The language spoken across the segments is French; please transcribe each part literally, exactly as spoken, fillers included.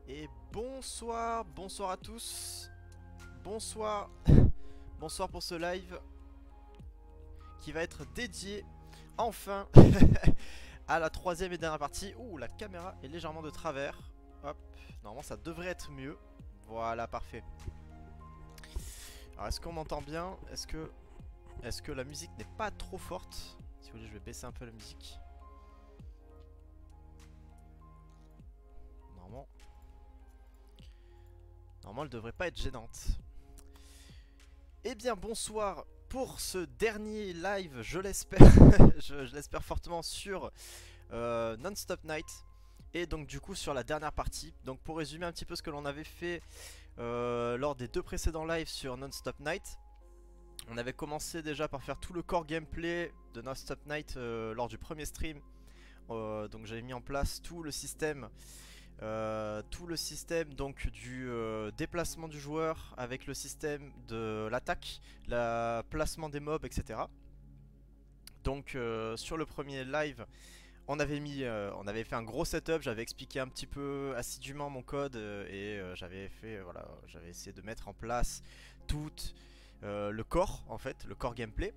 Et bonsoir, bonsoir à tous. Bonsoir, bonsoir pour ce live qui va être dédié enfin à la troisième et dernière partie. Ouh, la caméra est légèrement de travers. Hop, normalement ça devrait être mieux. Voilà, parfait. Alors est-ce qu'on m'entend bien? Est-ce que, est-ce que la musique n'est pas trop forte? Si vous voulez, je vais baisser un peu la musique. Normalement, normalement elle devrait pas être gênante. Eh bien bonsoir pour ce dernier live, je l'espère, je, je l'espère fortement sur euh, Non-Stop Night. Et donc du coup sur la dernière partie. Donc pour résumer un petit peu ce que l'on avait fait euh, lors des deux précédents lives sur Non-Stop Night. On avait commencé déjà par faire tout le core gameplay de Non-Stop Night euh, lors du premier stream. euh, Donc j'avais mis en place tout le système Euh, tout le système donc du euh, déplacement du joueur avec le système de l'attaque, le placement des mobs, et cetera. Donc euh, sur le premier live, on avait mis, euh, on avait fait un gros setup. J'avais expliqué un petit peu assidûment mon code euh, et euh, j'avais fait, voilà, j'avais essayé de mettre en place tout euh, le core en fait, le core gameplay.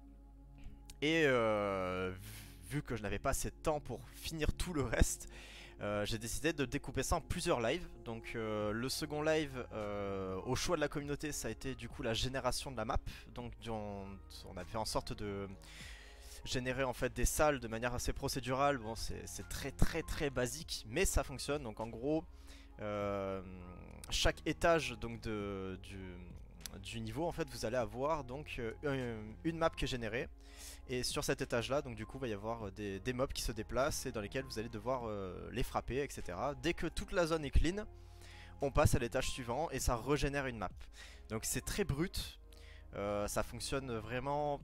Et euh, vu que je n'avais pas assez de temps pour finir tout le reste. Euh, j'ai décidé de découper ça en plusieurs lives. Donc euh, le second live euh, au choix de la communauté, ça a été du coup la génération de la map. Donc on, on a fait en sorte de générer en fait des salles de manière assez procédurale. Bon, c'est très très très basique, mais ça fonctionne. Donc en gros, euh, chaque étage donc de, du, du niveau, en fait, vous allez avoir donc euh, une map qui est générée. Et sur cet étage là, donc du coup il va y avoir des, des mobs qui se déplacent et dans lesquels vous allez devoir euh, les frapper, et cetera. Dès que toute la zone est clean, on passe à l'étage suivant et ça régénère une map. Donc c'est très brut, euh, ça fonctionne vraiment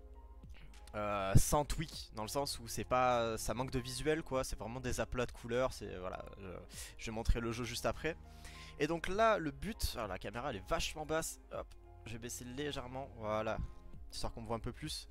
euh, sans tweak, dans le sens où c'est pas, ça manque de visuel quoi, c'est vraiment des aplats de couleurs. C'est voilà, je, je vais montrer le jeu juste après. Et donc là le but, alors la caméra elle est vachement basse, hop, je vais baisser légèrement, voilà, histoire qu'on me voit un peu plus.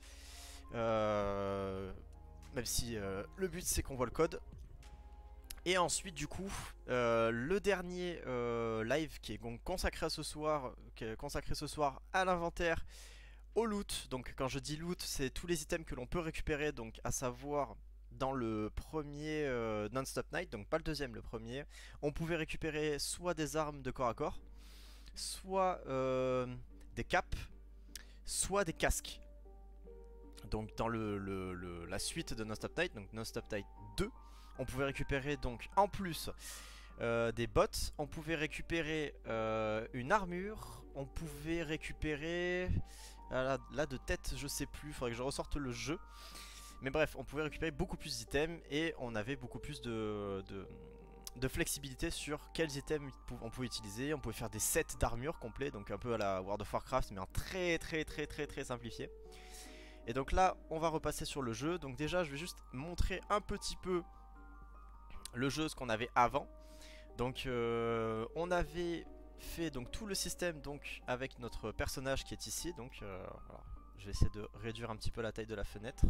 Euh, même si euh, le but c'est qu'on voit le code. Et ensuite du coup euh, le dernier euh, live qui est donc consacré à ce soir, qui est consacré ce soir à l'inventaire, au loot. Donc quand je dis loot, c'est tous les items que l'on peut récupérer, donc à savoir dans le premier euh, Non-Stop Night, donc pas le deuxième, le premier, on pouvait récupérer soit des armes de corps à corps, soit euh, des capes, soit des casques. Donc dans le, le, le, la suite de Non-Stop Night, donc Non-Stop Night deux, on pouvait récupérer donc en plus euh, des bots, on pouvait récupérer euh, une armure, on pouvait récupérer, ah là, là de tête je sais plus, il faudrait que je ressorte le jeu. Mais bref, on pouvait récupérer beaucoup plus d'items et on avait beaucoup plus de, de, de flexibilité sur quels items on pouvait utiliser. On pouvait faire des sets d'armure complets, donc un peu à la World of Warcraft mais en très très très très très simplifié. Et donc là on va repasser sur le jeu. Donc déjà je vais juste montrer un petit peu le jeu, ce qu'on avait avant. Donc euh, on avait fait donc tout le système donc avec notre personnage qui est ici. Donc euh, voilà. Je vais essayer de réduire un petit peu la taille de la fenêtre.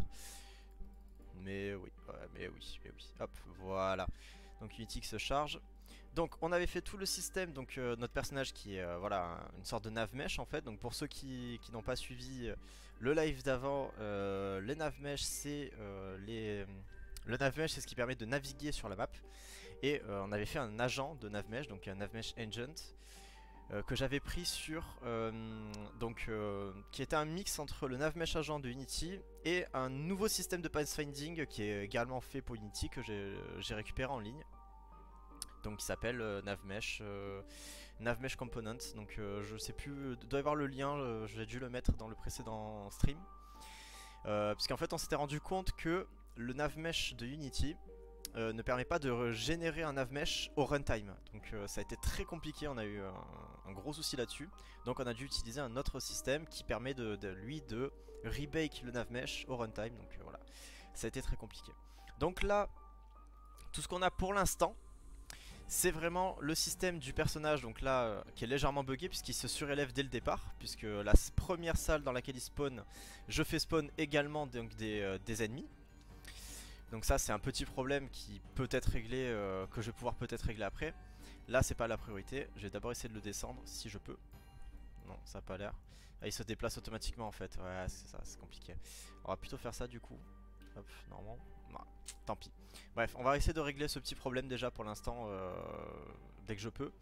Mais oui, ouais, mais oui, mais oui. Hop, voilà. Donc Unity qui se charge. Donc on avait fait tout le système, donc euh, notre personnage qui est euh, voilà, une sorte de navmesh en fait. Donc pour ceux qui, qui n'ont pas suivi euh, le live d'avant, euh, les navmesh c'est euh, les... le navmesh c'est ce qui permet de naviguer sur la map. Et euh, on avait fait un agent de navmesh, donc un navmesh agent euh, que j'avais pris sur euh, donc euh, qui était un mix entre le navmesh agent de Unity et un nouveau système de pathfinding qui est également fait pour Unity que j'ai récupéré en ligne. Donc qui s'appelle euh, Navmesh, euh, Navmesh Component. Donc euh, je sais plus, doit y avoir le lien, euh, j'ai dû le mettre dans le précédent stream. Euh, parce qu'en fait on s'était rendu compte que le Navmesh de Unity euh, ne permet pas de générer un Navmesh au runtime. Donc euh, ça a été très compliqué, on a eu un, un gros souci là-dessus. Donc on a dû utiliser un autre système qui permet de, de lui de rebake le Navmesh au runtime. Donc euh, voilà, ça a été très compliqué. Donc là, tout ce qu'on a pour l'instant, c'est vraiment le système du personnage, donc là euh, qui est légèrement buggé puisqu'il se surélève dès le départ, puisque la première salle dans laquelle il spawn, je fais spawn également donc des, euh, des ennemis. Donc ça c'est un petit problème qui peut être réglé, euh, que je vais pouvoir peut-être régler après. Là c'est pas la priorité, je vais d'abord essayer de le descendre si je peux. Non, ça a pas l'air. Ah, il se déplace automatiquement en fait, ouais c'est ça, c'est compliqué. On va plutôt faire ça du coup. Hop, normalement, bah, tant pis. Bref, on va essayer de régler ce petit problème déjà pour l'instant, euh, dès que je peux.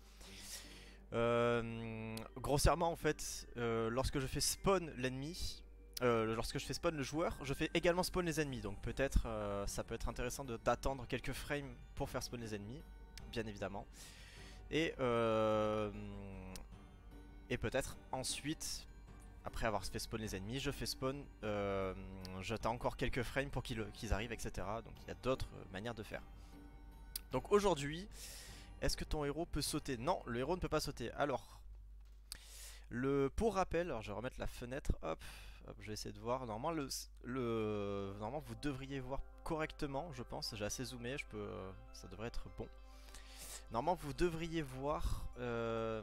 Euh, grossièrement en fait, euh, lorsque je fais spawn l'ennemi, euh, lorsque je fais spawn le joueur, je fais également spawn les ennemis. Donc peut-être euh, ça peut être intéressant d'attendre quelques frames pour faire spawn les ennemis, bien évidemment. Et, euh, et peut-être ensuite, après avoir fait spawn les ennemis, je fais spawn, euh, j'attends encore quelques frames pour qu'ils qu'ils arrivent, et cetera. Donc il y a d'autres manières de faire. Donc aujourd'hui, est-ce que ton héros peut sauter? Non, le héros ne peut pas sauter. Alors, le, pour rappel, alors je vais remettre la fenêtre, hop, hop je vais essayer de voir. Normalement, le, le, normalement vous devriez voir correctement, je pense. J'ai assez zoomé, je peux, ça devrait être bon. Normalement, vous devriez voir, euh,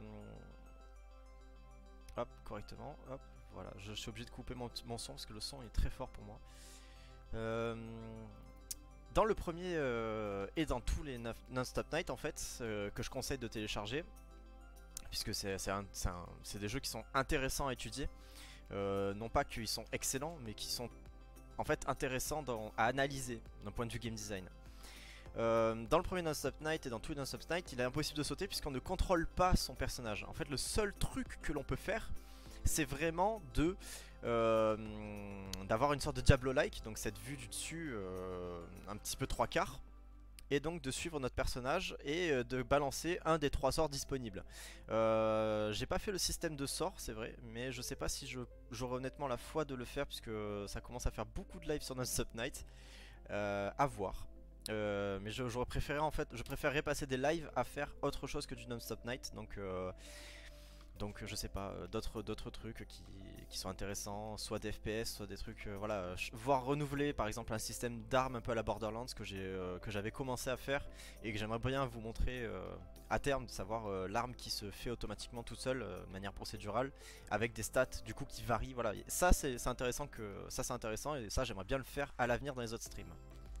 hop, correctement, hop, voilà. Je, je suis obligé de couper mon, mon son parce que le son est très fort pour moi. Euh, Dans le premier euh, et dans tous les Non-Stop Night en fait, euh, que je conseille de télécharger, puisque c'est des jeux qui sont intéressants à étudier, euh, non pas qu'ils sont excellents, mais qui sont en fait intéressants dans, à analyser d'un point de vue game design. Euh, dans le premier Non-Stop Night et dans tous les Non-Stop Night, il est impossible de sauter puisqu'on ne contrôle pas son personnage. En fait, le seul truc que l'on peut faire, c'est vraiment de euh, d'avoir une sorte de Diablo-like, donc cette vue du dessus euh, un petit peu trois quarts, et donc de suivre notre personnage et euh, de balancer un des trois sorts disponibles. Euh, J'ai pas fait le système de sorts, c'est vrai, mais je sais pas si j'aurai honnêtement la foi de le faire puisque ça commence à faire beaucoup de live sur Non-Stop Night. Euh, à voir. Euh, mais j'aurais préféré en fait, je préférerais passer des lives à faire autre chose que du Non-Stop Night, donc euh, donc je sais pas, d'autres d'autres trucs qui, qui sont intéressants, soit des F P S, soit des trucs, euh, voilà, voir renouveler par exemple un système d'armes un peu à la Borderlands que j'ai euh, que j'avais commencé à faire et que j'aimerais bien vous montrer euh, à terme, de savoir euh, l'arme qui se fait automatiquement toute seule euh, de manière procédurale avec des stats du coup qui varient, voilà, ça c'est intéressant, que ça c'est intéressant et ça j'aimerais bien le faire à l'avenir dans les autres streams.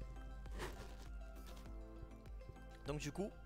Donc du coup,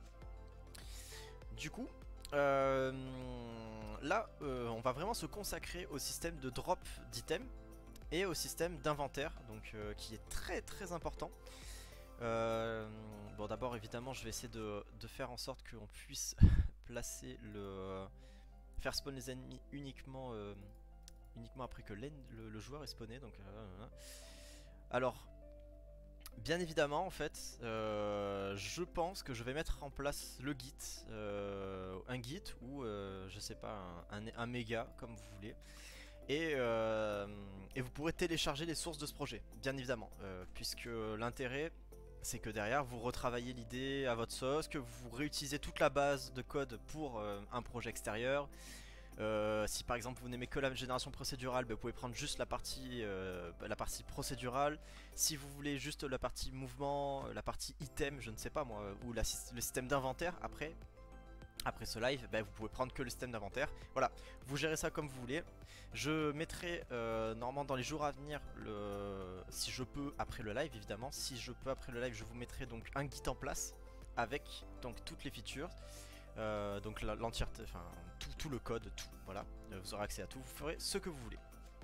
du coup, euh, là, euh, on va vraiment se consacrer au système de drop d'items et au système d'inventaire, donc euh, qui est très très important. Euh, bon, d'abord, évidemment, je vais essayer de, de faire en sorte qu'on puisse placer le, faire spawn les ennemis uniquement, euh, uniquement après que le, le joueur est spawné. Donc, euh, alors. Bien évidemment en fait, euh, je pense que je vais mettre en place le Git, euh, un Git ou euh, je sais pas, un, un, un méga comme vous voulez. Et, euh, et vous pourrez télécharger les sources de ce projet, bien évidemment, euh, puisque l'intérêt c'est que derrière vous retravaillez l'idée à votre sauce, que vous réutilisez toute la base de code pour euh, un projet extérieur. Euh, si par exemple vous n'aimez que la génération procédurale, bah, vous pouvez prendre juste la partie, euh, la partie procédurale. Si vous voulez juste la partie mouvement, la partie item, je ne sais pas moi, ou la, le système d'inventaire après, après ce live, bah, vous pouvez prendre que le système d'inventaire. Voilà, vous gérez ça comme vous voulez. Je mettrai euh, normalement dans les jours à venir, le, si je peux après le live évidemment, si je peux après le live, je vous mettrai donc un Git en place avec donc toutes les features. Euh, donc l'entièreté, enfin tout, tout le code, tout, voilà, euh, vous aurez accès à tout, vous ferez ce que vous voulez.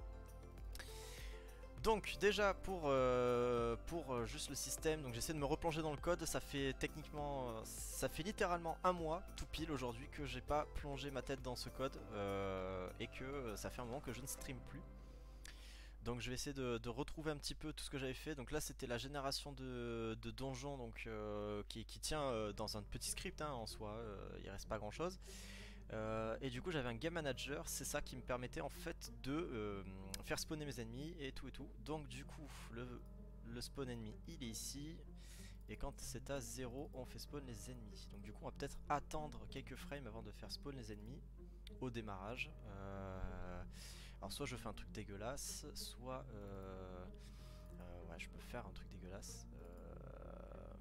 Donc déjà pour, euh, pour euh, juste le système, donc j'essaie de me replonger dans le code, ça fait techniquement, euh, ça fait littéralement un mois tout pile aujourd'hui que j'ai pas plongé ma tête dans ce code euh, et que ça fait un moment que je ne stream plus. Donc je vais essayer de, de retrouver un petit peu tout ce que j'avais fait. Donc là c'était la génération de, de donjons donc, euh, qui, qui tient euh, dans un petit script hein, en soi, euh, il reste pas grand chose. Euh, et du coup j'avais un game manager, c'est ça qui me permettait en fait de euh, faire spawner mes ennemis et tout et tout. Donc du coup le, le spawn ennemi il est ici. Et quand c'est à zéro on fait spawn les ennemis. Donc du coup on va peut-être attendre quelques frames avant de faire spawn les ennemis au démarrage. Euh, Alors soit je fais un truc dégueulasse, soit euh, euh, ouais je peux faire un truc dégueulasse. Euh,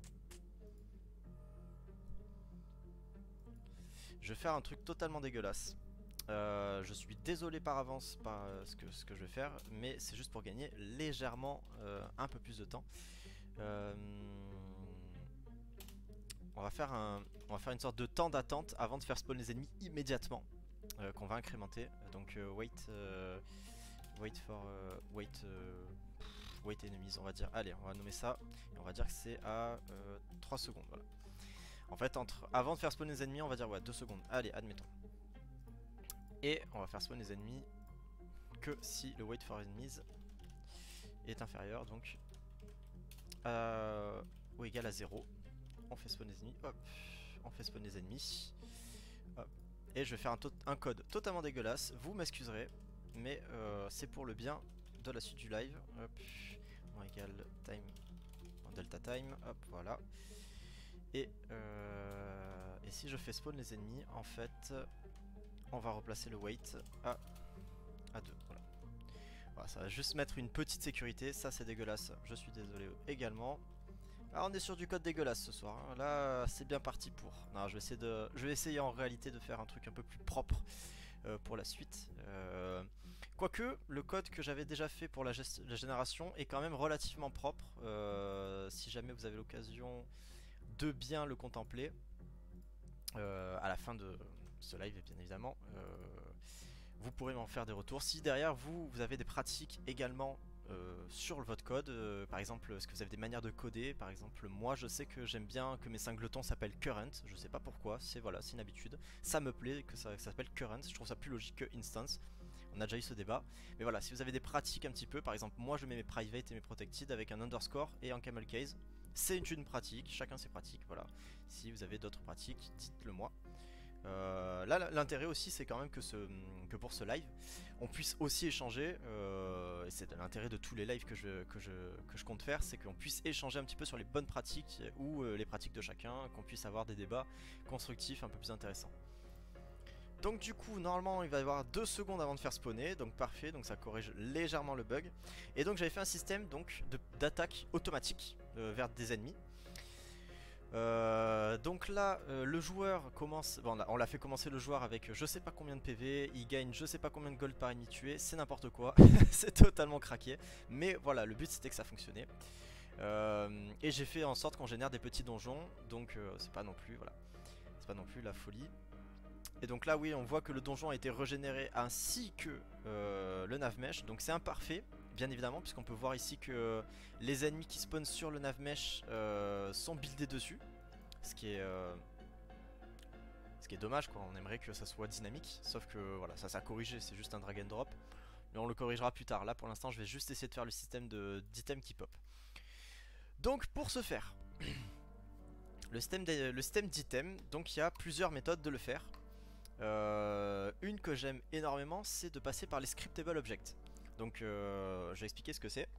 je vais faire un truc totalement dégueulasse. Euh, je suis désolé par avance par euh, ce, que, ce que je vais faire, mais c'est juste pour gagner légèrement euh, un peu plus de temps. Euh, on, va faire un, on va faire une sorte de temps d'attente avant de faire spawn les ennemis immédiatement. Euh, qu'on va incrémenter. Donc euh, wait, euh, wait for, euh, wait, euh, wait enemies on va dire. Allez, on va nommer ça. Et on va dire que c'est à euh, trois secondes. Voilà. En fait, entre, avant de faire spawn les ennemis, on va dire ouais deux secondes. Allez, admettons. Et on va faire spawn les ennemis que si le wait for enemies est inférieur, donc euh, ou égal à zéro. On fait spawn les ennemis, hop, on fait spawn les ennemis, hop. Et je vais faire un, un code totalement dégueulasse, vous m'excuserez, mais euh, c'est pour le bien de la suite du live. Hop, moins égal time, en delta time, hop, voilà. Et, euh, et si je fais spawn les ennemis, en fait, on va replacer le wait à, à deux, voilà. Voilà, ça va juste mettre une petite sécurité, ça c'est dégueulasse, je suis désolé également. Ah, on est sur du code dégueulasse ce soir, hein. Là c'est bien parti pour. Non, je vais essayer de, je vais essayer en réalité de faire un truc un peu plus propre euh, pour la suite. Euh, Quoique le code que j'avais déjà fait pour la, la génération est quand même relativement propre. Euh, si jamais vous avez l'occasion de bien le contempler euh, à la fin de ce live, bien évidemment. Euh, vous pourrez m'en faire des retours. Si derrière vous, vous avez des pratiques également euh, sur votre code, euh, par exemple, est-ce que vous avez des manières de coder? Par exemple, moi je sais que j'aime bien que mes singletons s'appellent current, je sais pas pourquoi, c'est voilà, c'est une habitude. Ça me plaît que ça, ça s'appelle current, je trouve ça plus logique que instance. On a déjà eu ce débat, mais voilà, si vous avez des pratiques un petit peu, par exemple, moi je mets mes private et mes protected avec un underscore et un camel case. C'est une pratique, chacun ses pratiques, voilà. Si vous avez d'autres pratiques, dites-le moi. Euh, là l'intérêt aussi c'est quand même que, ce, que pour ce live on puisse aussi échanger euh, et c'est l'intérêt de tous les lives que je, que je, que je compte faire, c'est qu'on puisse échanger un petit peu sur les bonnes pratiques ou euh, les pratiques de chacun, qu'on puisse avoir des débats constructifs un peu plus intéressants. Donc du coup normalement il va y avoir deux secondes avant de faire spawner, donc parfait, donc ça corrige légèrement le bug. Et donc j'avais fait un système donc d'attaque automatique euh, vers des ennemis. Euh, donc là euh, le joueur commence, bon, on l'a fait commencer le joueur avec je sais pas combien de P V, il gagne je sais pas combien de gold par ennemi tué, c'est n'importe quoi, c'est totalement craqué, mais voilà le but c'était que ça fonctionnait. Euh, et j'ai fait en sorte qu'on génère des petits donjons, donc euh, c'est pas non plus, voilà, c'est pas non plus la folie. Et donc là oui on voit que le donjon a été régénéré ainsi que euh, le navmesh, donc c'est imparfait bien évidemment puisqu'on peut voir ici que les ennemis qui spawnent sur le navmesh euh, sont buildés dessus, ce qui est euh, ce qui est dommage quoi, on aimerait que ça soit dynamique, sauf que voilà ça s'est corrigé, c'est juste un drag and drop, mais on le corrigera plus tard. Là pour l'instant je vais juste essayer de faire le système d'items qui pop. Donc pour ce faire le système d'items, donc il y a plusieurs méthodes de le faire. Euh, une que j'aime énormément c'est de passer par les scriptable objects. Donc euh, je vais expliquer ce que c'est.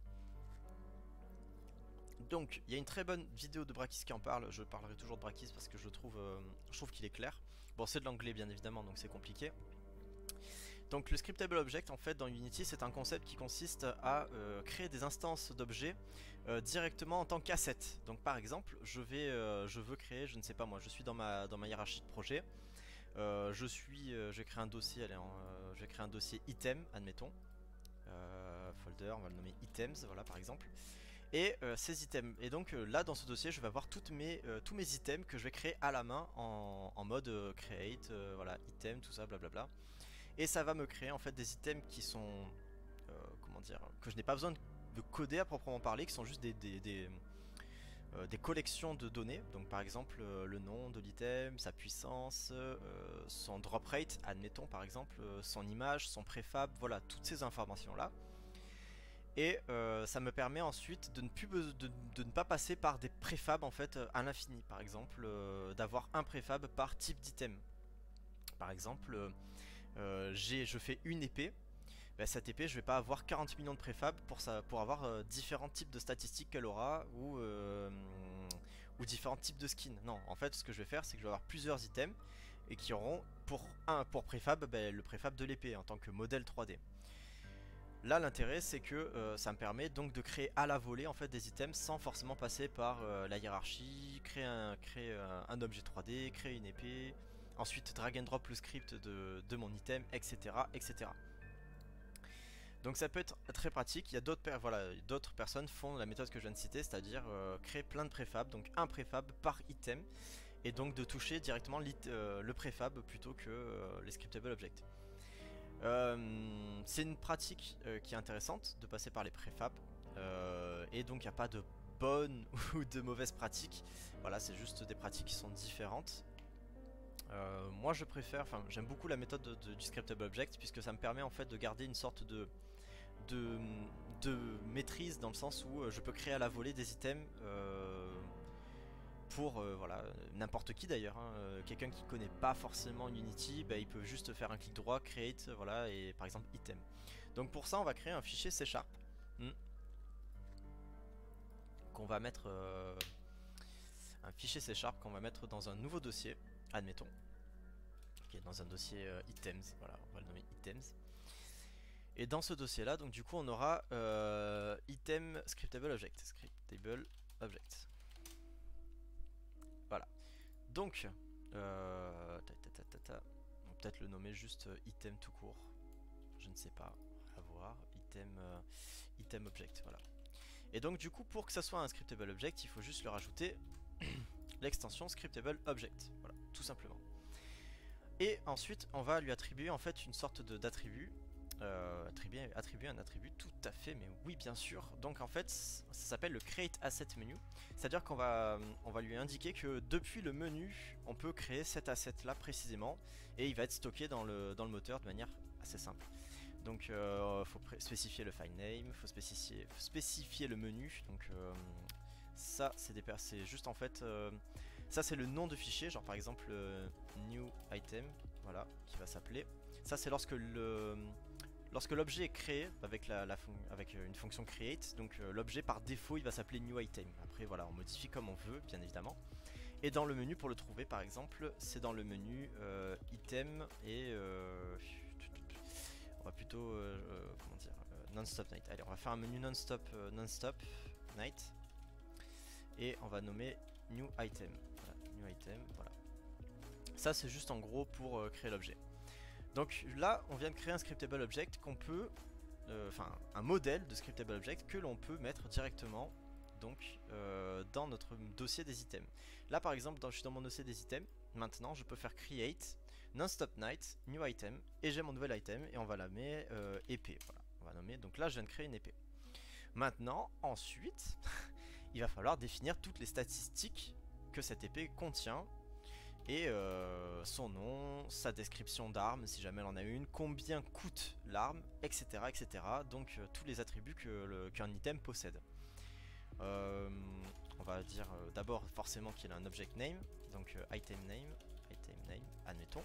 Donc il y a une très bonne vidéo de Brakis qui en parle, je parlerai toujours de Brakis parce que je trouve, euh, je trouve qu'il est clair. Bon c'est de l'anglais bien évidemment donc c'est compliqué. Donc le scriptable object en fait dans Unity c'est un concept qui consiste à euh, créer des instances d'objets euh, directement en tant qu'asset. Donc par exemple je vais, euh, je veux créer, je ne sais pas moi, je suis dans ma, dans ma hiérarchie de projet. Euh, je suis, euh, je vais créer un dossier, allez, euh, je vais créer un dossier item, admettons, euh, folder, on va le nommer items, voilà par exemple. Et euh, ces items, et donc euh, là dans ce dossier je vais avoir toutes mes, euh, tous mes items que je vais créer à la main en, en mode euh, create, euh, voilà, item, tout ça, blablabla. Et ça va me créer en fait des items qui sont, euh, comment dire, que je n'ai pas besoin de, de coder à proprement parler, qui sont juste des, des, des Euh, des collections de données, donc par exemple euh, le nom de l'item, sa puissance, euh, son drop rate, admettons par exemple, euh, son image, son préfab, voilà toutes ces informations là. Et euh, ça me permet ensuite de ne, plus de, de ne pas passer par des préfabs en fait à l'infini, par exemple euh, d'avoir un préfab par type d'item. Par exemple euh, j'ai, je fais une épée. Bah, cette épée je vais pas avoir quarante millions de préfab pour, ça, pour avoir euh, différents types de statistiques qu'elle aura ou, euh, ou différents types de skins. Non, en fait ce que je vais faire c'est que je vais avoir plusieurs items et qui auront pour un pour préfab bah, le préfab de l'épée en tant que modèle trois D. Là l'intérêt c'est que euh, ça me permet donc de créer à la volée en fait des items sans forcément passer par euh, la hiérarchie, créer, un, créer un, un objet trois D, créer une épée, ensuite drag and drop le script de, de mon item, etc, etc. Donc ça peut être très pratique. Il y a d'autres per voilà, d'autres personnes font la méthode que je viens de citer, c'est-à-dire euh, créer plein de préfabs, donc un préfab par item, et donc de toucher directement euh, le préfab plutôt que euh, les scriptable objects. Euh, c'est une pratique euh, qui est intéressante de passer par les préfabs, euh, et donc il n'y a pas de bonnes ou de mauvaises pratiques. Voilà, c'est juste des pratiques qui sont différentes. Euh, moi je préfère, enfin j'aime beaucoup la méthode de, de, du scriptable object, puisque ça me permet en fait de garder une sorte de de, de maîtrise, dans le sens où je peux créer à la volée des items euh, pour euh, voilà, n'importe qui d'ailleurs, hein. euh, quelqu'un qui connaît pas forcément Unity, bah, il peut juste faire un clic droit, create, voilà, et par exemple item. Donc pour ça on va créer un fichier C Sharp hmm, qu'on va mettre euh, un fichier C Sharp qu'on va mettre dans un nouveau dossier, admettons. Okay, dans un dossier euh, items, voilà, on va le nommer items. Et dans ce dossier là, donc du coup on aura euh, item scriptable object, scriptable object. Voilà. Donc, euh, on va peut-être le nommer juste euh, item tout court. Je ne sais pas, à voir. Item, euh, item object, voilà. Et donc du coup pour que ça soit un scriptable object, il faut juste leur rajouter l'extension scriptable object, voilà, tout simplement. Et ensuite on va lui attribuer en fait une sorte d'attribut. Euh, attribuer, attribuer un attribut, tout à fait, mais oui bien sûr. Donc en fait ça s'appelle le create asset menu, c'est à dire qu'on va, on va lui indiquer que depuis le menu on peut créer cet asset là précisément, et il va être stocké dans le, dans le moteur de manière assez simple. Donc il euh, faut spécifier le file name, faut spécifier, faut spécifier le menu. Donc euh, ça c'est des c'est juste en fait euh, ça c'est le nom de fichier, genre par exemple euh, new item, voilà, qui va s'appeler. Ça c'est lorsque le Lorsque l'objet est créé avec, la, la avec une fonction create, donc euh, l'objet par défaut il va s'appeler new item. Après voilà, on modifie comme on veut bien évidemment. Et dans le menu pour le trouver par exemple, c'est dans le menu euh, item et euh, on va plutôt euh, euh, comment dire euh, non-stop night. Allez, on va faire un menu non-stop euh, non-stop night et on va nommer new item. Voilà, new item, voilà. Ça c'est juste en gros pour euh, créer l'objet. Donc là, on vient de créer un scriptable object qu'on peut, enfin euh, un modèle de scriptable object que l'on peut mettre directement donc euh, dans notre dossier des items. Là par exemple, dans, je suis dans mon dossier des items. Maintenant, je peux faire create non-stop night new item et j'ai mon nouvel item et on va la mettre euh, épée. Voilà, on va nommer. Donc là, je viens de créer une épée. Maintenant, ensuite, il va falloir définir toutes les statistiques que cette épée contient. Et euh, son nom, sa description d'arme si jamais elle en a une, combien coûte l'arme, et cetera et cetera. Donc euh, tous les attributs que qu'un item possède. Euh, on va dire euh, d'abord forcément qu'il a un object name, donc euh, item name, item name, admettons.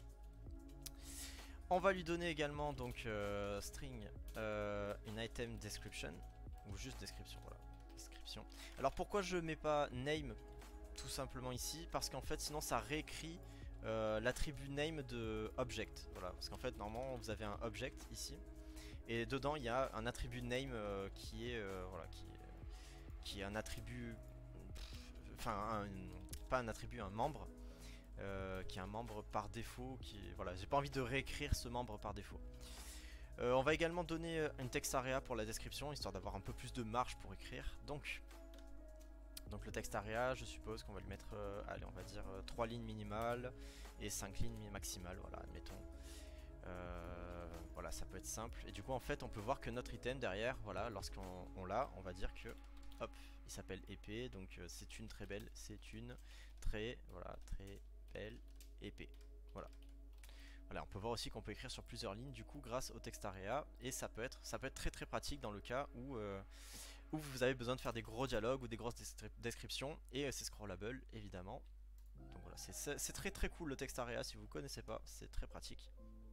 On va lui donner également donc euh, string euh, une item description, ou juste description, voilà, description. Alors pourquoi je mets pas name tout simplement ici, parce qu'en fait sinon ça réécrit euh, l'attribut name de object, voilà, parce qu'en fait normalement vous avez un object ici et dedans il y a un attribut name euh, qui est euh, voilà qui, qui est un attribut, enfin pas un attribut, un membre euh, qui est un membre par défaut, qui voilà, j'ai pas envie de réécrire ce membre par défaut. Euh, on va également donner une text area pour la description histoire d'avoir un peu plus de marge pour écrire. Donc Donc le text area, je suppose qu'on va lui mettre, euh, allez, on va dire euh, trois lignes minimales et cinq lignes maximales, voilà, admettons. Euh, voilà, ça peut être simple. Et du coup, en fait, on peut voir que notre item derrière, voilà, lorsqu'on on l'a, on va dire que, hop, il s'appelle épée, donc euh, c'est une très belle, c'est une très, voilà, très belle épée. Voilà. Voilà, on peut voir aussi qu'on peut écrire sur plusieurs lignes du coup grâce au text area, et ça peut être, ça peut être très très pratique dans le cas où euh, où vous avez besoin de faire des gros dialogues ou des grosses descriptions, et euh, c'est scrollable évidemment. Donc voilà, c'est très très cool le text area, si vous connaissez pas, c'est très pratique.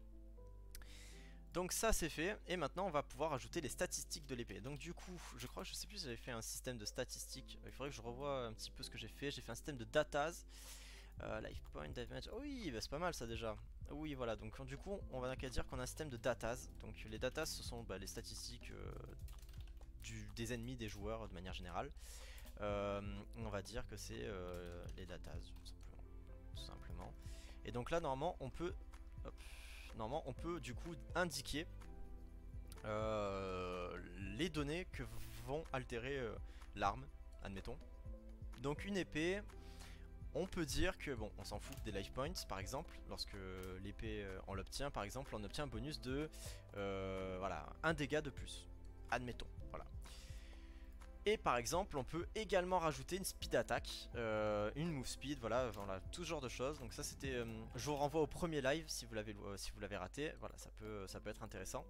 Donc ça c'est fait, et maintenant on va pouvoir ajouter les statistiques de l'épée. Donc du coup, je crois que je sais plus si j'avais fait un système de statistiques, il faudrait que je revoie un petit peu ce que j'ai fait. J'ai fait un système de datas, euh, life point, damage, oh oui, bah c'est pas mal ça déjà. Oui voilà, donc du coup on va qu'à dire qu'on a un système de datas. Donc les datas ce sont bah, les statistiques euh, du, des ennemis, des joueurs de manière générale. Euh, on va dire que c'est euh, les datas tout simplement, tout simplement. Et donc là normalement on peut hop, normalement on peut du coup indiquer euh, les données que vont altérer euh, l'arme, admettons. Donc une épée, on peut dire que, bon, on s'en fout des life points par exemple, lorsque l'épée euh, on l'obtient par exemple, on obtient un bonus de, euh, voilà, un dégât de plus, admettons, voilà. Et par exemple, on peut également rajouter une speed attack, euh, une move speed, voilà, voilà, tout ce genre de choses. Donc ça c'était, euh, je vous renvoie au premier live si vous l'avez euh, si vous l'avez raté, voilà, ça peut, ça peut être intéressant.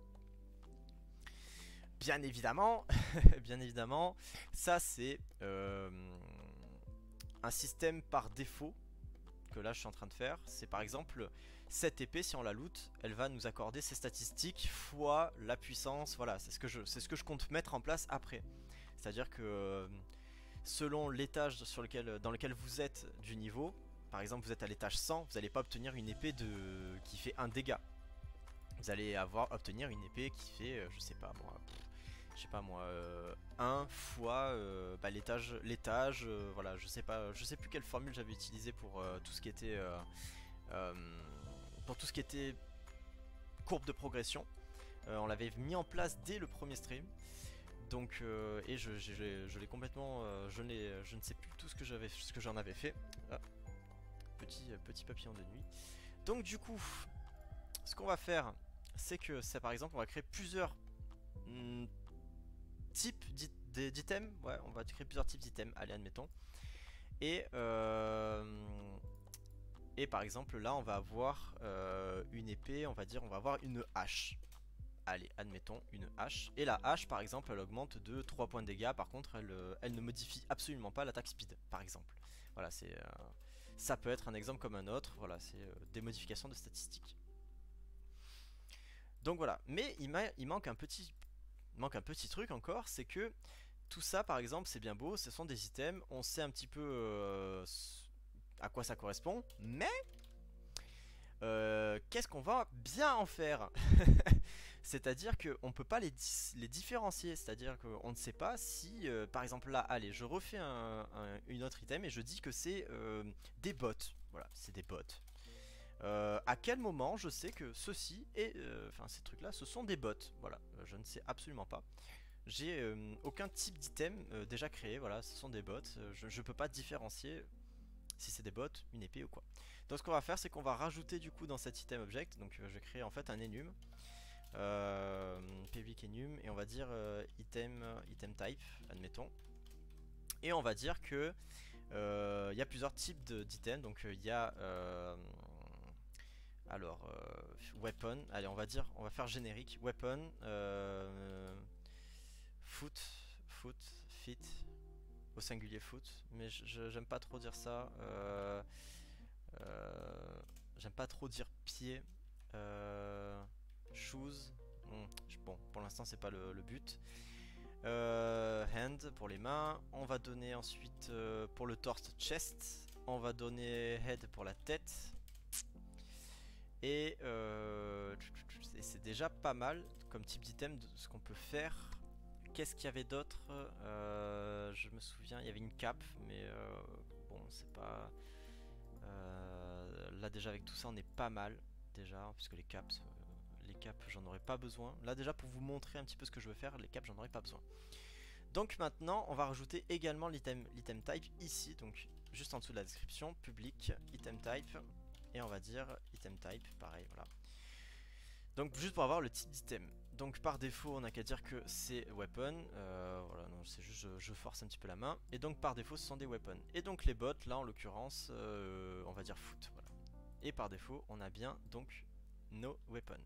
Bien évidemment, bien évidemment, ça c'est euh, un système par défaut que là je suis en train de faire. C'est par exemple cette épée, si on la loot, elle va nous accorder ses statistiques fois la puissance. Voilà, c'est ce que je, c'est ce que je compte mettre en place après. C'est-à-dire que euh, selon l'étage sur lequel, dans lequel vous êtes du niveau, par exemple vous êtes à l'étage cent, vous n'allez pas obtenir une épée de, qui fait un dégât. Vous allez avoir obtenir une épée qui fait, euh, je sais pas moi, pff, je sais pas moi, euh, un fois euh, bah, l'étage, l'étage, euh, voilà, je sais pas, je sais plus quelle formule j'avais utilisée pour euh, tout ce qui était, euh, euh, pour tout ce qui était courbe de progression. Euh, on l'avait mis en place dès le premier stream. Donc euh, et je, je, je, je l'ai complètement, euh, je, je ne sais plus tout ce que j'avais, ce que j'en avais fait. Ah, petit, petit papillon de nuit. Donc du coup, ce qu'on va faire, c'est que ça, par exemple, on va créer plusieurs mm, types d'items. Ouais, on va créer plusieurs types d'items. Allez, admettons. Et euh, et par exemple, là, on va avoir euh, une épée. On va dire, on va avoir une hache. Allez, admettons une hache. Et la hache, par exemple, elle augmente de trois points de dégâts. Par contre, elle, elle ne modifie absolument pas l'attaque speed, par exemple. Voilà, c'est, euh, ça peut être un exemple comme un autre. Voilà, c'est euh, des modifications de statistiques. Donc voilà. Mais il, il manque un petit, il manque un petit truc encore, c'est que tout ça, par exemple, c'est bien beau. Ce sont des items. On sait un petit peu euh, à quoi ça correspond, mais Euh, qu'est-ce qu'on va bien en faire? C'est-à-dire qu'on ne peut pas les, dis les différencier. C'est-à-dire qu'on ne sait pas si, euh, par exemple là, allez, je refais un, un, une autre item et je dis que c'est euh, des bots. Voilà, c'est des bots. Euh, à quel moment je sais que ceci et euh, enfin ces trucs là ce sont des bots? Voilà, euh, je ne sais absolument pas. J'ai euh, aucun type d'item euh, déjà créé. Voilà, ce sont des bots. Euh, je ne peux pas différencier si c'est des bots, une épée ou quoi. Donc ce qu'on va faire, c'est qu'on va rajouter du coup dans cet item object, donc euh, je vais créer en fait un enum, euh, public enum, et on va dire euh, item, item type, admettons. Et on va dire que il euh, y a plusieurs types d'items, donc il euh, y a euh, alors euh, weapon, allez on va dire, on va faire générique, weapon, euh, foot, foot, fit, au singulier foot, mais j'aime pas trop dire ça. Euh, euh, j'aime pas trop dire pied. Euh, shoes. Bon, bon pour l'instant c'est pas le, le but. Euh, hand pour les mains. On va donner ensuite euh, pour le torse chest. On va donner head pour la tête. Et euh, c'est déjà pas mal comme type d'item de ce qu'on peut faire. Qu'est-ce qu'il y avait d'autre? euh, Je me souviens, il y avait une cape, mais euh, bon, c'est pas. Euh, là, déjà, avec tout ça, on est pas mal, déjà, puisque les caps, euh, les caps, j'en aurais pas besoin. Là, déjà, pour vous montrer un petit peu ce que je veux faire, les caps, j'en aurais pas besoin. Donc, maintenant, on va rajouter également l'item type ici, donc juste en dessous de la description, public, item type, et on va dire item type, pareil, voilà. Donc juste pour avoir le type d'item. Donc par défaut on n'a qu'à dire que c'est weapon. euh, Voilà, non c'est juste je, je force un petit peu la main. Et donc par défaut ce sont des weapons. Et donc les bots là en l'occurrence euh, on va dire foot, voilà. Et par défaut on a bien donc nos weapons.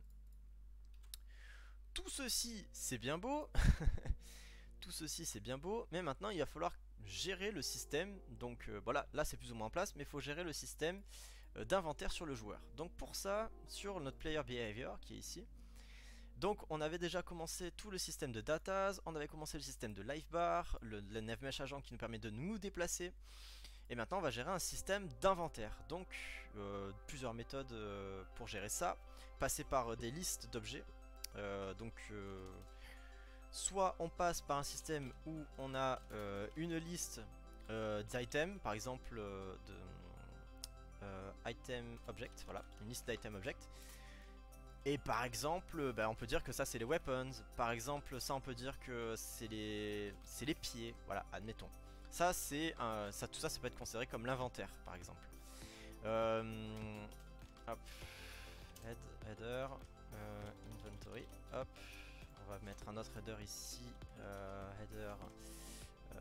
Tout ceci c'est bien beau. Tout ceci c'est bien beau. Mais maintenant il va falloir gérer le système. Donc euh, voilà, là c'est plus ou moins en place. Mais il faut gérer le système d'inventaire sur le joueur. Donc pour ça, sur notre player behavior qui est ici, donc on avait déjà commencé tout le système de datas, on avait commencé le système de life bar, le, le navmesh agent qui nous permet de nous déplacer, et maintenant on va gérer un système d'inventaire. Donc euh, plusieurs méthodes euh, pour gérer ça, passer par euh, des listes d'objets. Euh, donc euh, soit on passe par un système où on a euh, une liste euh, d'items, par exemple euh, de Euh, item object, voilà, une liste d'item object. Et par exemple, bah, on peut dire que ça c'est les weapons. Par exemple, ça on peut dire que c'est les, c'est les pieds. Voilà, admettons. Ça c'est un... ça, tout ça, ça peut être considéré comme l'inventaire, par exemple. Euh... Hop. Head, header, euh, inventory. Hop. On va mettre un autre header ici. Euh, header. Euh...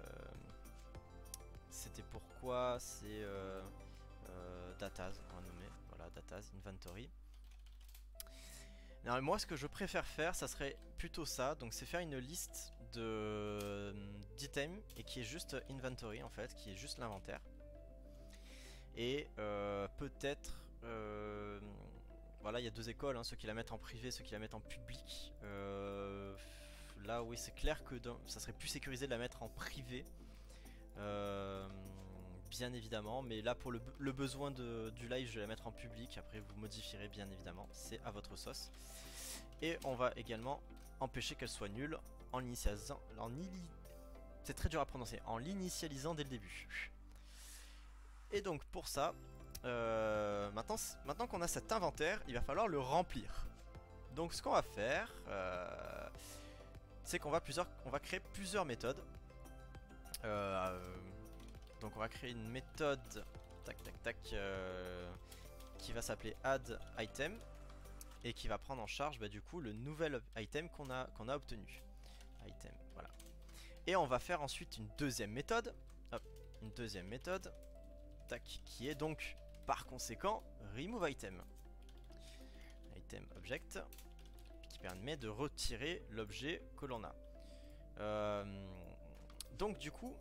C'était pourquoi c'est euh, euh, datas, on va nommer. Voilà, datas, inventory. Alors, moi, ce que je préfère faire, ça serait plutôt ça. Donc, c'est faire une liste de d'items et qui est juste inventory en fait, qui est juste l'inventaire. Et euh, peut-être, euh, voilà, il y a deux écoles, hein, ceux qui la mettent en privé, ceux qui la mettent en public. Euh, là, oui, c'est clair que dans, ça serait plus sécurisé de la mettre en privé. Euh, bien évidemment, mais là pour le, le besoin de, du live je vais la mettre en public, après vous modifierez bien évidemment, c'est à votre sauce. Et on va également empêcher qu'elle soit nulle en l'initialisant, en c'est très dur à prononcer, en l'initialisant dès le début. Et donc pour ça, euh, maintenant, maintenant qu'on a cet inventaire, il va falloir le remplir. Donc ce qu'on va faire, euh, c'est qu'on va, plusieurs, on va créer plusieurs méthodes. Euh, donc on va créer une méthode tac tac tac euh, qui va s'appeler add item et qui va prendre en charge bah, du coup le nouvel item qu'on a, qu'on a obtenu. Item, voilà. Et on va faire ensuite une deuxième méthode, hop, une deuxième méthode tac, qui est donc par conséquent remove item. Item object qui permet de retirer l'objet que l'on a. Euh, Donc du coup,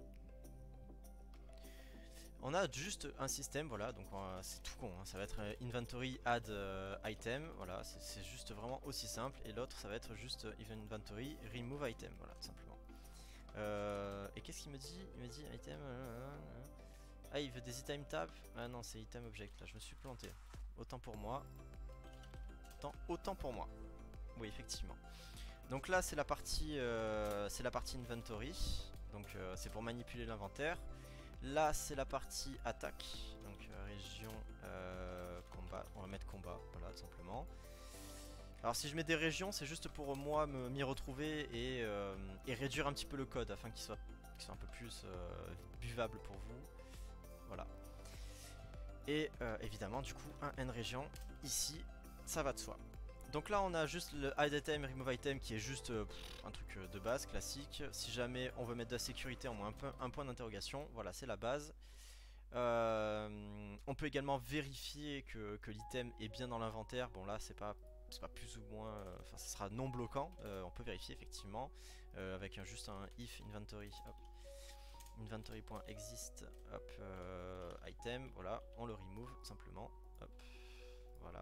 on a juste un système, voilà, donc c'est tout con, hein, ça va être inventory add euh, item, voilà, c'est juste vraiment aussi simple, et l'autre ça va être juste inventory remove item, voilà, tout simplement. Euh, et qu'est-ce qu'il me dit? Il me dit item, euh, ah il veut des item tab, ah non c'est item object, là je me suis planté, autant pour moi, autant, autant pour moi, oui effectivement. Donc là c'est la partie, euh, c'est la partie inventory. Donc euh, c'est pour manipuler l'inventaire. Là c'est la partie attaque. Donc euh, région euh, combat. On va mettre combat, voilà tout simplement. Alors si je mets des régions, c'est juste pour moi m'y retrouver et, euh, et réduire un petit peu le code afin qu'il soit, qu'il soit un peu plus euh, buvable pour vous. Voilà. Et euh, évidemment du coup un end région ici, ça va de soi. Donc là on a juste le add item, remove item qui est juste euh, pff, un truc de base, classique. Si jamais on veut mettre de la sécurité, on met un, peu, un point d'interrogation, voilà c'est la base. Euh, on peut également vérifier que, que l'item est bien dans l'inventaire, bon là c'est pas, pas plus ou moins, enfin euh, ça sera non bloquant, euh, on peut vérifier effectivement, euh, avec un, juste un if inventory, hop. Inventory.exist, hop, euh, item, voilà, on le remove simplement, hop, voilà.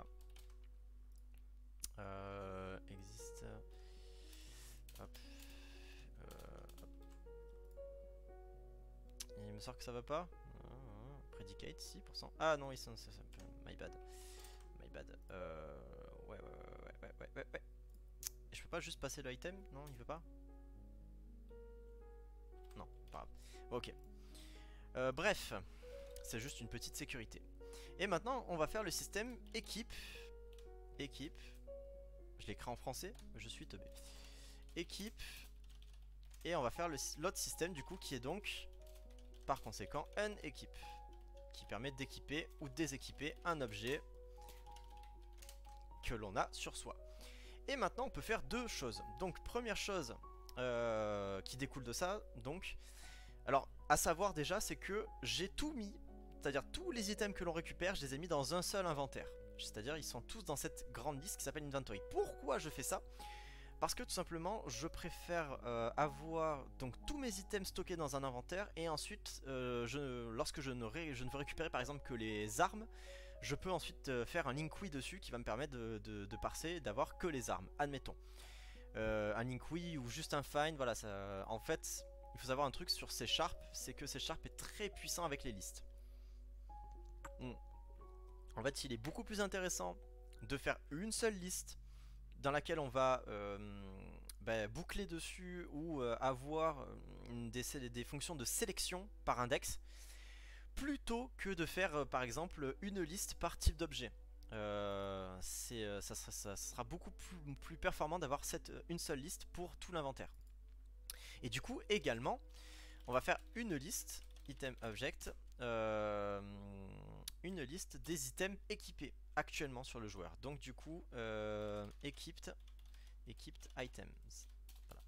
Euh, existe. Hop. Euh, hop. Il me sort que ça va pas. Ah, predicate si pour cent. Ah non, ils sont. My bad. My bad. Euh, ouais, ouais, ouais, ouais, ouais, ouais, ouais. Et je peux pas juste passer le item? Non, il veut pas? Non, pas grave. Ok. Euh, bref, c'est juste une petite sécurité. Et maintenant, on va faire le système équipe. Équipe. Je l'écris en français, je suis teubé. Équipe. Et on va faire l'autre système du coup qui est donc par conséquent un équipe, qui permet d'équiper ou déséquiper un objet que l'on a sur soi. Et maintenant on peut faire deux choses. Donc première chose euh, qui découle de ça, donc alors à savoir déjà c'est que j'ai tout mis, c'est-à-dire tous les items que l'on récupère, je les ai mis dans un seul inventaire. C'est-à-dire ils sont tous dans cette grande liste qui s'appelle Inventory. Pourquoi je fais ça? Parce que tout simplement je préfère euh, avoir donc tous mes items stockés dans un inventaire. Et ensuite euh, je, lorsque je ne, ré, je ne veux récupérer par exemple que les armes, je peux ensuite euh, faire un linkui dessus qui va me permettre de, de, de parser, d'avoir que les armes, admettons euh, un linkui ou juste un find, voilà ça, en fait il faut savoir un truc sur C Sharp, c'est que C Sharp est très puissant avec les listes. mm. En fait, il est beaucoup plus intéressant de faire une seule liste dans laquelle on va euh, bah, boucler dessus ou euh, avoir une des, des fonctions de sélection par index, plutôt que de faire euh, par exemple une liste par type d'objet. euh, c'est, euh, ça, sera, ça sera beaucoup plus, plus performant d'avoir cette une seule liste pour tout l'inventaire. Et du coup également, on va faire une liste item object, euh, une liste des items équipés actuellement sur le joueur. Donc du coup, euh, equipped, equipped items. Voilà.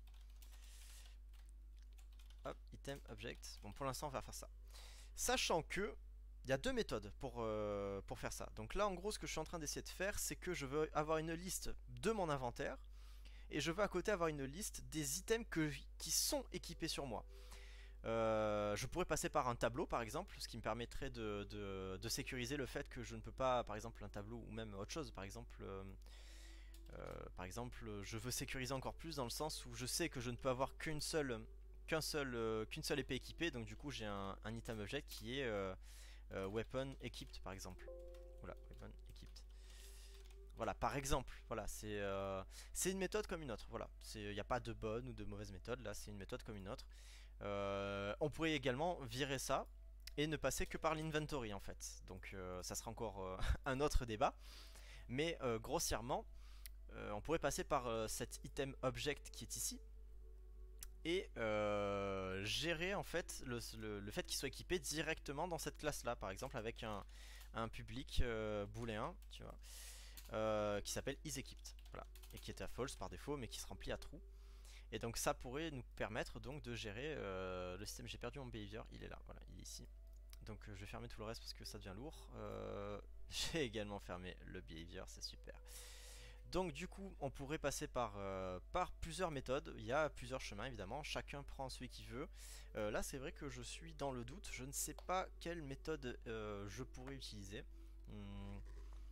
Hop, item object. Bon, pour l'instant, on va faire ça. Sachant que il y a deux méthodes pour, euh, pour faire ça. Donc là, en gros, ce que je suis en train d'essayer de faire, c'est que je veux avoir une liste de mon inventaire et je veux à côté avoir une liste des items que, qui sont équipés sur moi. Euh, je pourrais passer par un tableau par exemple, ce qui me permettrait de, de, de sécuriser le fait que je ne peux pas, par exemple un tableau ou même autre chose, par exemple, euh, euh, par exemple je veux sécuriser encore plus dans le sens où je sais que je ne peux avoir qu'une seule, qu'un seul, euh, qu'une seule épée équipée, donc du coup j'ai un, un item object qui est euh, euh, weapon equipped par exemple. Voilà, weapon equipped. Voilà, par exemple, voilà, c'est euh, c'est une méthode comme une autre. Voilà, il n'y a pas de bonne ou de mauvaise méthode, là c'est une méthode comme une autre. Euh, on pourrait également virer ça et ne passer que par l'inventory en fait. Donc euh, ça sera encore euh, un autre débat. Mais euh, grossièrement, euh, on pourrait passer par euh, cet item object qui est ici et euh, gérer en fait le, le, le fait qu'il soit équipé directement dans cette classe là, par exemple avec un, un public euh, booléen, tu vois, euh, qui s'appelle isEquipped, voilà, et qui est à false par défaut mais qui se remplit à true. Et donc ça pourrait nous permettre donc de gérer euh, le système. J'ai perdu mon behavior, il est là, voilà, il est ici. Donc euh, je vais fermer tout le reste parce que ça devient lourd. Euh, J'ai également fermé le behavior, c'est super. Donc du coup on pourrait passer par, euh, par plusieurs méthodes. Il y a plusieurs chemins évidemment, chacun prend celui qu'il veut. euh, Là c'est vrai que je suis dans le doute, je ne sais pas quelle méthode euh, je pourrais utiliser. Hum.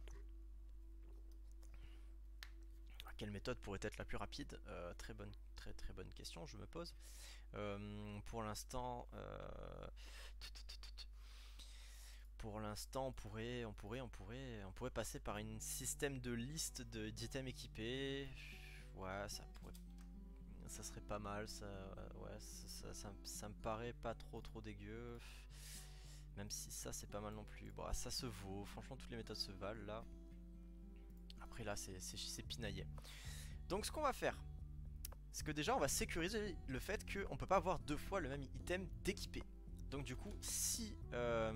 Quelle méthode pourrait être la plus rapide? euh, Très bonne, très très bonne question, je me pose. Euh, pour l'instant, euh, pour l'instant, on pourrait, on pourrait, on pourrait, on pourrait passer par un système de liste d'items équipés. Ouais, ça pourrait, ça serait pas mal. Ça, ouais, ça, ça, ça, ça me paraît pas trop trop dégueu. Même si ça c'est pas mal non plus. Bon, ça se vaut. Franchement, toutes les méthodes se valent là. Après là, c'est pinaillé. Donc ce qu'on va faire, c'est que déjà on va sécuriser le fait qu'on ne peut pas avoir deux fois le même item d'équipé. Donc du coup, si euh,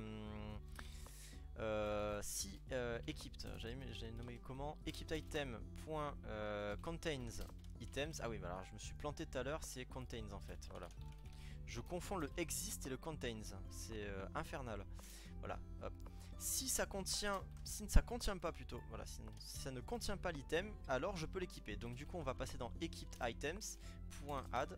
euh, si euh, equipped, j'avais nommé comment, equipped item point, euh, contains items. Ah oui, bah alors je me suis planté tout à l'heure, c'est contains en fait. Voilà. Je confonds le exist et le contains, c'est euh, infernal. Voilà, hop. Si ça contient, si ça contient pas plutôt, voilà, si, si ça ne contient pas l'item, alors je peux l'équiper. Donc du coup, on va passer dans equipped items.add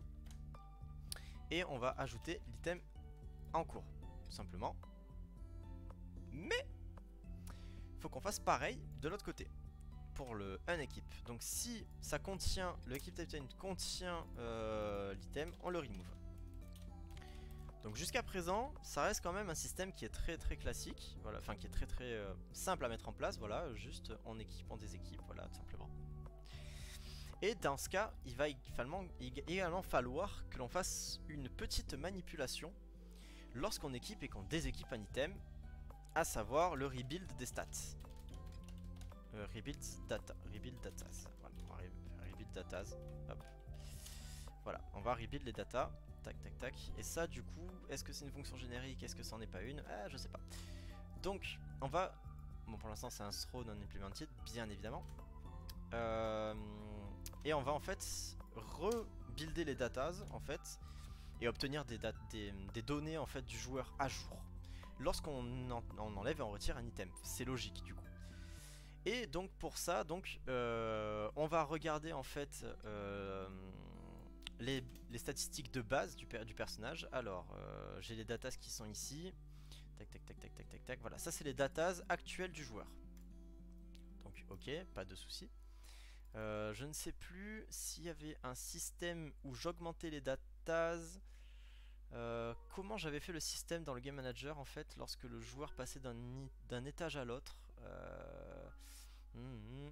et on va ajouter l'item en cours, tout simplement. Mais il faut qu'on fasse pareil de l'autre côté pour le unequip. Donc si ça contient, le equipped item contient euh, l'item, on le remove. Donc jusqu'à présent, ça reste quand même un système qui est très très classique, voilà, enfin qui est très très euh, simple à mettre en place, voilà, juste en équipant des équipes, voilà, tout simplement. Et dans ce cas, il va également, également falloir que l'on fasse une petite manipulation lorsqu'on équipe et qu'on déséquipe un item, à savoir le rebuild des stats. Euh, rebuild data, rebuild datas, voilà, on va rebuild datas, hop. Voilà, on va rebuild les datas. Tac tac tac. Et ça du coup, est-ce que c'est une fonction générique? Est-ce que ça n'en est pas une? Ah, je sais pas. Donc on va, bon pour l'instant c'est un throw non implemented bien évidemment, euh... et on va en fait rebuilder les datas en fait et obtenir des, des, des données en fait du joueur à jour lorsqu'on en on enlève et on retire un item. C'est logique du coup. Et donc pour ça donc euh, on va regarder en fait euh, Les, les statistiques de base du, per, du personnage. Alors, euh, j'ai les datas qui sont ici. Tac, tac, tac, tac, tac, tac, tac. Voilà, ça c'est les datas actuelles du joueur. Donc, ok, pas de souci. Euh, je ne sais plus s'il y avait un système où j'augmentais les datas. Euh, comment j'avais fait le système dans le Game Manager en fait, lorsque le joueur passait d'un étage à l'autre. Euh... Mmh, mmh.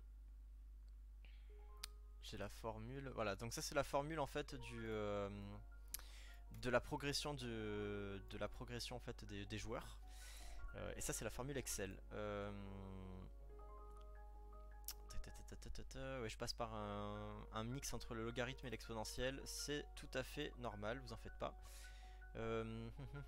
J'ai la formule, voilà, donc ça c'est la formule en fait du euh, de la progression du, de la progression en fait des, des joueurs, euh, et ça c'est la formule Excel. Euh, ta, ta, ta, ta. Ouais, je passe par un, un mix entre le logarithme et l'exponentielle. C'est tout à fait normal, vous en faites pas. Euh,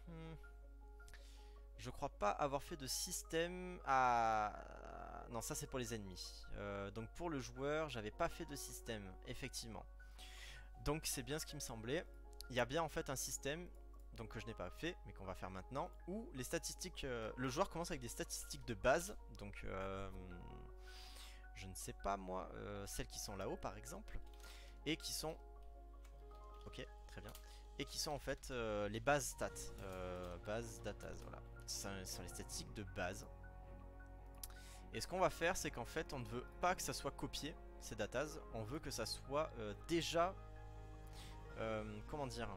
je crois pas avoir fait de système. Ah non, ça c'est pour les ennemis. Euh, donc pour le joueur, j'avais pas fait de système, effectivement. Donc c'est bien ce qui me semblait. Il y a bien en fait un système, donc que je n'ai pas fait, mais qu'on va faire maintenant, où les statistiques, euh, le joueur commence avec des statistiques de base, donc euh, je ne sais pas moi, euh, celles qui sont là-haut par exemple, et qui sont, ok, très bien, et qui sont en fait euh, les bases stats, euh, bases datas, voilà, ce sont les statistiques de base. Et ce qu'on va faire, c'est qu'en fait, on ne veut pas que ça soit copié, ces datas, on veut que ça soit euh, déjà, euh, comment dire,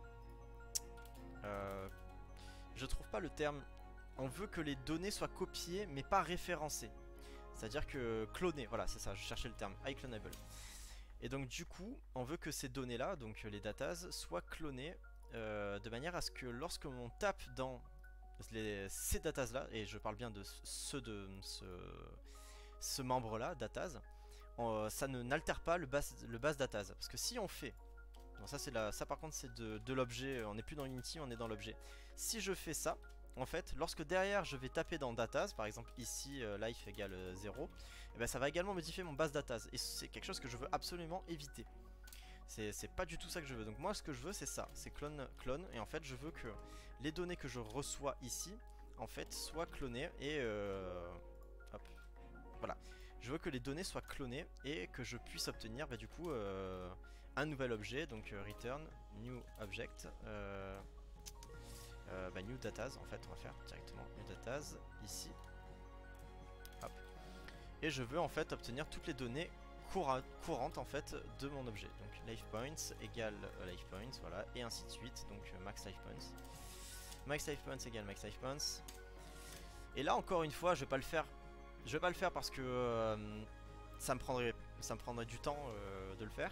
euh, je trouve pas le terme. On veut que les données soient copiées mais pas référencées. C'est-à-dire que clonées, voilà c'est ça, je cherchais le terme, iClonable. Et donc du coup, on veut que ces données-là, donc les datas, soient clonées euh, de manière à ce que lorsque on tape dans les, ces datas-là, et je parle bien de ceux de ce, ce membre-là, datas, on, ça ne n'altère pas le base, le base datas. Parce que si on fait... Non, ça, c'est la, ça par contre c'est de, de l'objet, on n'est plus dans Unity, on est dans l'objet. Si je fais ça, en fait, lorsque derrière je vais taper dans datas, par exemple ici euh, life égale zéro, et ben ça va également modifier mon base datas. Et c'est quelque chose que je veux absolument éviter. C'est pas du tout ça que je veux. Donc moi ce que je veux c'est ça, c'est clone, clone. Et en fait je veux que les données que je reçois ici, en fait, soient clonées et... Euh, hop, voilà. Je veux que les données soient clonées et que je puisse obtenir bah, du coup euh, un nouvel objet, donc euh, return new object, euh, euh, bah, new datas en fait, on va faire directement new datas ici. Hop. Et je veux en fait obtenir toutes les données coura courantes en fait de mon objet. Donc life points égale euh, life points, voilà, et ainsi de suite. Donc euh, max life points. Max life points égale max life points. Et là encore une fois, je vais pas le faire. Je vais pas le faire parce que euh, ça me prendrait, ça me prendrait du temps euh, de le faire.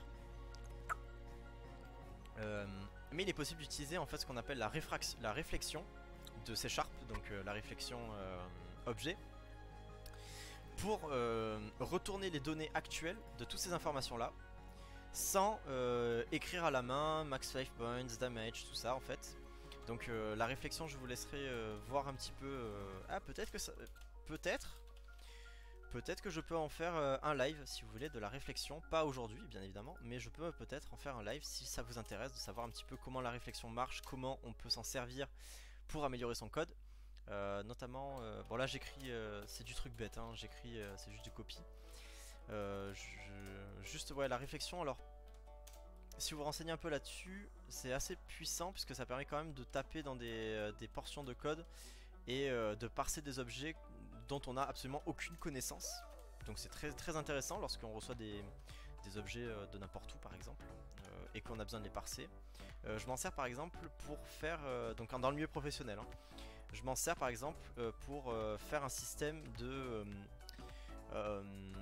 Euh, mais il est possible d'utiliser en fait ce qu'on appelle la, la réflexion de C Sharp, donc euh, la réflexion euh, objet, pour euh, retourner les données actuelles de toutes ces informations là, sans euh, écrire à la main max life points, damage, tout ça en fait. Donc euh, la réflexion, je vous laisserai euh, voir un petit peu. Euh... Ah peut-être que ça, peut-être. Peut-être que je peux en faire euh, un live si vous voulez de la réflexion, pas aujourd'hui bien évidemment, mais je peux peut-être en faire un live si ça vous intéresse de savoir un petit peu comment la réflexion marche, comment on peut s'en servir pour améliorer son code. Euh, notamment, euh, bon là j'écris, euh, c'est du truc bête, hein, j'écris, euh, c'est juste du copy. Euh, je, juste ouais la réflexion, alors si vous vous renseignez un peu là-dessus, c'est assez puissant puisque ça permet quand même de taper dans des, euh, des portions de code et euh, de parser des objets dont on n'a absolument aucune connaissance. Donc c'est très, très intéressant lorsqu'on reçoit des, des objets euh, de n'importe où par exemple euh, et qu'on a besoin de les parser. Euh, je m'en sers par exemple pour faire, euh, donc dans le milieu professionnel, hein, je m'en sers par exemple euh, pour euh, faire un système de, euh, euh,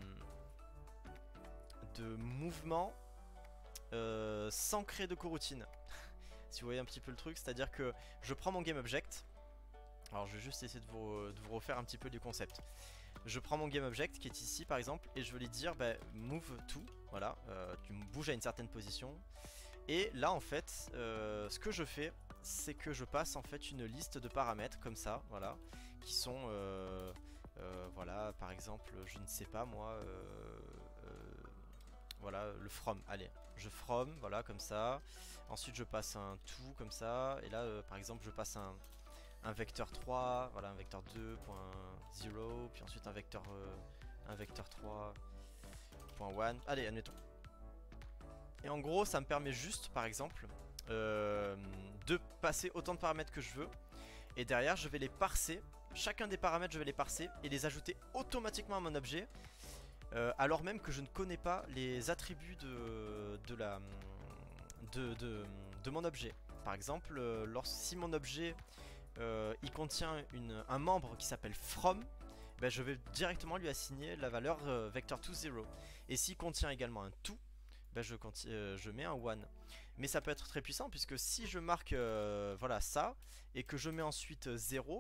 de mouvement euh, sans créer de coroutine. Si vous voyez un petit peu le truc, c'est-à-dire que je prends mon GameObject. Alors je vais juste essayer de vous, de vous refaire un petit peu du concept. Je prends mon GameObject qui est ici par exemple et je vais lui dire bah, move to, voilà, euh, tu bouges à une certaine position. Et là en fait, euh, ce que je fais, c'est que je passe en fait une liste de paramètres comme ça, voilà, qui sont, euh, euh, voilà, par exemple, je ne sais pas moi, euh, euh, voilà, le from, allez, je from, voilà, comme ça. Ensuite je passe un to comme ça, et là euh, par exemple je passe un un vecteur trois, voilà, un vecteur deux point zéro, puis ensuite un vecteur euh, un vecteur trois point un, allez admettons. Et en gros ça me permet juste par exemple euh, de passer autant de paramètres que je veux, et derrière je vais les parser, chacun des paramètres je vais les parser et les ajouter automatiquement à mon objet, euh, alors même que je ne connais pas les attributs de, de, la, de, de, de mon objet. Par exemple, euh, lorsque, si mon objet Euh, il contient une, un membre qui s'appelle from, ben je vais directement lui assigner la valeur euh, vector to zéro. Et s'il contient également un to, ben je, euh, je mets un one. Mais ça peut être très puissant puisque si je marque euh, voilà ça et que je mets ensuite zéro,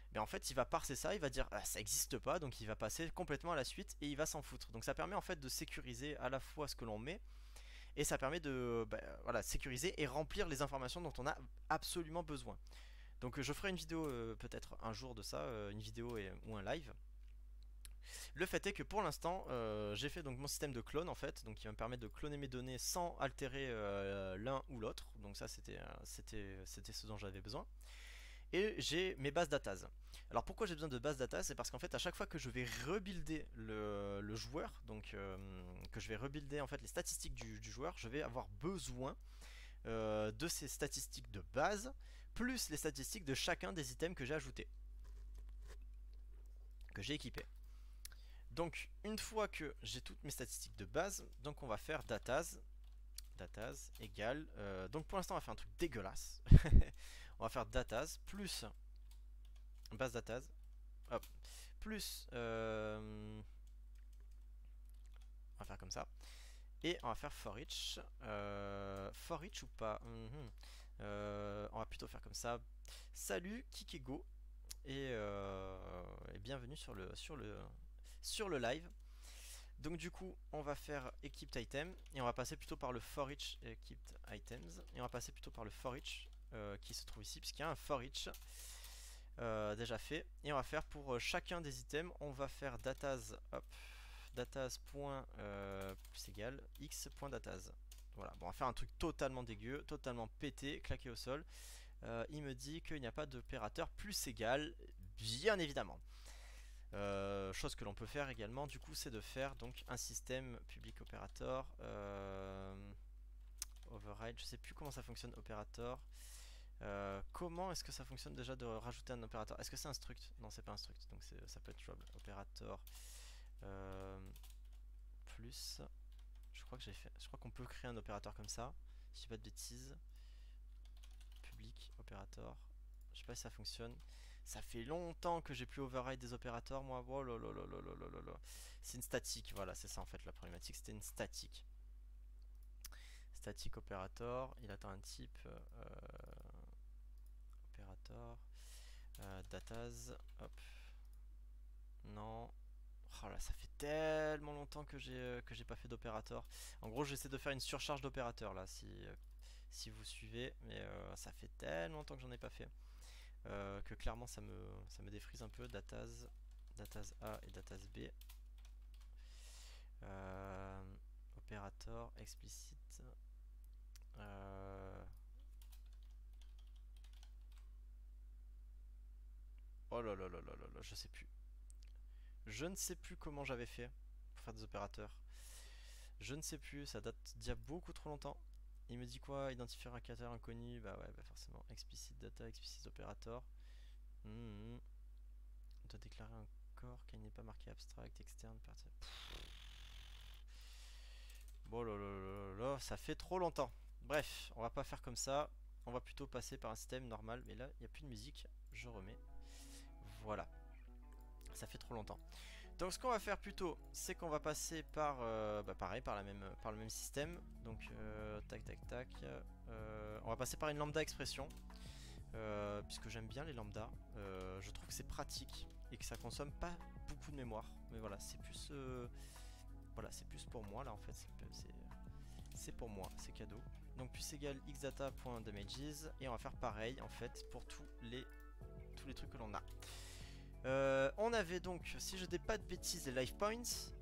Mais en fait il va parser ça, il va dire ah, ça n'existe pas, donc il va passer complètement à la suite et il va s'en foutre. Donc ça permet en fait de sécuriser à la fois ce que l'on met, et ça permet de bah, voilà, sécuriser et remplir les informations dont on a absolument besoin. Donc je ferai une vidéo euh, peut-être un jour de ça, euh, une vidéo et, ou un live. Le fait est que pour l'instant euh, j'ai fait donc mon système de clone en fait, donc qui va me permettre de cloner mes données sans altérer euh, l'un ou l'autre. Donc ça c'était c'était c'était ce dont j'avais besoin. Et j'ai mes bases datas. Alors pourquoi j'ai besoin de bases datas? C'est parce qu'en fait à chaque fois que je vais rebuilder le, le joueur, donc euh, que je vais rebuilder en fait les statistiques du, du joueur, je vais avoir besoin euh, de ces statistiques de base plus les statistiques de chacun des items que j'ai ajoutés, que j'ai équipés. Donc une fois que j'ai toutes mes statistiques de base, donc on va faire datas, datas égale, euh, donc pour l'instant on va faire un truc dégueulasse. On va faire datas plus base datas, hop, plus euh, on va faire comme ça, et on va faire for each, euh, for each ou pas, mm-hmm. euh, on va plutôt faire comme ça. Salut Kikego et, euh, et bienvenue sur le sur le sur le live. Donc du coup on va faire equipped item et on va passer plutôt par le for each equipped items, et on va passer plutôt par le for each euh, qui se trouve ici puisqu'il y a un for each euh, déjà fait, et on va faire pour euh, chacun des items, on va faire datas, hop, datas point euh, plus égal x.datas. Voilà, bon, on va faire un truc totalement dégueu, totalement pété, claqué au sol. Euh, il me dit qu'il n'y a pas d'opérateur plus égal, bien évidemment. Euh, chose que l'on peut faire également, du coup, c'est de faire donc un système public opérateur, euh, override, je sais plus comment ça fonctionne, opérateur. Euh, comment est-ce que ça fonctionne déjà de rajouter un opérateur? Est-ce que c'est un struct? Non, c'est pas un struct, donc ça peut être trouble. Opérateur euh, plus. Je crois que j'ai fait. Je crois qu'on peut créer un opérateur comme ça. Si je dis pas de bêtises. Public opérateur. Je sais pas si ça fonctionne. Ça fait longtemps que j'ai plus override des opérateurs, moi. Oh là là là là là là là. C'est une statique, voilà, c'est ça en fait la problématique. C'était une statique. Statique opérateur. Il attend un type. Euh, opérateur. Euh, datas. Hop. Non. Oh là, ça fait tellement longtemps que j'ai euh, que j'ai pas fait d'opérateur. En gros, j'essaie de faire une surcharge d'opérateur là, si euh, si vous suivez, mais euh, ça fait tellement longtemps que j'en ai pas fait euh, que clairement ça me ça me défrise un peu. Datas, datas A et datas B. Euh, opérateur explicite. Euh... Oh là là là là là là, je sais plus. Je ne sais plus comment j'avais fait pour faire des opérateurs. Je ne sais plus, ça date d'il y a beaucoup trop longtemps. Il me dit quoi? Identifier un caractère inconnu? Bah ouais, bah forcément. Explicit data, explicit opérateur. Mmh, mmh. On doit déclarer un corps qui n'est pas marqué abstract, externe, partie. Bon là là là là, ça fait trop longtemps. Bref, on va pas faire comme ça. On va plutôt passer par un système normal. Mais là, il n'y a plus de musique. Je remets. Voilà. Ça fait trop longtemps. Donc ce qu'on va faire plutôt, c'est qu'on va passer par, euh, bah pareil, par, la même, par le même système. Donc euh, tac tac tac. Euh, on va passer par une lambda expression, euh, puisque j'aime bien les lambda. Euh, je trouve que c'est pratique et que ça consomme pas beaucoup de mémoire. Mais voilà, c'est plus, euh, voilà, c'est plus pour moi là en fait. C'est pour moi, c'est cadeau. Donc plus égal xdata.damages, et on va faire pareil en fait pour tous les tous les trucs que l'on a. Euh, on avait donc, si je dis pas de bêtises, les life points.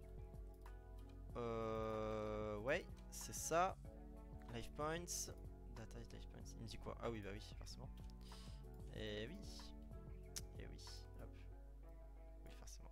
Euh, ouais, c'est ça. Life points. Data is life points. Il me dit quoi? Ah oui, bah oui, forcément. Et oui. Et oui. Hop. Oui, forcément.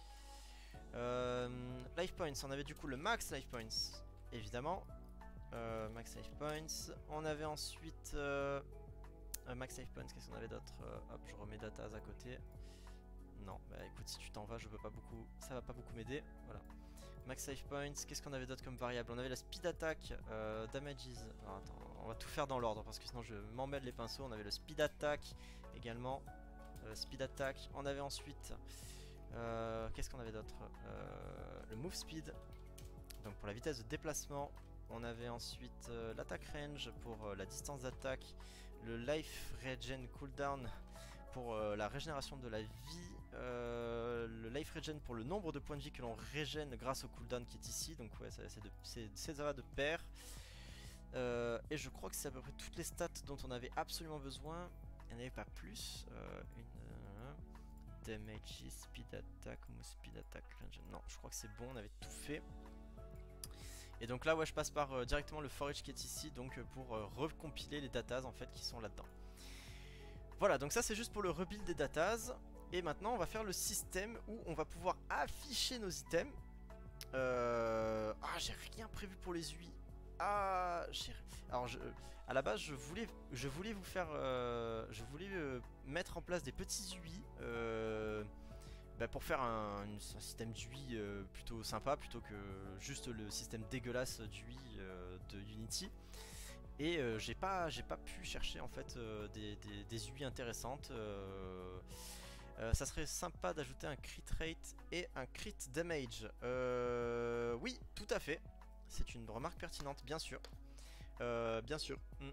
Euh, life points. On avait du coup le max life points, évidemment. Euh, max life points. On avait ensuite euh, euh, max life points. Qu'est-ce qu'on avait d'autre? euh, Hop, je remets datas à côté. Non, bah écoute, si tu t'en vas, je peux pas beaucoup, ça va pas beaucoup m'aider. Voilà. Max life points, qu'est-ce qu'on avait d'autre comme variable? On avait la speed attack, euh, damages. Alors, attends, on va tout faire dans l'ordre parce que sinon je m'emmêle les pinceaux. On avait le speed attack également. Euh, speed attack. On avait ensuite, euh, qu'est-ce qu'on avait d'autre? euh, Le move speed, donc pour la vitesse de déplacement. On avait ensuite euh, l'attaque range pour euh, la distance d'attaque. Le life regen cooldown pour euh, la régénération de la vie, euh, le life regen pour le nombre de points de vie que l'on régène grâce au cooldown qui est ici, donc ouais c'est ça va de pair. Euh, et je crois que c'est à peu près toutes les stats dont on avait absolument besoin. Il n'y en avait pas plus. Euh, une euh, damage, speed attack, ou speed attack. Non, je crois que c'est bon, on avait tout fait. Et donc là, ouais, je passe par euh, directement le forage qui est ici, donc euh, pour euh, recompiler les datas en fait qui sont là-dedans. Voilà, donc ça c'est juste pour le rebuild des datas. Et maintenant, on va faire le système où on va pouvoir afficher nos items. Euh... Ah, j'ai rien prévu pour les U I. Ah, alors je, à la base je voulais, je voulais vous faire, euh, je voulais euh, mettre en place des petits U I euh, bah pour faire un, un système d'U I euh, plutôt sympa plutôt que juste le système dégueulasse d'U I euh, de Unity. Et euh, j'ai pas, j'ai pas pu chercher en fait euh, des, des, des U I intéressantes. Euh, euh, ça serait sympa d'ajouter un crit rate et un crit damage. Euh, oui, tout à fait. C'est une remarque pertinente, bien sûr. Euh, bien sûr. Mm.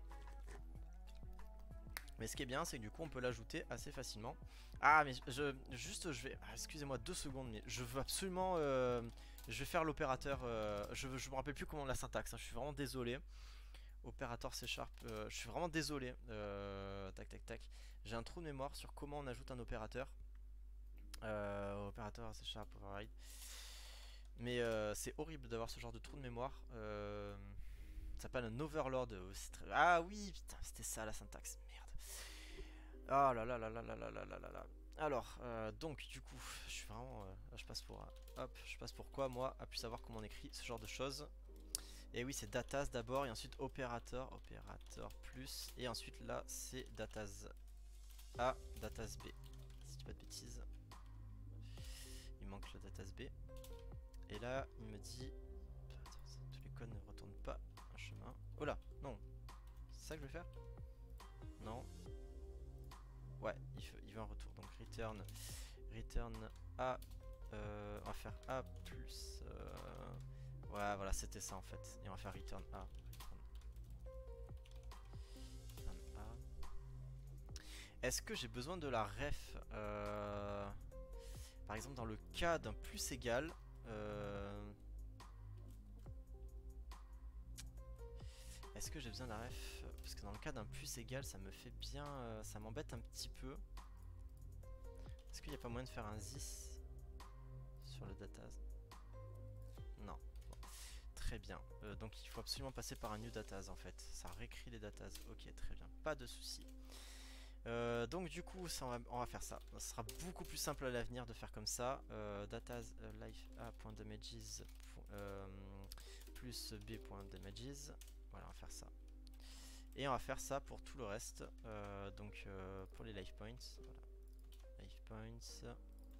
Mais ce qui est bien, c'est que du coup, on peut l'ajouter assez facilement. Ah, mais je, juste, je vais... Ah, excusez-moi deux secondes, mais je veux absolument... Euh, je vais faire l'opérateur... Euh, je, je me rappelle plus comment la syntaxe, hein, je suis vraiment désolé. Opérateur C Sharp, euh, je suis vraiment désolé. Euh, tac, tac, tac. J'ai un trou de mémoire sur comment on ajoute un opérateur. Euh, opérateur C Sharp, override. Mais euh, c'est horrible d'avoir ce genre de trou de mémoire. Euh, ça s'appelle un overlord. Ah oui, putain, c'était ça la syntaxe. Merde. Ah là là là là là là là là là là. Alors, euh, donc du coup, je suis vraiment... Euh, là, je passe pour... Euh, hop, je passe pour quoi, moi, à plus savoir comment on écrit ce genre de choses. Et oui, c'est datas d'abord, et ensuite opérateur, opérateur plus. Et ensuite là, c'est datas A, datas B. Si je dis pas de bêtises. Il manque le datas B. Et là, il me dit... Attends, tous les codes ne retournent pas un chemin. Oh là, non. C'est ça que je vais faire? Non. Ouais, il veut, il veut un retour. Donc return, return A. Euh, on va faire A plus... Euh, ouais, voilà, c'était ça en fait. Et on va faire return A. Return A. Est-ce que j'ai besoin de la ref euh, par exemple, dans le cas d'un plus égal... Euh, Est-ce que j'ai besoin d'un ref? Parce que dans le cas d'un plus égal, ça me fait bien... Euh, ça m'embête un petit peu. Est-ce qu'il n'y a pas moyen de faire un this sur le datas? Non. Bon. Très bien. Euh, donc il faut absolument passer par un new datas en fait. Ça réécrit les datas. Ok, très bien. Pas de souci. Euh, donc du coup, ça, on, va, on va faire ça. Ce sera beaucoup plus simple à l'avenir de faire comme ça. Euh, datas euh, life a.damages euh, plus b.damages. Voilà, on va faire ça. Et on va faire ça pour tout le reste. Euh, donc euh, pour les life points. Voilà. Life points.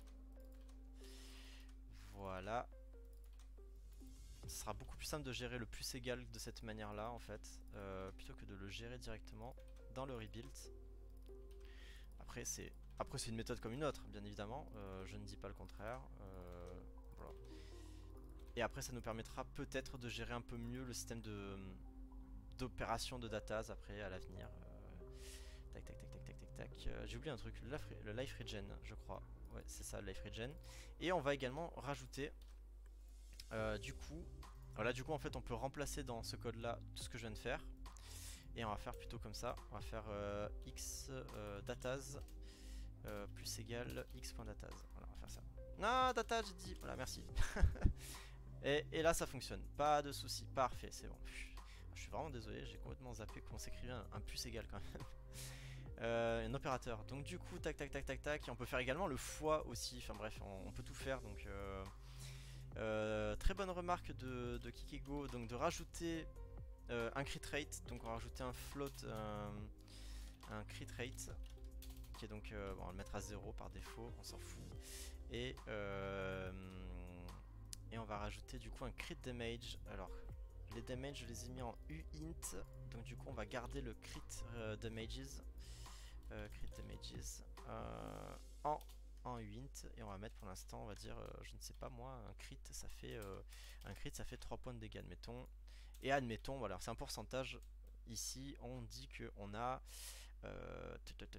Voilà. Ce sera beaucoup plus simple de gérer le plus égal de cette manière là en fait. Euh, plutôt que de le gérer directement dans le rebuild. Après c'est après c'est une méthode comme une autre, bien évidemment. Euh, je ne dis pas le contraire. Euh, voilà. Et après ça nous permettra peut-être de gérer un peu mieux le système de... d'opération de datas après à l'avenir. Euh, tac tac tac tac tac tac tac. Euh, J'ai oublié un truc, le life, le life regen, je crois. Ouais, c'est ça, le life regen. Et on va également rajouter euh, du coup. Voilà, du coup en fait on peut remplacer dans ce code là tout ce que je viens de faire. Et on va faire plutôt comme ça. On va faire euh, x euh, datas euh, plus égal x.datas. Voilà, on va faire ça. Non, datas, j'ai dit. Voilà, merci. et, et là ça fonctionne. Pas de souci. Parfait, c'est bon. Je suis vraiment désolé, j'ai complètement zappé comment s'écrivait un, un plus égal quand même. euh, un opérateur. Donc du coup, tac tac tac tac tac. Et on peut faire également le fois aussi. Enfin bref, on, on peut tout faire. Donc euh, euh, très bonne remarque de, de Kikego. Donc de rajouter euh, un crit rate. Donc on va rajouter un float, un, un crit rate. Qui est donc, euh, bon, on va le mettre à zéro par défaut. On s'en fout. Et euh, et on va rajouter du coup un crit damage. Alors les damages, je les ai mis en uint, donc du coup on va garder le crit euh, damages, euh, crit damages euh, en, en uint, et on va mettre pour l'instant, on va dire, euh, je ne sais pas moi, un crit ça fait euh, un crit ça fait trois points de dégâts, admettons, et admettons, voilà, c'est un pourcentage. Ici on dit que on a Euh,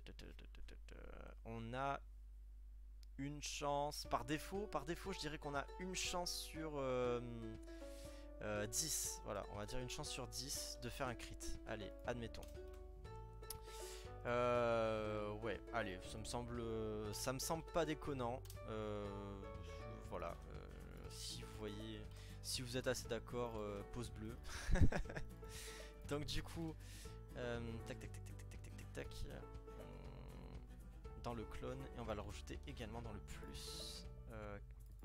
on a une chance par défaut. Par défaut, je dirais qu'on a une chance sur euh, euh, dix. Voilà, on va dire une chance sur dix de faire un crit. Allez, admettons. Euh, ouais, allez, ça me semble, ça me semble pas déconnant. Euh, voilà, euh, si vous voyez, si vous êtes assez d'accord, euh, pouce bleu. Donc du coup, euh, tac tac tac tac tac tac tac tac, euh, dans le clone et on va le rajouter également dans le plus. Euh, euh,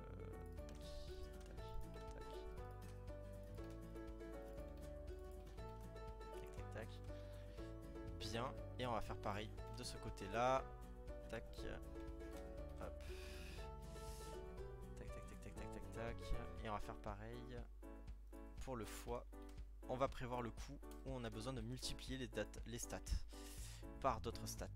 tac tac tac tac. Bien, et on va faire pareil de ce côté là. Tac, hop, tac tac tac tac tac tac tac, et on va faire pareil pour le foie. On va prévoir le coup où on a besoin de multiplier les, dates, les stats par d'autres stats.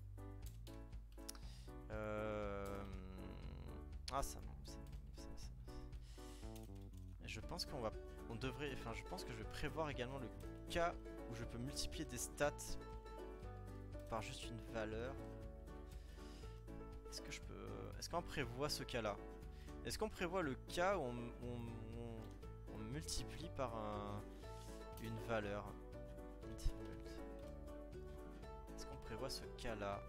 Euh... Ah ça, ça, ça, ça. Je pense qu'on va, on devrait, enfin je pense que je vais prévoir également le cas où je peux multiplier des stats par juste une valeur. Est-ce que je peux... Est-ce qu'on prévoit ce cas-là? Est-ce qu'on prévoit le cas où on, on, on, on multiplie par un, une valeur? Est-ce qu'on prévoit ce cas-là?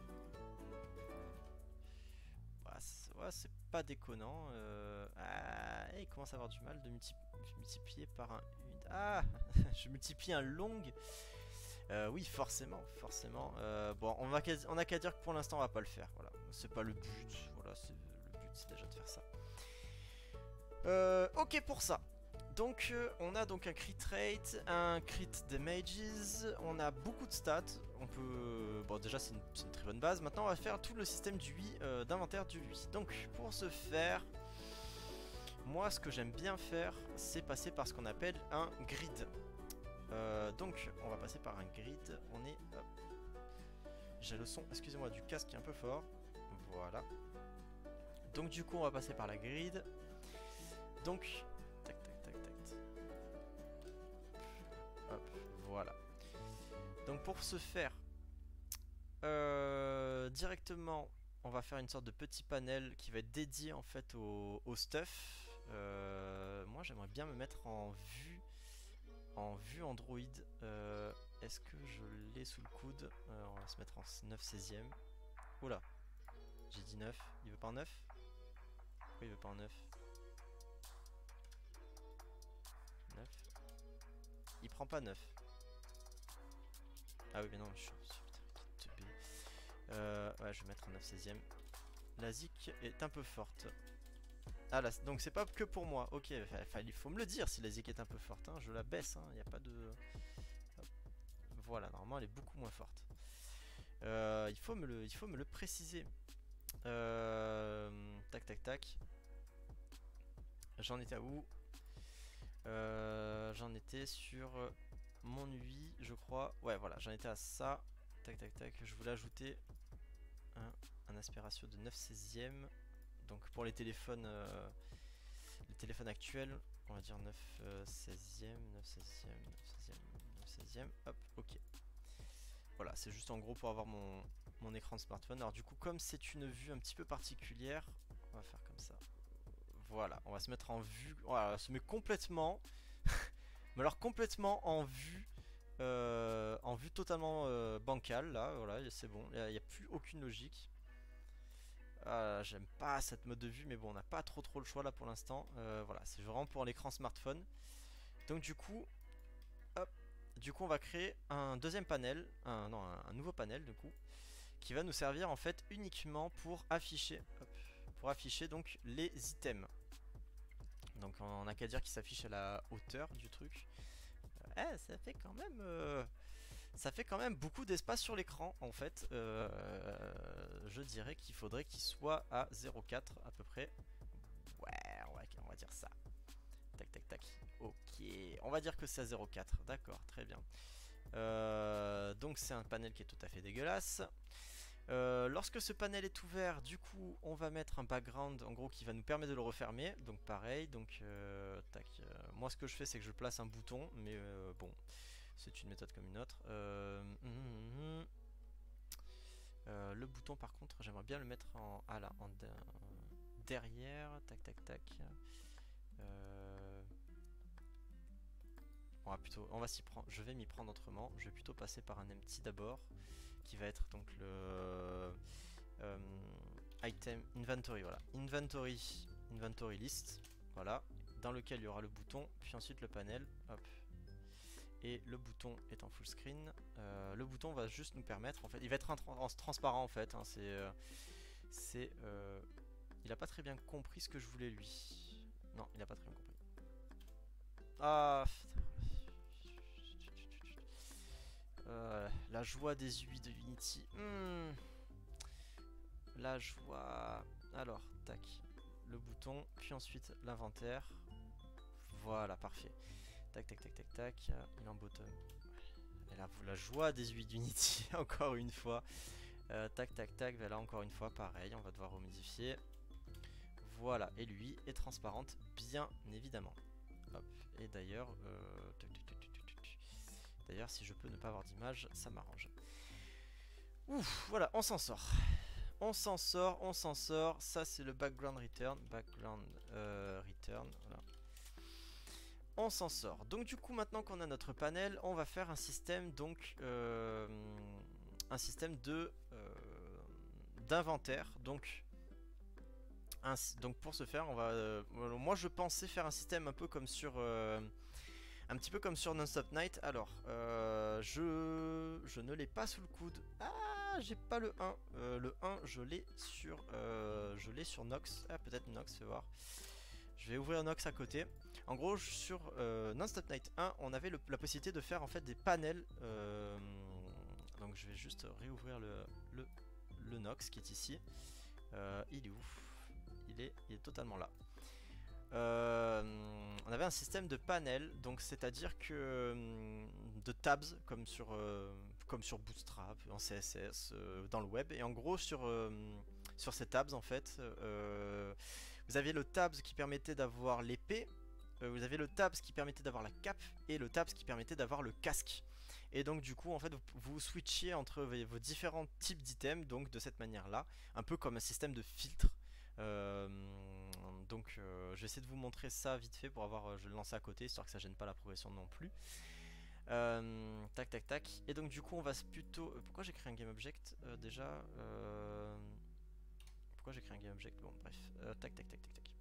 Bah, ouais, c'est pas déconnant. Euh... Ah, il commence à avoir du mal de multi multiplier par un... Une... Ah je multiplie un long. Euh, oui, forcément, forcément. Euh, bon, on n'a qu'à qu'à dire que pour l'instant, on va pas le faire. Voilà, c'est pas le but. Voilà, c'est le but, c'est déjà de faire ça. Euh, ok pour ça. Donc, euh, on a donc un crit rate, un crit damages. On a beaucoup de stats. On peut. Bon, déjà, c'est une, une très bonne base. Maintenant, on va faire tout le système du U I, euh, d'inventaire du U I. Donc, pour ce faire, moi, ce que j'aime bien faire, c'est passer par ce qu'on appelle un grid. Euh, donc on va passer par un grid. On est... J'ai le son, excusez-moi, du casque qui est un peu fort. Voilà. Donc du coup on va passer par la grid. Donc... Tac tac tac tac. Hop, voilà. Donc pour ce faire... Euh, directement on va faire une sorte de petit panel qui va être dédié en fait au, au stuff. Euh, moi j'aimerais bien me mettre en vue... En vue Android, euh, est-ce que je l'ai sous le coude? euh, On va se mettre en neuf seizième. Oula, j'ai dit neuf, il veut pas en neuf? Pourquoi il veut pas en neuf? neuf. Il prend pas neuf. Ah oui mais non, je suis... Putain, euh, ouais, je vais mettre en neuf seizième. La zik est un peu forte. Ah là, donc c'est pas que pour moi. Ok, il faut me le dire si la zik est un peu forte. Hein. Je la baisse, il hein. n'y a pas de... Hop. Voilà, normalement elle est beaucoup moins forte. Euh, il, faut me le, il faut me le préciser. Euh, tac, tac, tac. J'en étais à où? euh, J'en étais sur mon U I, je crois. Ouais, voilà, j'en étais à ça. Tac, tac, tac. Je voulais ajouter un, un aspect ratio de neuf seizième. Donc pour les téléphones, euh, les téléphones actuels, on va dire neuf seizième, neuf seizième, neuf seizième, neuf seizième, hop, ok. Voilà, c'est juste en gros pour avoir mon, mon écran de smartphone. Alors du coup, comme c'est une vue un petit peu particulière, on va faire comme ça. Voilà, on va se mettre en vue, voilà, on se met complètement, mais alors complètement en vue, euh, en vue totalement euh, bancale, là, voilà, c'est bon, il n'y a, a plus aucune logique. Euh, J'aime pas cette mode de vue, mais bon, on n'a pas trop trop le choix là pour l'instant. Euh, voilà, c'est vraiment pour l'écran smartphone. Donc du coup, hop, du coup on va créer un deuxième panel, un, non, un, un nouveau panel du coup, qui va nous servir en fait uniquement pour afficher, hop, pour afficher donc les items. Donc on n'a qu'à dire qu'il s'affiche à la hauteur du truc. Euh, eh, ça fait quand même... Euh... Ça fait quand même beaucoup d'espace sur l'écran en fait. euh, Je dirais qu'il faudrait qu'il soit à zéro virgule quatre à peu près. Ouais, on va, on va dire ça. Tac tac tac. Ok, on va dire que c'est à zéro virgule quatre. D'accord, très bien. euh, Donc c'est un panel qui est tout à fait dégueulasse. Euh, lorsque ce panel est ouvert, du coup, on va mettre un background en gros qui va nous permettre de le refermer. Donc pareil, donc euh, tac. Euh, moi ce que je fais c'est que je place un bouton, mais euh, bon. C'est une méthode comme une autre. Euh, mm, mm, Euh, le bouton par contre j'aimerais bien le mettre en, ah là, en de, derrière, tac tac tac. Euh, on va plutôt, on va s'y prendre, je vais m'y prendre autrement. Je vais plutôt passer par un empty d'abord, qui va être donc le euh, item inventory, voilà, inventory, inventory list, voilà, dans lequel il y aura le bouton, puis ensuite le panel, hop. Et le bouton est en full screen. Euh, le bouton va juste nous permettre, en fait, il va être en, en transparent en fait. Hein, c'est, euh, c'est, euh, il a pas très bien compris ce que je voulais lui. Non, il a pas très bien compris. Ah, euh, la joie des U I de Unity. Hmm. La joie. Alors, tac, le bouton, puis ensuite l'inventaire. Voilà, parfait. Tac, tac, tac, tac, tac. Il est en bottom. Et là, la joie des U I d'Unity, encore une fois. Euh, tac, tac, tac. Ben là, encore une fois, pareil. On va devoir remodifier. Voilà. Et l'U I est transparente, bien évidemment. Hop. Et d'ailleurs, euh, d'ailleurs, si je peux ne pas avoir d'image, ça m'arrange. Ouf, voilà, on s'en sort. On s'en sort, on s'en sort. Ça, c'est le background return. Background euh, return. Voilà. On s'en sort. Donc du coup, maintenant qu'on a notre panel, on va faire un système donc euh, un système de euh, d'inventaire. Donc un, donc pour ce faire, on va euh, moi je pensais faire un système un peu comme sur euh, un petit peu comme sur Non-Stop Night. Alors euh, je je ne l'ai pas sous le coude. Ah, j'ai pas le un. Euh, le un, je l'ai sur euh, je l'ai sur Nox. Ah, peut-être Nox, fais voir. Je vais ouvrir Nox à côté. En gros, sur euh, Non-Stop Night un, on avait le, la possibilité de faire en fait des panels. Euh, donc je vais juste réouvrir le, le, le Nox qui est ici. Euh, il est où? il est, il est totalement là. Euh, on avait un système de panels, donc c'est-à-dire que de tabs comme sur euh, comme sur Bootstrap, en C S S, euh, dans le web. Et en gros sur euh, sur ces tabs en fait, euh, vous aviez le tabs qui permettait d'avoir l'épée, euh, vous avez le tabs qui permettait d'avoir la cape et le tabs qui permettait d'avoir le casque. Et donc du coup en fait vous, vous switchiez entre vos différents types d'items donc de cette manière là, un peu comme un système de filtre. Euh, donc euh, je vais essayer de vous montrer ça vite fait pour avoir, euh, je vais le lancer à côté histoire que ça gêne pas la progression non plus. Euh, tac tac tac. Et donc du coup on va plutôt, euh, pourquoi j'ai créé un game object euh, déjà euh, pourquoi j'ai créé un game object, bon bref, euh, tac tac tac tac tac.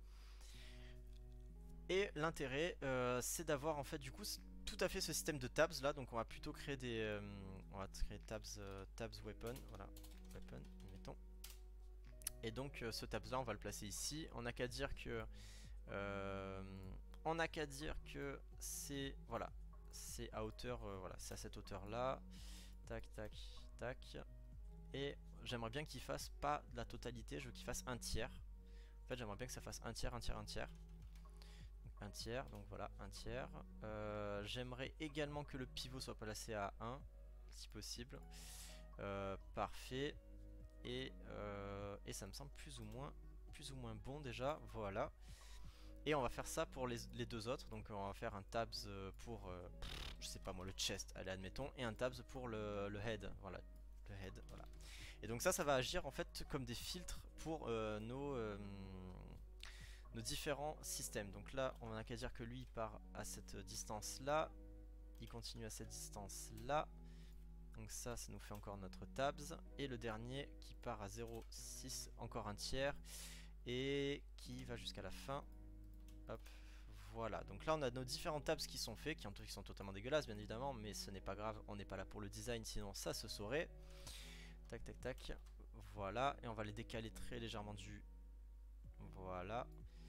Et l'intérêt euh, c'est d'avoir en fait du coup tout à fait ce système de tabs là, donc on va plutôt créer des euh, on va créer tabs euh, tabs weapon, voilà, weapon, mettons. Et donc euh, ce tabs là on va le placer ici. On n'a qu'à dire que euh, on n'a qu'à dire que c'est, voilà, c'est à hauteur, euh, voilà, c'est à cette hauteur là, tac tac tac. Et j'aimerais bien qu'il fasse pas la totalité, je veux qu'il fasse un tiers. En fait j'aimerais bien que ça fasse un tiers, un tiers, un tiers. Donc, un tiers, donc voilà, un tiers. Euh, j'aimerais également que le pivot soit placé à un, si possible. Euh, parfait. Et, euh, et ça me semble plus ou moins plus ou moins bon déjà, voilà. Et on va faire ça pour les, les deux autres. Donc on va faire un tabs pour euh, pff, je sais pas moi, le chest, allez admettons, et un tabs pour le, le head, voilà, le head, voilà. Et donc ça ça va agir en fait comme des filtres pour euh, nos euh, nos différents systèmes. Donc là on n'a qu'à dire que lui il part à cette distance là, il continue à cette distance là. Donc ça, ça nous fait encore notre tabs. Et le dernier qui part à zéro virgule six, encore un tiers. Et qui va jusqu'à la fin. Hop, voilà. Donc là, on a nos différents tabs qui sont faits, qui, en, qui sont totalement dégueulasses, bien évidemment. Mais ce n'est pas grave, on n'est pas là pour le design, sinon ça se saurait. Tac, tac, tac. Voilà. Et on va les décaler très légèrement du... Voilà.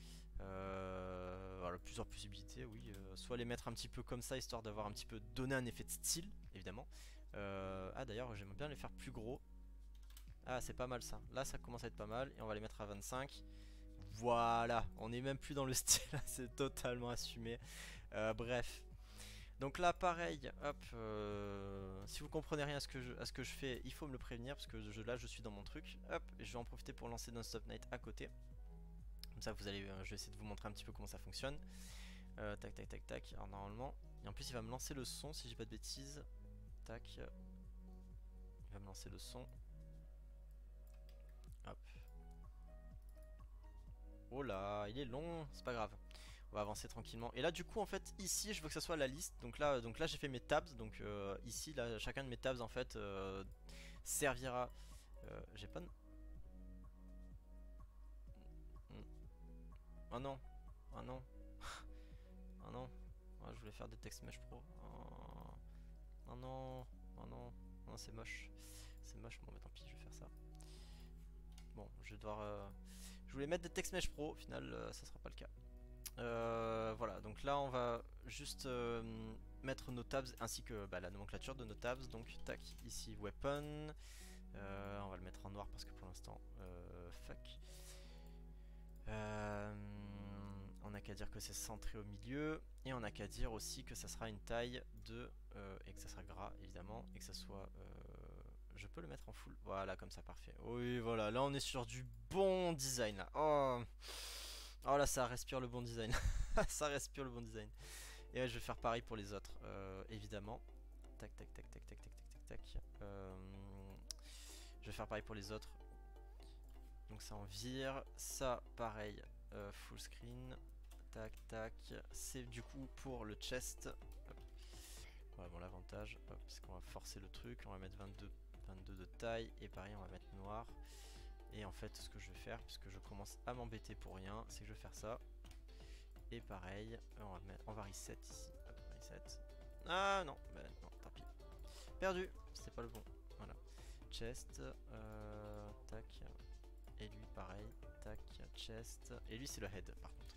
Euh, voilà, plusieurs possibilités, oui. Euh, soit les mettre un petit peu comme ça, histoire d'avoir un petit peu donné un effet de style, évidemment. Euh, ah d'ailleurs j'aimerais bien les faire plus gros. Ah c'est pas mal ça. Là ça commence à être pas mal. Et on va les mettre à vingt-cinq. Voilà. On est même plus dans le style. C'est totalement assumé. euh, Bref. Donc là pareil. Hop euh, si vous comprenez rien à ce, que je, à ce que je fais, il faut me le prévenir. Parce que je, là je suis dans mon truc. Hop. Et je vais en profiter pour lancer Non-Stop Night à côté. Comme ça vous allez, euh, je vais essayer de vous montrer un petit peu comment ça fonctionne. euh, Tac tac tac tac. Alors normalement. Et en plus il va me lancer le son si j'ai pas de bêtises. Tac. Il va me lancer le son. Oh là, il est long, c'est pas grave. On va avancer tranquillement. Et là du coup en fait ici je veux que ça soit la liste. Donc là, donc là j'ai fait mes tabs. Donc euh, ici là chacun de mes tabs en fait euh, servira. Euh, j'ai pas de... Oh non. Oh non. Oh non. Oh, je voulais faire des text mesh pro. Oh, oh non. Oh non. Oh, c'est moche. C'est moche. Bon bah tant pis, je vais faire ça. Bon, je vais devoir... Euh... Je voulais mettre des text mesh pro. Au final, euh, ça sera pas le cas. Euh, voilà, donc là on va juste euh, mettre nos tabs ainsi que bah, la nomenclature de nos tabs. Donc tac, ici weapon. Euh, on va le mettre en noir parce que pour l'instant, euh, fuck. Euh, on n'a qu'à dire que c'est centré au milieu. Et on n'a qu'à dire aussi que ça sera une taille de... Euh, et que ça sera gras évidemment. Et que ça soit... Euh, je peux le mettre en full. Voilà, comme ça, parfait. Oui, voilà, là on est sur du bon design là. Oh, oh là, ça respire le bon design. Ça respire le bon design. Et ouais, je vais faire pareil pour les autres, euh, évidemment. Tac, tac, tac, tac, tac, tac, tac, tac, tac. Euh, je vais faire pareil pour les autres. Donc ça en vire. Ça, pareil, euh, full screen. Tac, tac. C'est du coup pour le chest. Hop. Voilà, bon, l'avantage, c'est qu'on va forcer le truc. On va mettre vingt-deux, vingt-deux de taille. Et pareil, on va mettre noir. Et en fait, ce que je vais faire, puisque je commence à m'embêter pour rien, c'est que je vais faire ça. Et pareil, on va, mettre, on va reset ici. Hop, reset. Ah non, bah non, tant pis. Perdu, c'était pas le bon. Voilà. Chest, euh, tac. Et lui, pareil, tac, chest. Et lui, c'est le head, par contre.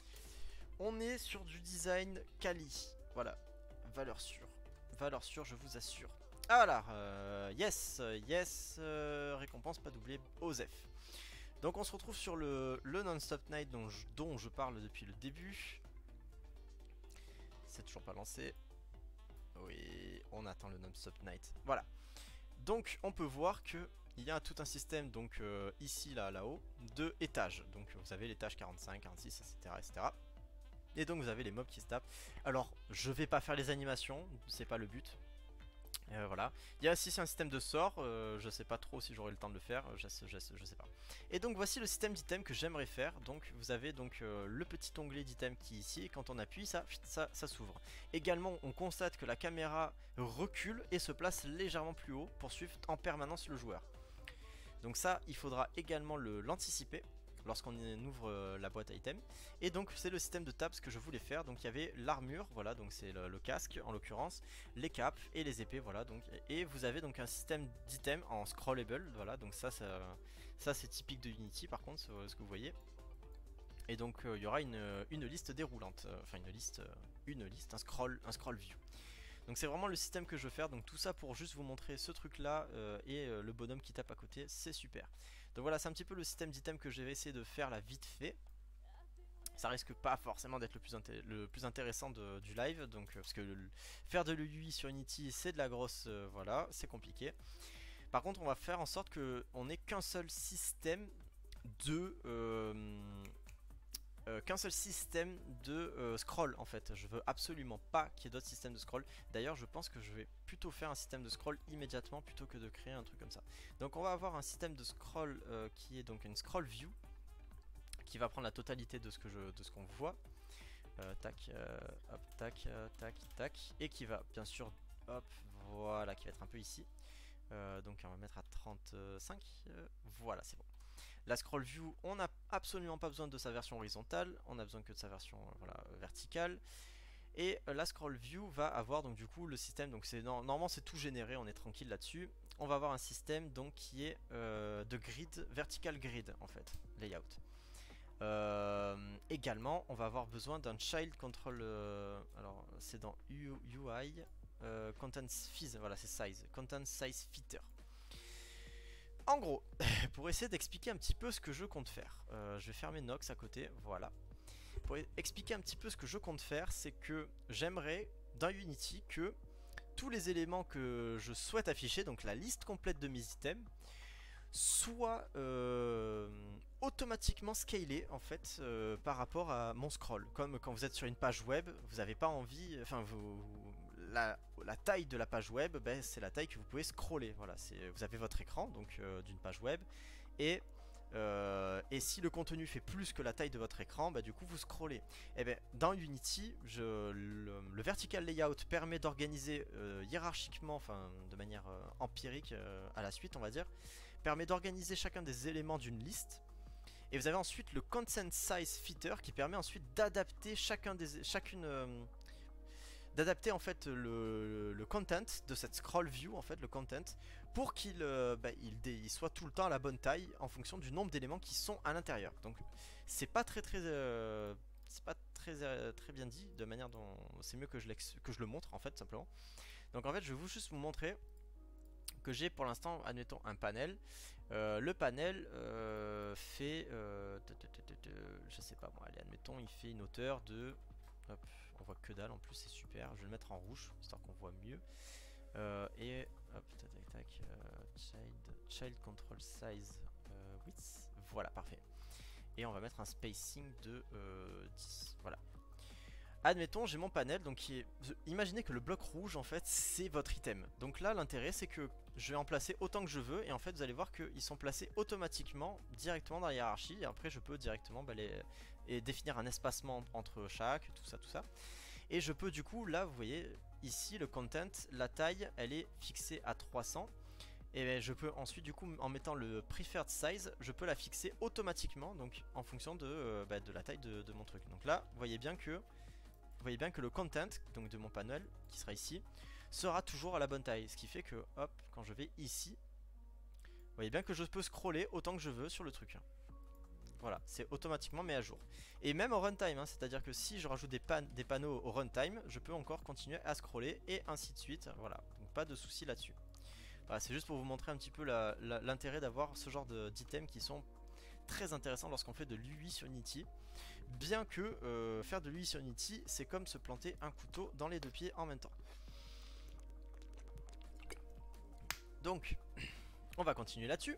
On est sur du design quali. Voilà, valeur sûre. Valeur sûre, je vous assure. Ah voilà, euh, yes, yes, euh, récompense pas doublée, Osef. Donc on se retrouve sur le, le Non-Stop Night dont je, dont je parle depuis le début. C'est toujours pas lancé. Oui, on attend le Non-Stop Night. Voilà. Donc on peut voir que il y a tout un système, donc euh, ici, là, là-haut, de étages. Donc vous avez l'étage quarante-cinq, quarante-six, et cetera, et cetera. Et donc vous avez les mobs qui se tapent. Alors je vais pas faire les animations, c'est pas le but. Euh, voilà. Il y a aussi un système de sorts, euh, je sais pas trop si j'aurai le temps de le faire, je, je, je, je sais pas. Et donc voici le système d'items que j'aimerais faire. Donc vous avez donc euh, le petit onglet d'item qui est ici, et quand on appuie, ça, ça, ça s'ouvre. Également, on constate que la caméra recule et se place légèrement plus haut pour suivre en permanence le joueur. Donc ça, il faudra également l'anticiper lorsqu'on ouvre euh, la boîte à items. Et donc c'est le système de tabs que je voulais faire. Donc il y avait l'armure, voilà, donc c'est le, le casque en l'occurrence, les capes et les épées, voilà. Donc et vous avez donc un système d'items en scrollable, voilà. Donc ça, ça, ça c'est typique de Unity par contre, ce que vous voyez. Et donc euh, il y aura une, une liste déroulante, euh, enfin une liste, euh, une liste, un scroll, un scroll view. Donc c'est vraiment le système que je veux faire, donc tout ça pour juste vous montrer ce truc là euh, et euh, le bonhomme qui tape à côté, c'est super. Donc voilà, c'est un petit peu le système d'item que je vais essayer de faire là vite fait. Ça risque pas forcément d'être le, plus le plus intéressant de, du live, donc euh, parce que le, faire de l'U I sur Unity c'est de la grosse, euh, voilà, c'est compliqué. Par contre on va faire en sorte qu'on n'ait qu'un seul système de... Euh, Euh, qu'un seul système de euh, scroll en fait. Je veux absolument pas qu'il y ait d'autres systèmes de scroll. D'ailleurs je pense que je vais plutôt faire un système de scroll immédiatement plutôt que de créer un truc comme ça. Donc on va avoir un système de scroll euh, qui est donc une scroll view qui va prendre la totalité de ce que je, de ce qu'on voit. Euh, tac, euh, hop, tac, euh, tac, tac, et qui va bien sûr, hop, voilà, qui va être un peu ici. Euh, donc on va mettre à trente-cinq. Euh, voilà, c'est bon. La scroll view, on n'a absolument pas besoin de sa version horizontale, on a besoin que de sa version euh, voilà, verticale. Et euh, la scroll view va avoir donc du coup le système, donc c'est normalement c'est tout généré, on est tranquille là-dessus. On va avoir un système donc qui est euh, de grid, vertical grid en fait, layout. Euh, également, on va avoir besoin d'un child control, euh, alors c'est dans U I, euh, content size, voilà c'est size, content size fitter. En gros, pour essayer d'expliquer un petit peu ce que je compte faire, euh, je vais fermer Nox à côté, voilà. Pour expliquer un petit peu ce que je compte faire, c'est que j'aimerais dans Unity que tous les éléments que je souhaite afficher, donc la liste complète de mes items, soient euh, automatiquement scalés en fait euh, par rapport à mon scroll. Comme quand vous êtes sur une page web, vous n'avez pas envie, enfin vous, la, la taille de la page web, ben, c'est la taille que vous pouvez scroller. Voilà, vous avez votre écran donc euh, d'une page web et Euh, et si le contenu fait plus que la taille de votre écran, bah, du coup vous scrollez. Et bien dans Unity, je, le, le vertical layout permet d'organiser euh, hiérarchiquement, enfin de manière euh, empirique euh, à la suite on va dire, permet d'organiser chacun des éléments d'une liste. Et vous avez ensuite le Consent Size Fitter qui permet ensuite d'adapter chacun des chacune euh, d'adapter en fait le, le content de cette scroll view en fait le content pour qu'il euh, bah, il, il soit tout le temps à la bonne taille en fonction du nombre d'éléments qui sont à l'intérieur. Donc c'est pas très très euh, c'est pas très euh, très bien dit de manière dont c'est mieux que je, que je le montre en fait simplement. Donc en fait je vais vous juste vous montrer que j'ai pour l'instant admettons un panel. Euh, le panel euh, fait euh, je sais pas moi, allez admettons il fait une hauteur de hop, on voit que dalle en plus, c'est super. Je vais le mettre en rouge histoire qu'on voit mieux. Euh, et hop, tac tac tac, euh, child, child control size euh, width. Voilà, parfait. Et on va mettre un spacing de euh, dix. Voilà. Admettons, j'ai mon panel, donc qui est... Imaginez que le bloc rouge, en fait, c'est votre item. Donc là, l'intérêt, c'est que je vais en placer autant que je veux. Et en fait, vous allez voir qu'ils sont placés automatiquement, directement dans la hiérarchie. Et après, je peux directement bah, les... et définir un espacement entre chaque, tout ça, tout ça. Et je peux, du coup, là, vous voyez, ici, le content, la taille, elle est fixée à trois cents. Et bien, je peux ensuite, du coup, en mettant le preferred size, je peux la fixer automatiquement, donc en fonction de, euh, bah, de la taille de, de mon truc. Donc là, vous voyez bien que... Vous voyez bien que le content donc de mon panel qui sera ici sera toujours à la bonne taille, ce qui fait que hop, quand je vais ici, vous voyez bien que je peux scroller autant que je veux sur le truc. Voilà, c'est automatiquement mis à jour. Et même au runtime, hein, c'est à dire que si je rajoute des, pan des panneaux au runtime, je peux encore continuer à scroller et ainsi de suite. Voilà, donc pas de souci là-dessus. Voilà, c'est juste pour vous montrer un petit peu l'intérêt d'avoir ce genre d'items qui sont très intéressants lorsqu'on fait de l'U I sur Unity. Bien que euh, faire de l'U I sur Unity, c'est comme se planter un couteau dans les deux pieds en même temps. Donc, on va continuer là-dessus.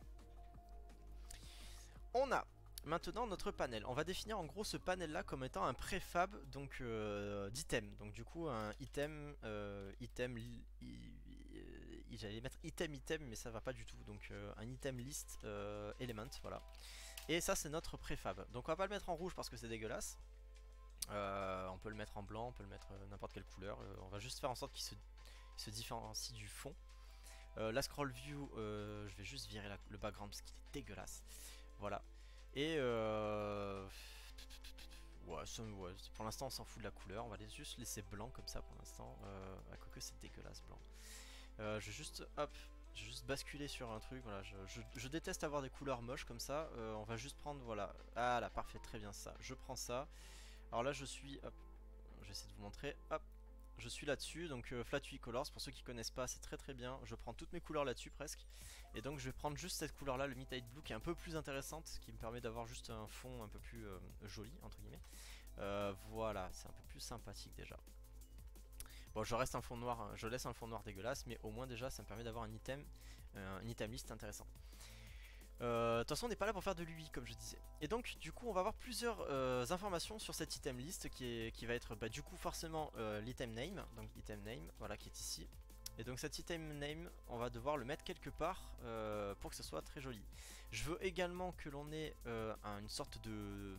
On a maintenant notre panel. On va définir en gros ce panel-là comme étant un préfab donc euh, d'item. Donc du coup un item, euh, item, j'allais mettre item item, mais ça va pas du tout. Donc euh, un item list euh, element, voilà. Et ça c'est notre préfab. Donc on va pas le mettre en rouge parce que c'est dégueulasse. Euh, on peut le mettre en blanc, on peut le mettre euh, n'importe quelle couleur. Euh, on va juste faire en sorte qu'il se, se différencie du fond. Euh, la scroll view, euh, je vais juste virer la, le background parce qu'il est dégueulasse. Voilà. Et euh... ouais, ça, ouais, pour l'instant on s'en fout de la couleur. On va juste laisser blanc comme ça pour l'instant. Euh, à quoi que c'est dégueulasse blanc. Euh, je vais juste, hop, je vais juste basculer sur un truc. Voilà, je, je, je déteste avoir des couleurs moches comme ça. Euh, on va juste prendre, voilà. Ah là, parfait, très bien ça. Je prends ça. Alors là je suis, hop, je vais essayer de vous montrer, hop, je suis là-dessus, donc euh, Flat U I Colors, pour ceux qui connaissent pas, c'est très très bien, je prends toutes mes couleurs là-dessus presque, et donc je vais prendre juste cette couleur là, le Midnight Blue, qui est un peu plus intéressante, qui me permet d'avoir juste un fond un peu plus euh, joli, entre guillemets, euh, voilà, c'est un peu plus sympathique déjà. Bon, je reste un fond noir, je laisse un fond noir dégueulasse, mais au moins déjà ça me permet d'avoir un item, euh, un item list intéressant. Euh, de toute façon on n'est pas là pour faire de l'U I comme je disais. Et donc du coup on va avoir plusieurs euh, informations sur cette item list qui, est, qui va être bah, du coup forcément euh, l'item name. Donc item name, voilà, qui est ici. Et donc cet item name on va devoir le mettre quelque part euh, pour que ce soit très joli. Je veux également que l'on ait euh, un, une sorte de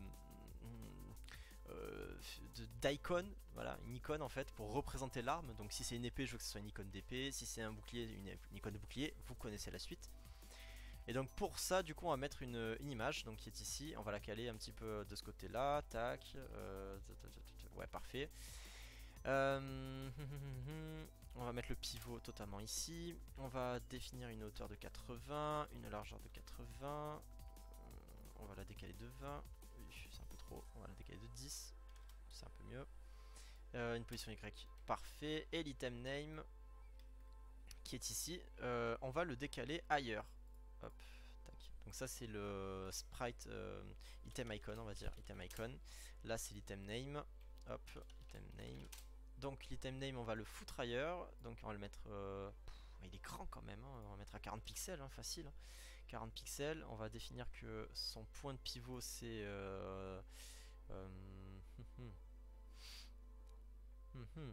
euh, d'icône, voilà, une icône en fait pour représenter l'arme. Donc si c'est une épée je veux que ce soit une icône d'épée, si c'est un bouclier une, une icône de bouclier, vous connaissez la suite. Et donc pour ça du coup on va mettre une, une image donc qui est ici, on va la caler un petit peu de ce côté là, tac, euh, ouais parfait. Euh, on va mettre le pivot totalement ici, on va définir une hauteur de quatre-vingts, une largeur de quatre-vingts, on va la décaler de vingt, c'est un peu trop, on va la décaler de dix, c'est un peu mieux. Euh, une position Y, parfait, et l'item name qui est ici, euh, on va le décaler ailleurs. Hop, tac. Donc ça c'est le sprite euh, item icon, on va dire item icon. Là c'est l'item name. Hop, item name. Donc l'item name on va le foutre ailleurs. Donc on va le mettre. Euh, pff, il est grand quand même. Hein. On va mettre à quarante pixels, hein, facile. Hein. quarante pixels. On va définir que son point de pivot c'est. Euh, euh,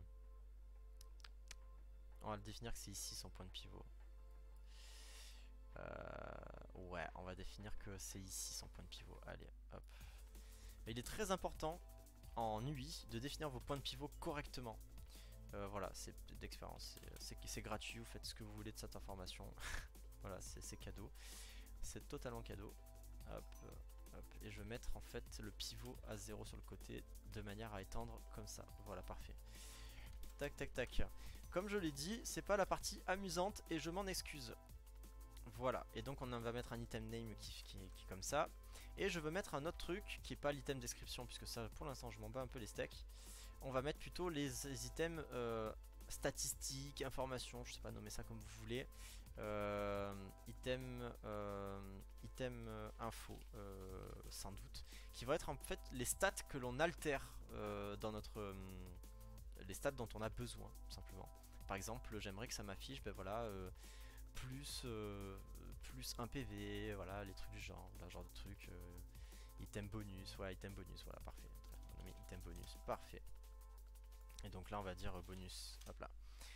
on va le définir que c'est ici son point de pivot. Euh, ouais, on va définir que c'est ici son point de pivot. Allez, hop. Et il est très important en U I de définir vos points de pivot correctement. Euh, voilà, c'est d'expérience, c'est gratuit, vous faites ce que vous voulez de cette information. Voilà, c'est cadeau, c'est totalement cadeau. Hop, hop, et je vais mettre en fait le pivot à zéro sur le côté de manière à étendre comme ça. Voilà, parfait. Tac, tac, tac. Comme je l'ai dit, c'est pas la partie amusante et je m'en excuse. Voilà, et donc on va mettre un item name qui, qui, qui est comme ça. Et je veux mettre un autre truc qui est pas l'item description, puisque ça pour l'instant je m'en bats un peu les steaks. On va mettre plutôt les, les items euh, statistiques, informations, je sais pas, nommer ça comme vous voulez. Euh, item, euh, item euh, info, euh, sans doute, qui vont être en fait les stats que l'on altère euh, dans notre... Euh, les stats dont on a besoin, tout simplement. Par exemple, j'aimerais que ça m'affiche, ben voilà... Euh, plus euh, plus un P V, voilà, les trucs du genre, là, genre de trucs, euh, item bonus, voilà, item bonus, voilà, parfait, on a mis item bonus, parfait. Et donc là on va dire bonus, hop là.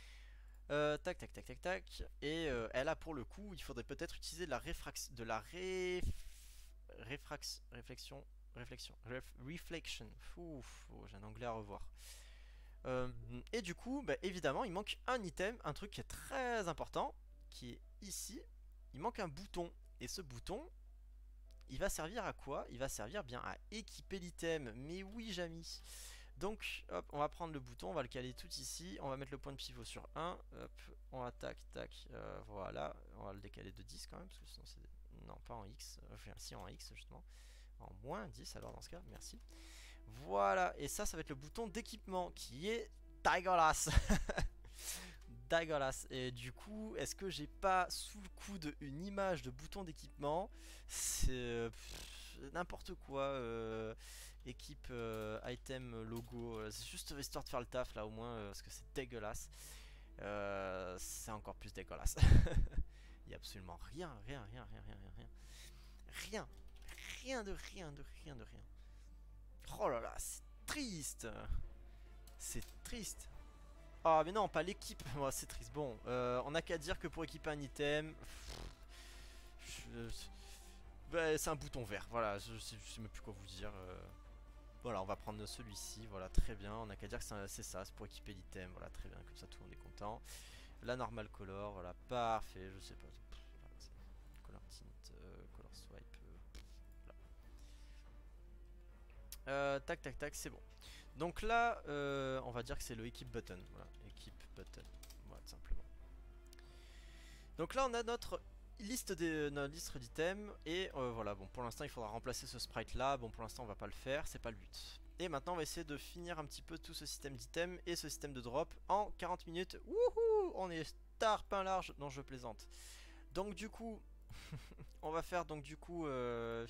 Euh, tac tac tac tac tac. Et euh, elle a pour le coup, il faudrait peut-être utiliser de la réfraction, de la ré... réfraction, réflexion, réflexion, ref, reflection. Ouf, oh, j'ai un anglais à revoir. Euh, et du coup, bah, évidemment, il manque un item, un truc qui est très important, qui est ici. Il manque un bouton. Et ce bouton, il va servir à quoi? Il va servir bien à équiper l'item. Mais oui, Jamy. Donc, hop, on va prendre le bouton, on va le caler tout ici. On va mettre le point de pivot sur un. Hop, on va tac, tac. Euh, voilà, on va le décaler de dix quand même, parce que sinon c'est... Non, pas en X. Enfin, si, en X, justement. En moins dix, alors dans ce cas, merci. Voilà, et ça, ça va être le bouton d'équipement qui est dégueulasse. Dégueulasse. Et du coup, est-ce que j'ai pas sous le coude une image de bouton d'équipement? C'est n'importe quoi. Euh, équipe, euh, item, logo. Euh, c'est juste histoire de faire le taf là au moins, euh, parce que c'est dégueulasse. Euh, c'est encore plus dégueulasse. Il n'y a absolument rien, rien, rien, rien, rien, rien. Rien. Rien de rien, de rien, de rien. Oh là là, c'est triste. C'est triste. Ah mais non, pas l'équipe. Oh, c'est triste. Bon, euh, on n'a qu'à dire que pour équiper un item, bah, c'est un bouton vert. Voilà, je sais, je sais même plus quoi vous dire. Euh... Voilà, on va prendre celui-ci. Voilà, très bien. On n'a qu'à dire que c'est ça, c'est pour équiper l'item. Voilà, très bien. Comme ça, tout le monde est content. La normal color, voilà, parfait. Je sais pas. Color tint, euh, color swipe. Euh, voilà. Euh, tac, tac, tac, c'est bon. Donc là, euh, on va dire que c'est le Equip Button. Voilà, Equip Button. Voilà, tout simplement. Donc là, on a notre liste des, notre liste d'items. Et euh, voilà, bon, pour l'instant, il faudra remplacer ce sprite là. Bon, pour l'instant, on va pas le faire, c'est pas le but. Et maintenant, on va essayer de finir un petit peu tout ce système d'items et ce système de drop en quarante minutes. Wouhou! On est star pain large. Non, je plaisante. Donc, du coup, on va faire donc du coup. Euh...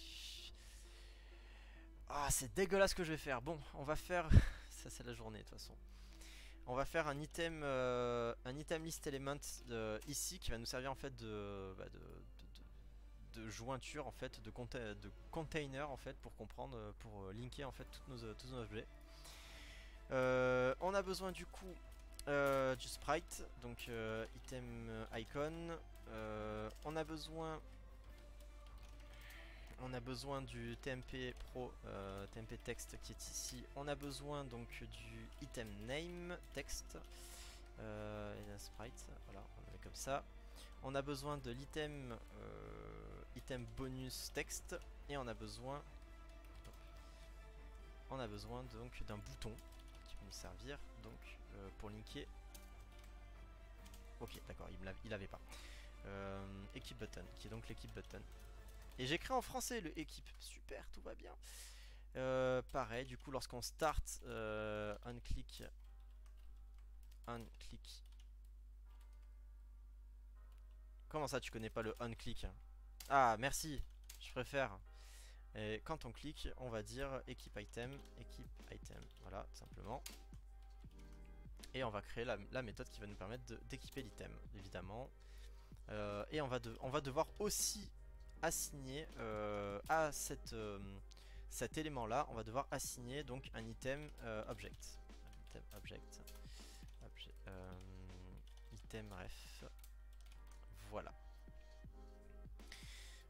Ah, c'est dégueulasse ce que je vais faire. Bon, on va faire... Ça, c'est la journée, de toute façon. On va faire un item, euh, un item list element euh, ici, qui va nous servir, en fait, de... Bah, de, de, de, de jointure, en fait, de, conta de container, en fait, pour comprendre, pour linker, en fait, tous nos, tous nos objets. Euh, on a besoin, du coup, euh, du sprite, donc euh, item icon. Euh, on a besoin... On a besoin du T M P Pro, euh, T M P Text qui est ici. On a besoin donc du item name text euh, et un sprite. Voilà, on le met comme ça. On a besoin de l'item euh, item bonus text et on a besoin on a besoin donc d'un bouton qui peut nous servir donc euh, pour linker. Ok, d'accord, il l'avait pas. Euh, Equip button qui est donc l'équipe button. Et j'écris en français le équipe. Super, tout va bien. Euh, pareil, du coup, lorsqu'on start, euh, un clic, un clic. Comment ça, tu connais pas le on click? Ah, merci. Je préfère. Et quand on clique, on va dire équipe item, équipe item. Voilà, tout simplement. Et on va créer la, la méthode qui va nous permettre d'équiper l'item, évidemment. Euh, et on va, de, on va devoir aussi assigner euh, à cette, euh, cet élément là, on va devoir assigner donc un item euh, object. Item object. Objet, euh, item ref. Voilà.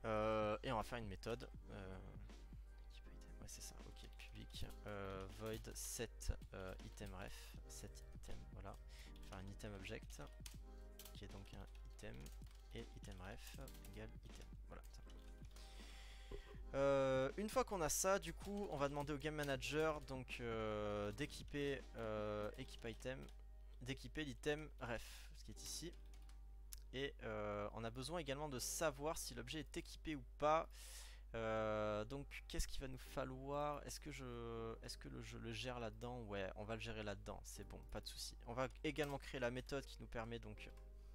Euh, et on va faire une méthode. Euh, ouais, c'est ça. Ok, public euh, void set euh, item ref, set item. Voilà. On va faire un item object qui est donc un item et item ref égale item. Voilà. Euh, une fois qu'on a ça, du coup, on va demander au game manager donc euh, d'équiper euh, équipe item, d'équiper l'item ref, ce qui est ici. Et euh, on a besoin également de savoir si l'objet est équipé ou pas. Euh, donc, qu'est-ce qu'il va nous falloir? Est-ce que je, est-ce que le, je le gère là-dedans? Ouais, on va le gérer là-dedans. C'est bon, pas de souci. On va également créer la méthode qui nous permet donc.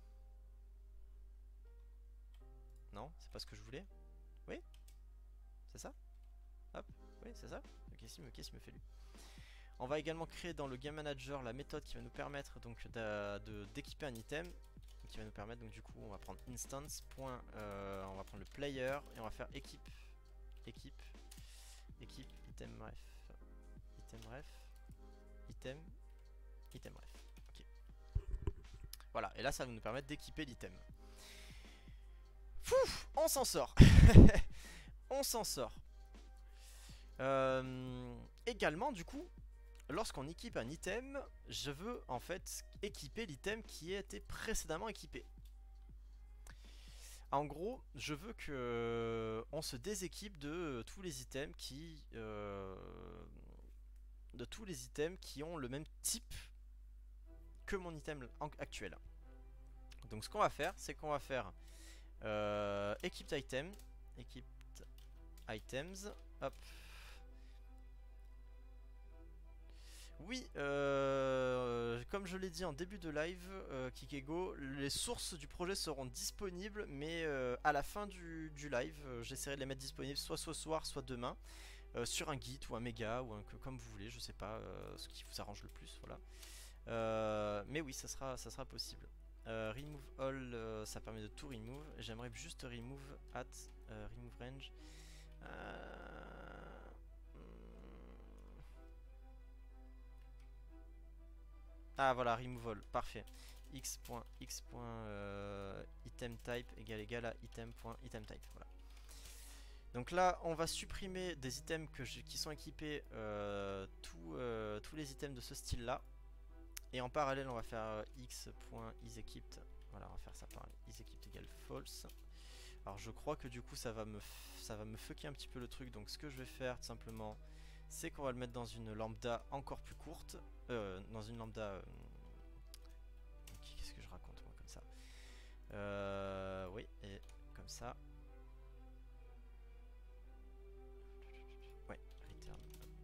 Non, c'est pas ce que je voulais. Oui, c'est ça. Hop, oui, c'est ça. Qu'est-ce qu'il me, qu'est-ce qu'il me fait lui? On va également créer dans le game manager la méthode qui va nous permettre donc d'équiper un item, qui va nous permettre donc du coup on va prendre instance point, euh, on va prendre le player et on va faire équipe, équipe, équipe item ref, item ref, item, item ref. Ok. Voilà, et là ça va nous permettre d'équiper l'item. Fouf, on s'en sort. On s'en sort. Euh, également du coup, lorsqu'on équipe un item, je veux en fait équiper l'item qui a été précédemment équipé. En gros, je veux que on se déséquipe de tous les items qui euh, de tous les items qui ont le même type que mon item actuel. Donc ce qu'on va faire, c'est qu'on va faire euh, equipped item, equipped items, hop. Oui, euh, comme je l'ai dit en début de live, euh, Kikego, les sources du projet seront disponibles, mais euh, à la fin du, du live, euh, j'essaierai de les mettre disponibles soit ce soir, soit demain, euh, sur un Git ou un Mega, ou un, comme vous voulez, je sais pas, euh, ce qui vous arrange le plus, voilà. Euh, mais oui, ça sera, ça sera possible. Euh, remove all, euh, ça permet de tout remove. J'aimerais juste remove at euh, remove range. Euh... Ah voilà, removal, parfait. x.x. Euh, item type égale égal à item.item type. Voilà. Donc là, on va supprimer des items que qui sont équipés, euh, tout, euh, tous les items de ce style-là. Et en parallèle, on va faire euh, x.isEquipped. Voilà, on va faire ça par isEquipped égale false. Alors je crois que du coup, ça va me ça va me fucker un petit peu le truc. Donc ce que je vais faire, tout simplement, c'est qu'on va le mettre dans une lambda encore plus courte. Euh, dans une lambda... Euh, Qu'est-ce que je raconte moi comme ça? euh, Oui, et comme ça. Ouais, return.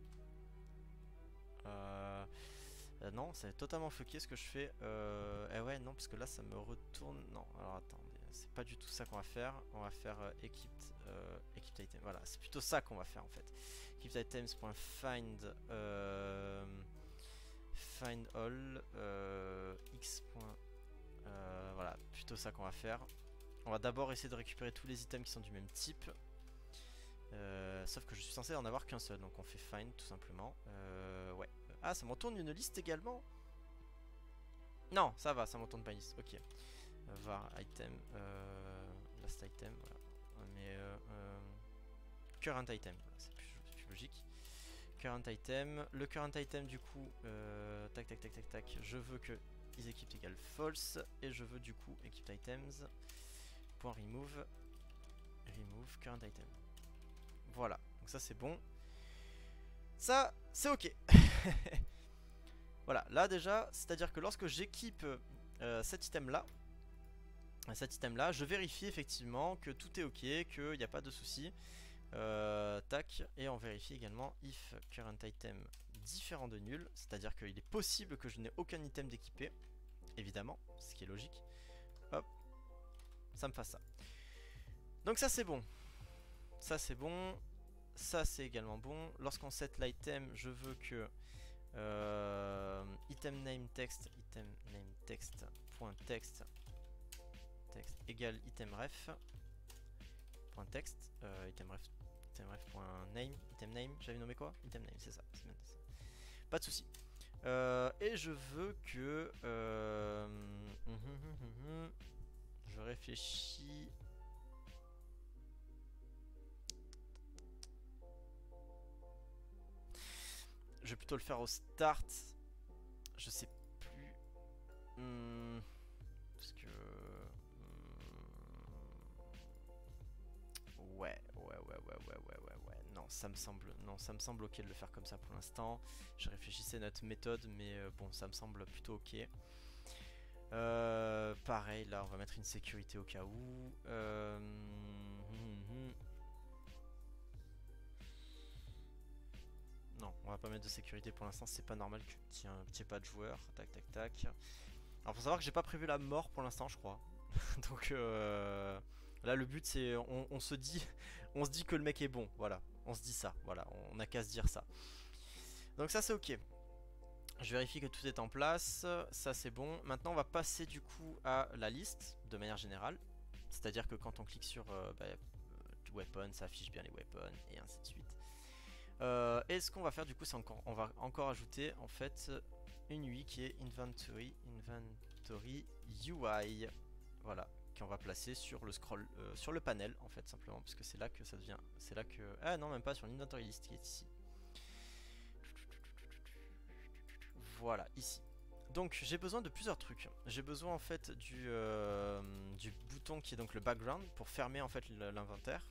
Euh, euh, non, c'est totalement fucké ce que je fais. Euh, eh ouais, non, parce que là ça me retourne... Non, alors attendez, c'est pas du tout ça qu'on va faire. On va faire euh, equipped, euh, equipped item. Voilà, c'est plutôt ça qu'on va faire en fait. Equipped items.find... Euh, find all euh, x. Euh, voilà, plutôt ça qu'on va faire. On va d'abord essayer de récupérer tous les items qui sont du même type. Euh, sauf que je suis censé en avoir qu'un seul, donc on fait find tout simplement. Euh, ouais. Ah, ça m'en tourne une liste également? Non, ça va, ça m'en tourne pas une liste. Ok. Var item, euh, last item, voilà. Mais euh, euh, current item, voilà, c'est plus, plus logique. Current item, le current item du coup, euh, tac tac tac tac tac, je veux que isEquipped égale false et je veux du coup equipped items point remove remove current item. Voilà, donc ça c'est bon. Ça c'est ok. Voilà, là déjà, c'est à dire que lorsque j'équipe euh, cet item là, cet item là, je vérifie effectivement que tout est ok, qu'il n'y a pas de souci. Euh, tac, et on vérifie également if current item différent de nul, c'est à dire qu'il est possible que je n'ai aucun item d'équipé, évidemment, ce qui est logique. Hop, ça me fasse ça. Donc ça c'est bon, ça c'est bon, ça c'est également bon. Lorsqu'on set l'item, je veux que euh, item name text, item name text point text text égale item ref point text, euh, item ref itemref.name, item name, j'avais nommé quoi? Item name, c'est ça, pas de souci. Euh, et je veux que euh, hum, hum, hum, hum, je réfléchis. je vais plutôt le faire au start. Je sais plus. Hmm, parce que. Hmm, ouais, ouais, ouais, ouais, ouais, ouais, ouais, ouais. Non, ça me semble, non, ça me semble ok de le faire comme ça pour l'instant. Je réfléchissais à notre méthode, mais euh, bon, ça me semble plutôt ok. Euh, pareil, là, on va mettre une sécurité au cas où. Euh, hum, hum. Non, on va pas mettre de sécurité pour l'instant, c'est pas normal que tu n'aies pas de joueur. Tac, tac, tac. Alors, faut savoir que j'ai pas prévu la mort pour l'instant, je crois. Donc, euh, là, le but, c'est. On, on se dit on se dit que le mec est bon, voilà. On se dit ça, voilà. On a qu'à se dire ça. Donc, ça, c'est ok. Je vérifie que tout est en place. Ça, c'est bon. Maintenant, on va passer du coup à la liste de manière générale. C'est-à-dire que quand on clique sur euh, bah, euh, weapon, ça affiche bien les weapons et ainsi de suite. Euh, et ce qu'on va faire du coup, c'est encore, on va encore ajouter en fait une U I qui est inventory, inventory U I, voilà, qu'on va placer sur le scroll, euh, sur le panel en fait simplement, parce que c'est là que ça devient, c'est là que, ah non même pas sur l'inventory list qui est ici. Voilà, ici. Donc j'ai besoin de plusieurs trucs. J'ai besoin en fait du, euh, du bouton qui est donc le background pour fermer en fait l'inventaire.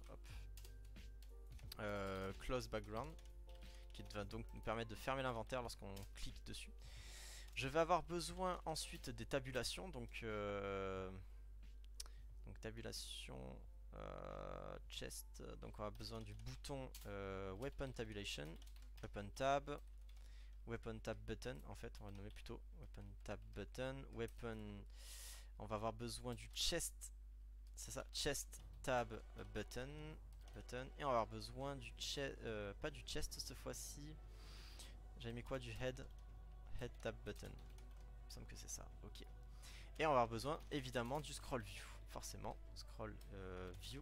Euh, close background qui va donc nous permettre de fermer l'inventaire lorsqu'on clique dessus. Je vais avoir besoin ensuite des tabulations, donc, euh, donc tabulation euh, chest, donc on a besoin du bouton euh, weapon tabulation, weapon tab, weapon tab button en fait on va le nommer plutôt weapon tab button, weapon, on va avoir besoin du chest, c'est ça, chest tab button, button, et on va avoir besoin du chest, euh, pas du chest cette fois-ci, j'avais mis quoi, du head, head tab button, il me semble que c'est ça, ok. Et on va avoir besoin évidemment du scroll view, forcément, scroll euh, view.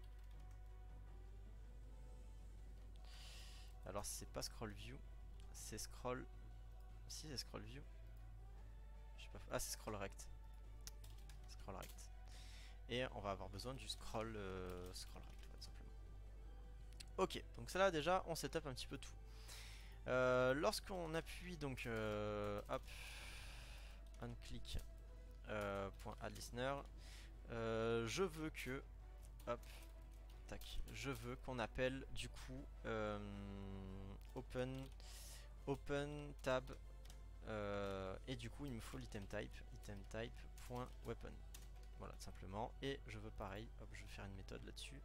Alors c'est pas scroll view, c'est scroll, si c'est scroll view, je sais pas, ah c'est scroll rect, scroll rect. Et on va avoir besoin du scroll, euh, scroll rect, ouais, tout simplement. Ok, donc ça là déjà on setup un petit peu tout. Euh, Lorsqu'on appuie donc, euh, hop, on click euh, point add listener, euh, je veux que, hop, tac, je veux qu'on appelle du coup euh, open, open tab euh, et du coup il me faut l'item type, item type point weapon. Voilà, tout simplement. Et je veux pareil, hop, je vais faire une méthode là-dessus.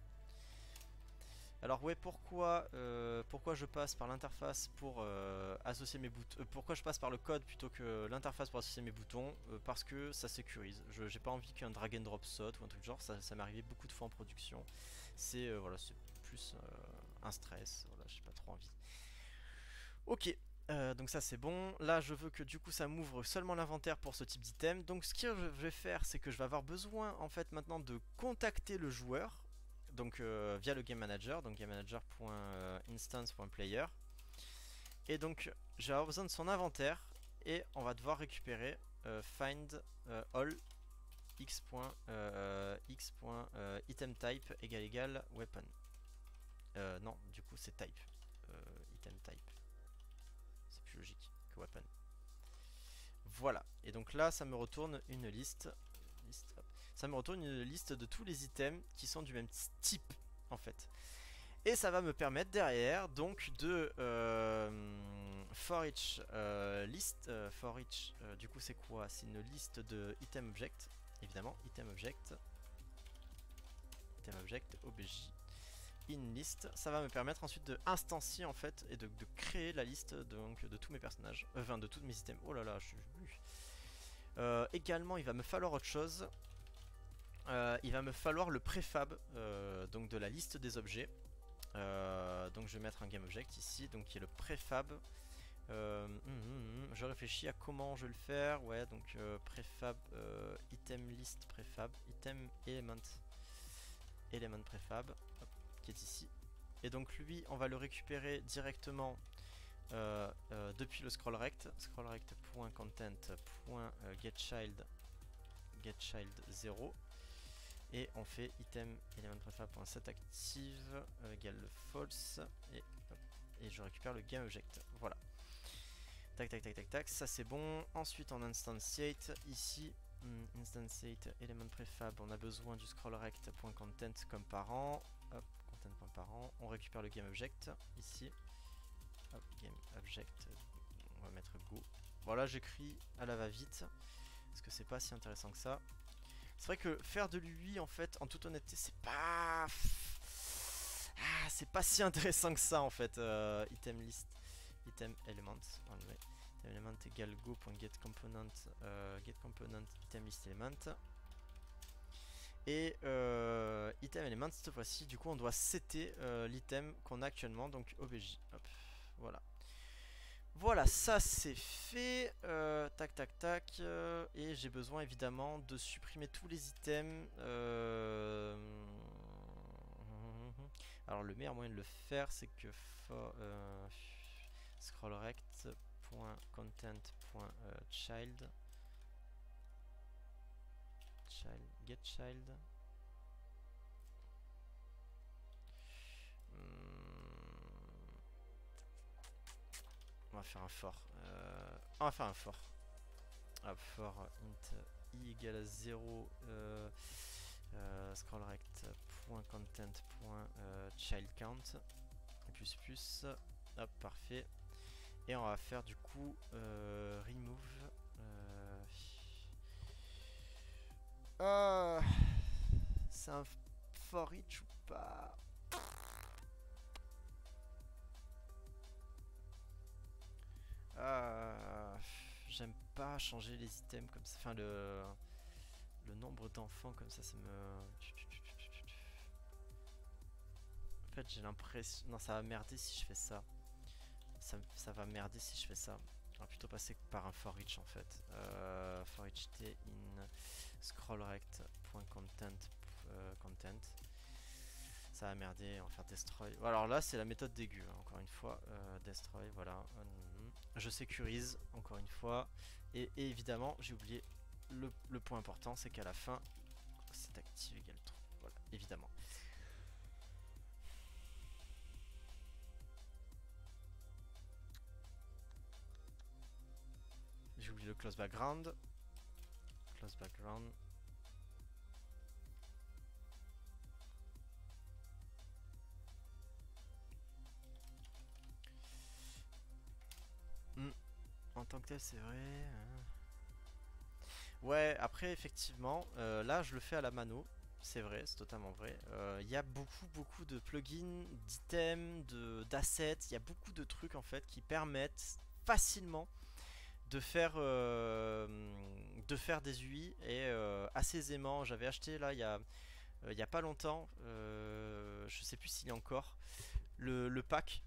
Alors ouais, pourquoi, euh, pourquoi je passe par l'interface pour euh, associer mes boutons, euh, pourquoi je passe par le code plutôt que l'interface pour associer mes boutons, euh, parce que ça sécurise. Je j'ai pas envie qu'un drag and drop saute ou un truc genre, ça, ça m'est arrivé beaucoup de fois en production. C'est euh, voilà, c'est plus euh, un stress, voilà, j'ai pas trop envie. Ok. Euh, donc ça c'est bon, là je veux que du coup ça m'ouvre seulement l'inventaire pour ce type d'item. Donc ce que je vais faire, c'est que je vais avoir besoin en fait maintenant de contacter le joueur, donc euh, via le game manager, donc game manager.instance.player. Et donc je vais avoir besoin de son inventaire et on va devoir récupérer euh, find euh, all x. Euh, x. Euh, item type égale égale weapon. Euh, non, du coup c'est type. Euh, item type. C'est plus logique que weapon. Voilà, et donc là ça me retourne une liste, liste hop. Ça me retourne une liste de tous les items qui sont du même type en fait. Et ça va me permettre derrière donc de euh, for each euh, list, euh, for each, euh, du coup c'est quoi? C'est une liste de item object, évidemment, item object, item object, obj, in list. Ça va me permettre ensuite de instancier en fait et de, de créer la liste donc, de tous mes personnages, euh, enfin de tous mes items. Oh là là, je suis... Euh, également, il va me falloir autre chose. Euh, il va me falloir le préfab euh, donc de la liste des objets. Euh, donc je vais mettre un game object ici, donc qui est le préfab. Euh, hum, hum, hum, je réfléchis à comment je vais le faire. Ouais, donc euh, préfab, euh, item list préfab, item element, element préfab, hop, qui est ici. Et donc lui, on va le récupérer directement euh, euh, depuis le scroll rect, scroll rect.content.getChild, getChild zéro. Et on fait item element préfab.set active euh, égale false et, et je récupère le game object. Voilà. Tac, tac, tac, tac, tac. Ça, c'est bon. Ensuite, on instantiate ici. Hmm, instantiate element prefab. On a besoin du scroll rect.content comme parent. Hop, content.parent. On récupère le game object ici. Hop, game object. On va mettre go. Voilà, j'écris à la va-vite. Parce que c'est pas si intéressant que ça. C'est vrai que faire de l'U I, en fait, en toute honnêteté, c'est pas... Ah, c'est pas si intéressant que ça, en fait. Euh, item list, item element. Enlever. Item element égale go.getComponent, euh, getComponent, item list element. Et euh, item element, cette fois-ci, du coup, on doit setter euh, l'item qu'on a actuellement, donc obj. Hop, voilà. Voilà, ça c'est fait. Euh, tac, tac, tac. Euh, et j'ai besoin évidemment de supprimer tous les items. Euh... Alors le meilleur moyen de le faire, c'est que for, euh, scrollrect.content.child child, get child. On va faire un for. Euh, on va faire un for. Hop, for int i égale à zéro. Euh, euh, scrollrect.content.childCount. Plus plus. Hop, parfait. Et on va faire du coup euh, remove. Euh, euh, c'est un for each ou pas? Euh, J'aime pas changer les items comme ça. Enfin, le, le nombre d'enfants comme ça, ça me. En fait, j'ai l'impression. Non, ça va merder si je fais ça. Ça, ça va merder si je fais ça. On va plutôt passer par un for each en fait. Euh, for each t in scrollrect.content euh, content. Ça va merder, on va faire destroy. Alors là, c'est la méthode dégueu, hein, encore une fois. Euh, destroy, voilà. Je sécurise, encore une fois. Et, et évidemment, j'ai oublié le, le point important, c'est qu'à la fin, c'est active égale true. Voilà, évidemment. J'ai oublié le close background. Close background. Hmm. En tant que tel, c'est vrai. Hein. Ouais, après, effectivement, euh, là, je le fais à la mano. C'est vrai, c'est totalement vrai. Il euh, y a beaucoup, beaucoup de plugins, d'items, d'assets. Il y a beaucoup de trucs, en fait, qui permettent facilement de faire, euh, de faire des U I et euh, assez aisément. J'avais acheté, là, il y a, euh, y a pas longtemps, euh, je sais plus s'il y a encore, le, le pack.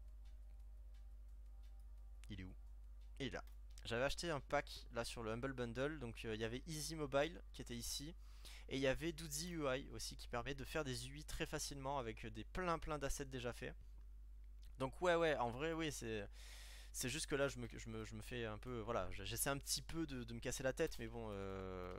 Il est où? Il est là. J'avais acheté un pack là sur le Humble Bundle, donc il euh, y avait Easy Mobile qui était ici, et il y avait Doodzy U I aussi qui permet de faire des U I très facilement avec des plein plein d'assets déjà faits. Donc ouais ouais, en vrai oui, c'est c'est juste que là je me, je, me, je me fais un peu, voilà, j'essaie un petit peu de, de me casser la tête, mais bon, euh...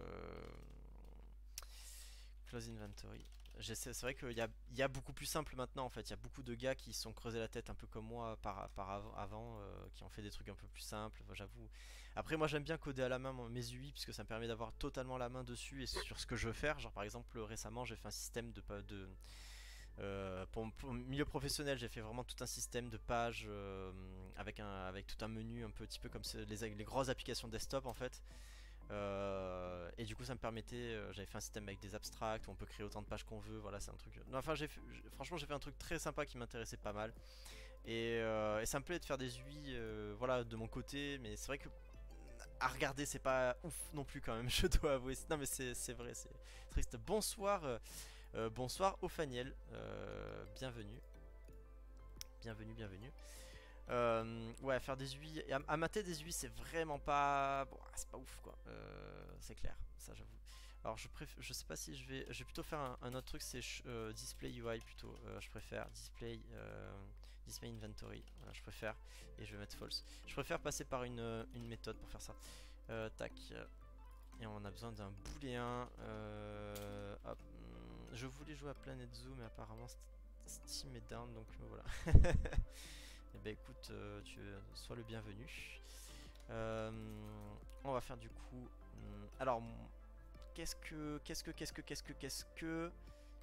Close Inventory. C'est vrai qu'il y a, y a beaucoup plus simple maintenant en fait. Il y a beaucoup de gars qui se sont creusés la tête un peu comme moi par, par avant, avant euh, qui ont fait des trucs un peu plus simples, j'avoue. Après, moi j'aime bien coder à la main mes U I puisque ça me permet d'avoir totalement la main dessus et sur ce que je veux faire. Genre par exemple, récemment j'ai fait un système de. de euh, pour, pour milieu professionnel, j'ai fait vraiment tout un système de pages euh, avec, un, avec tout un menu un petit peu comme les, les grosses applications desktop en fait. Euh, et du coup ça me permettait, euh, j'avais fait un système avec des abstracts où on peut créer autant de pages qu'on veut, voilà c'est un truc, non, enfin j'ai franchement j'ai fait un truc très sympa qui m'intéressait pas mal et, euh, et ça me plaît de faire des U I euh, voilà de mon côté, mais c'est vrai que à regarder c'est pas ouf non plus quand même, je dois avouer, non mais c'est vrai, c'est triste. Bonsoir, euh, euh, bonsoir Ophaniel, euh, bienvenue, bienvenue, bienvenue. Euh, ouais, faire des U I, et à, mater des U I, c'est vraiment pas, bon, c'est pas ouf quoi. Euh, c'est clair, ça j'avoue. Alors je préfère, je sais pas si je vais, je vais plutôt faire un, un autre truc, c'est euh, display U I plutôt. Euh, je préfère display, euh, display inventory. Voilà, je préfère, et je vais mettre false. Je préfère passer par une, une méthode pour faire ça. Euh, tac. Et on a besoin d'un booléen. Euh, hop. Je voulais jouer à Planet Zoo, mais apparemment Steam est down, donc voilà. Eh ben écoute, euh, tu sois le bienvenu. Euh, on va faire du coup. Hmm, alors, qu'est-ce que, qu'est-ce que, qu'est-ce que, qu'est-ce que, qu'est-ce que.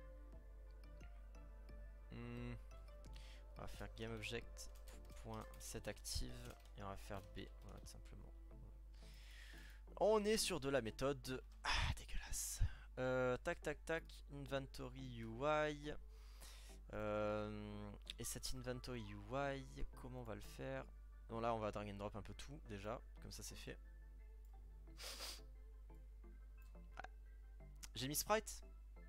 Hmm, on va faire GameObject point setActive et on va faire B. Voilà, tout simplement. On est sur de la méthode. Ah, dégueulasse. Euh, tac, tac, tac. Inventory U I. Euh, et cet inventory U I, comment on va le faire? Bon, là, on va drag and drop un peu tout déjà. Comme ça, c'est fait. J'ai mis sprite.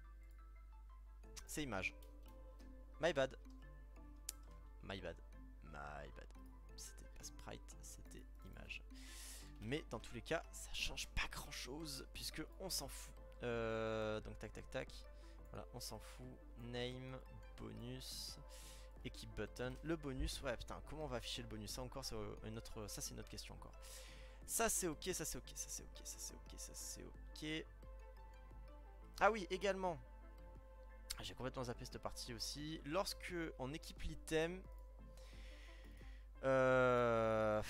C'est image. My bad. My bad. My bad. C'était pas sprite, c'était image. Mais dans tous les cas, ça change pas grand chose puisque on s'en fout. Euh, donc tac tac tac. Voilà, on s'en fout. Name, bonus, équipe button. Le bonus, ouais putain, comment on va afficher le bonus? Ça encore, c'est une autre, ça c'est une autre question encore. Ça c'est ok, ça c'est ok, ça c'est ok, ça c'est ok, ça c'est ok. Ah oui, également. J'ai complètement zappé cette partie aussi. Lorsque on équipe l'item, euh...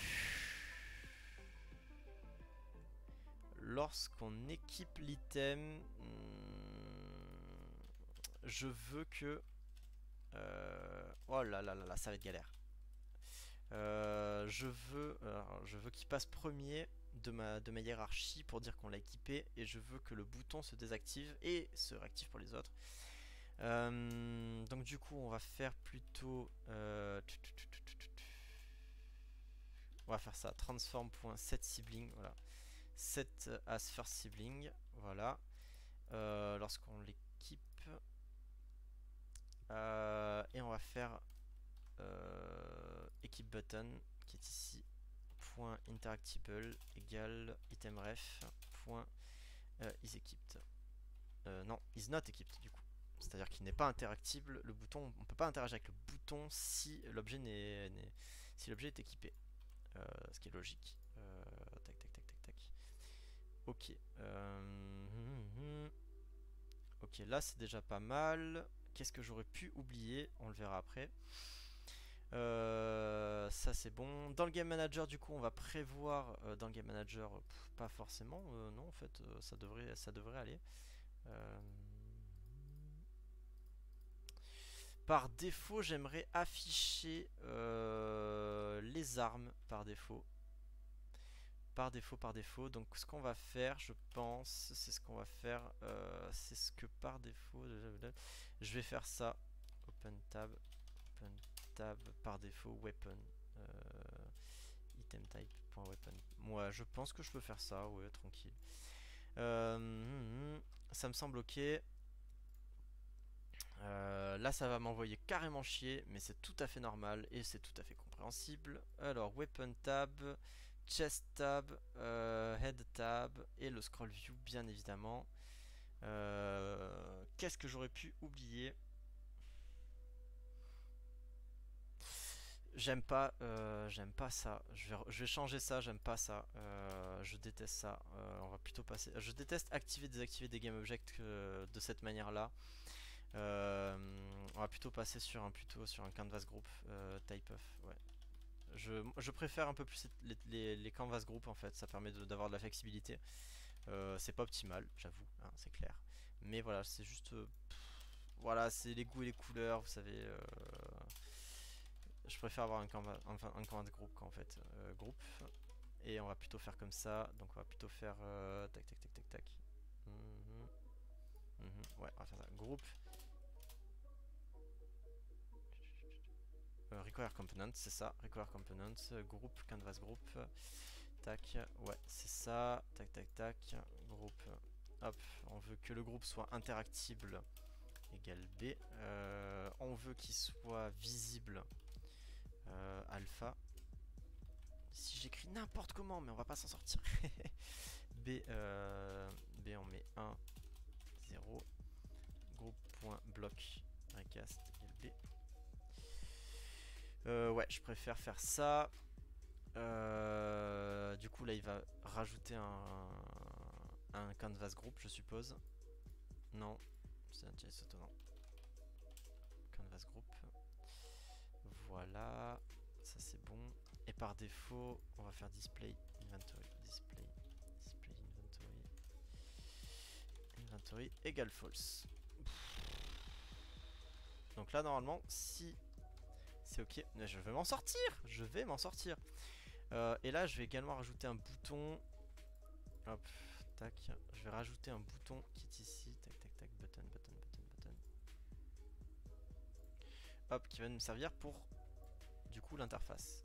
lorsqu'on équipe l'item, je veux que... Euh... Oh là là là là, ça va être galère. Euh, je veux, alors, je veux qu'il passe premier de ma, de ma hiérarchie pour dire qu'on l'a équipé et je veux que le bouton se désactive et se réactive pour les autres. Euh, donc du coup on va faire plutôt euh, on va faire ça, transform.setSibling, voilà, set as first sibling, voilà. Euh, lorsqu'on l'équipe euh, et on va faire euh, equip button qui est ici, point interactable égale itemref point euh, is equipped, euh, non is not equipped du coup. C'est-à-dire qu'il n'est pas interactible, le bouton, on ne peut pas interagir avec le bouton si l'objet n'est, si l'objet est équipé. Euh, ce qui est logique. Euh, tac tac tac tac tac. Ok. Euh, ok, là c'est déjà pas mal. Qu'est-ce que j'aurais pu oublier? On le verra après. Euh, ça c'est bon. Dans le game manager du coup on va prévoir euh, dans le game manager pff, pas forcément. Euh, non en fait euh, ça devrait ça devrait aller. Euh, Par défaut, j'aimerais afficher euh, les armes par défaut. Par défaut, par défaut. Donc ce qu'on va faire, je pense, c'est ce qu'on va faire. Euh, c'est ce que par défaut, je vais faire ça. Open tab, open tab, par défaut, weapon. Euh, item type.weapon. Moi, je pense que je peux faire ça, ouais, tranquille. Euh, ça me semble ok. Euh, là ça va m'envoyer carrément chier, mais c'est tout à fait normal et c'est tout à fait compréhensible. Alors weapon tab, chest tab, euh, head tab et le scroll view bien évidemment. Euh, Qu'est-ce que j'aurais pu oublier? J'aime pas, euh, j'aime pas ça. Je vais, je vais changer ça. J'aime pas ça. Euh, je déteste ça. Euh, on va plutôt passer. Je déteste activer, désactiver des game objects euh, de cette manière-là. Euh, on va plutôt passer sur un plutôt sur un canvas group euh, type of. Ouais. Je, je préfère un peu plus les, les, les canvas group en fait. Ça permet d'avoir de, de la flexibilité. Euh, c'est pas optimal, j'avoue, hein, c'est clair. Mais voilà, c'est juste. Euh, pff, voilà, c'est les goûts et les couleurs, vous savez. Euh, je préfère avoir un canvas, enfin, un canvas group qu'en fait euh, groupe. Et on va plutôt faire comme ça. Donc on va plutôt faire euh, tac tac tac tac tac. Mm -hmm. Mm -hmm. Ouais, on va faire ça. Groupe. Euh, require component, c'est ça. Require component. Groupe, canvas group. Tac. Ouais, c'est ça. Tac tac tac. Groupe. Hop. On veut que le groupe soit interactible. Égale B. Euh, on veut qu'il soit visible. Euh, alpha. Si j'écris n'importe comment, mais on va pas s'en sortir. B, euh, B, on met un, zéro. Groupe.block. Recast égale B. Euh, ouais, je préfère faire ça. Euh, du coup, là, il va rajouter un, un canvas group, je suppose. Non, c'est un J S auto, non. Canvas group. Voilà, ça c'est bon. Et par défaut, on va faire display inventory, display, display inventory, inventory égale false. Donc là normalement si c'est ok, mais je vais m'en sortir, je vais m'en sortir. Euh, et là je vais également rajouter un bouton. Hop, tac, je vais rajouter un bouton qui est ici, tac tac tac, button, button, button, button. Hop, qui va nous servir pour du coup l'interface.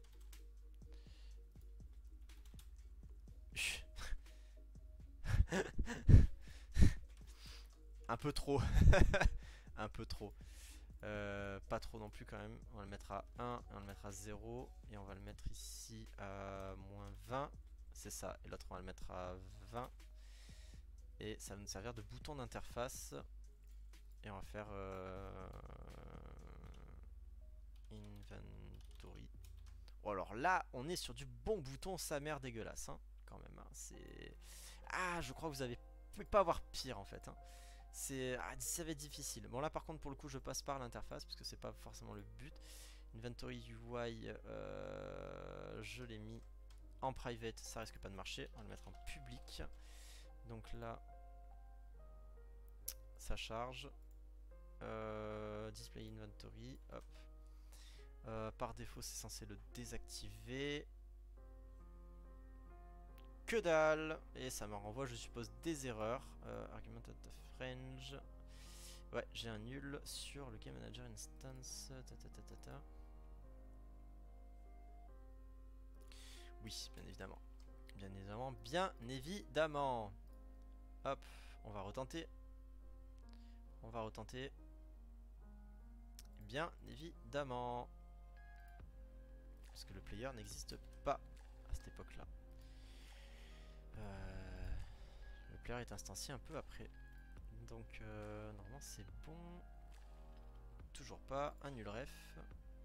Un peu trop. Un peu trop. Euh, pas trop non plus quand même. On va le mettre à un et on le mettre à zéro. Et on va le mettre ici à moins vingt. C'est ça. Et l'autre on va le mettre à vingt. Et ça va nous servir de bouton d'interface. Et on va faire euh, inventory. Oh, alors là on est sur du bon bouton, sa mère dégueulasse hein, quand même hein. C'est... Ah, je crois que vous avez... Vous pouvez pas avoir pire en fait hein. C'est... Ah, ça va être difficile. Bon là par contre pour le coup je passe par l'interface parce que c'est pas forcément le but. Inventory U I, euh, je l'ai mis en private, ça risque pas de marcher. On va le mettre en public. Donc là ça charge. euh, Display inventory, hop. Euh, par défaut c'est censé le désactiver. Que dalle. Et ça me renvoie je suppose des erreurs. euh, Argument out of range. Ouais, j'ai un nul sur le Game Manager Instance. Ta, ta, ta, ta, ta. Oui, bien évidemment. Bien évidemment, bien évidemment. Hop, on va retenter. On va retenter. Bien évidemment. Parce que le player n'existe pas à cette époque-là. Euh, le player est instancié un peu après. Donc, euh, normalement, c'est bon. Toujours pas. Un nul ref.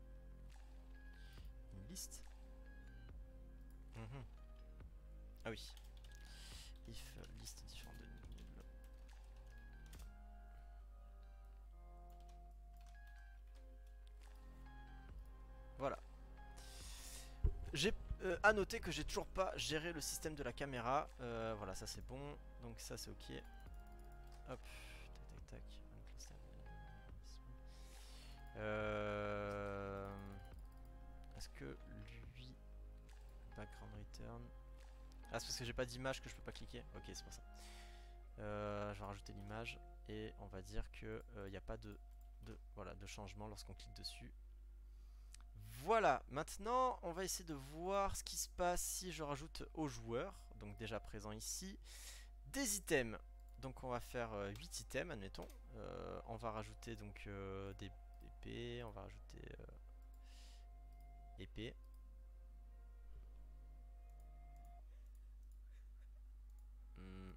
Une liste. Mmh. Ah oui. If liste différente de nul. Voilà. J'ai euh, à noter que j'ai toujours pas géré le système de la caméra. Euh, voilà, ça c'est bon. Donc ça c'est ok. Hop. Tac tac tac. Euh... Est-ce que lui... Background return... Ah c'est parce que j'ai pas d'image que je peux pas cliquer. Ok, c'est pour ça. Euh, je vais rajouter l'image. Et on va dire que il n'y a pas de, de, voilà, de changement lorsqu'on clique dessus. Voilà, maintenant on va essayer de voir ce qui se passe si je rajoute aux joueurs, donc déjà présent ici, des items. Donc on va faire euh, huit items, admettons. Euh, on va rajouter donc euh, des épées, on va rajouter euh, épée. Hmm.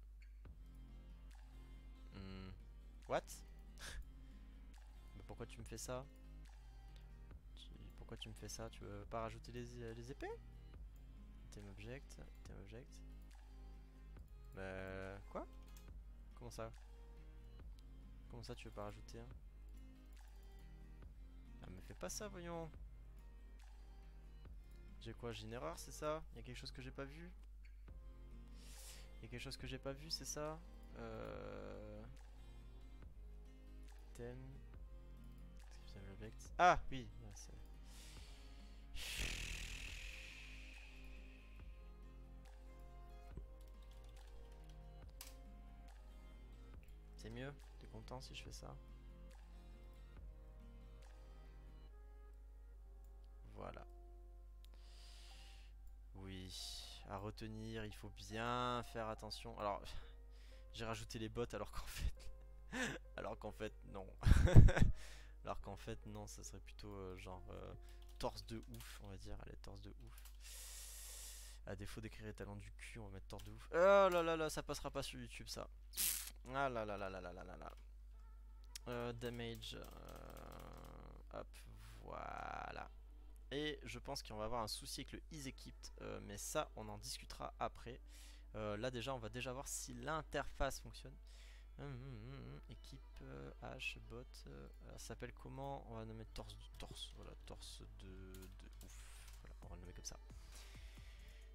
Hmm. What? Mais pourquoi tu me fais ça? Pourquoi tu me fais ça? Tu veux pas rajouter les, les épées? Item object, item object. Bah quoi? Comment ça? Comment ça tu veux pas rajouter hein? Ah me fais pas ça voyons. J'ai quoi? J'ai une erreur c'est ça? Y'a quelque chose que j'ai pas vu? Y'a quelque chose que j'ai pas vu c'est ça? Euh... Item... Ah oui, c'est... C'est mieux? T'es content si je fais ça? Voilà. Oui, à retenir, il faut bien faire attention. Alors, j'ai rajouté les bots alors qu'en fait... alors qu'en fait, non. alors qu'en fait, non, ça serait plutôt euh, genre euh, torse de ouf, on va dire. Allez, torse de ouf. À défaut d'écrire les talons du cul, on va mettre torse de ouf. Oh là là là, ça passera pas sur YouTube, ça. Ah là là là là là là là là. Euh, damage. Euh, hop, voilà. Et je pense qu'on va avoir un souci avec le is-equipped, euh, mais ça on en discutera après. Euh, là déjà on va déjà voir si l'interface fonctionne. Hum, hum, hum, hum. Équipe euh, H bot, euh, ça s'appelle comment? On va nommer torse du torse, voilà, torse de, de ouf. Voilà, on va le nommer comme ça.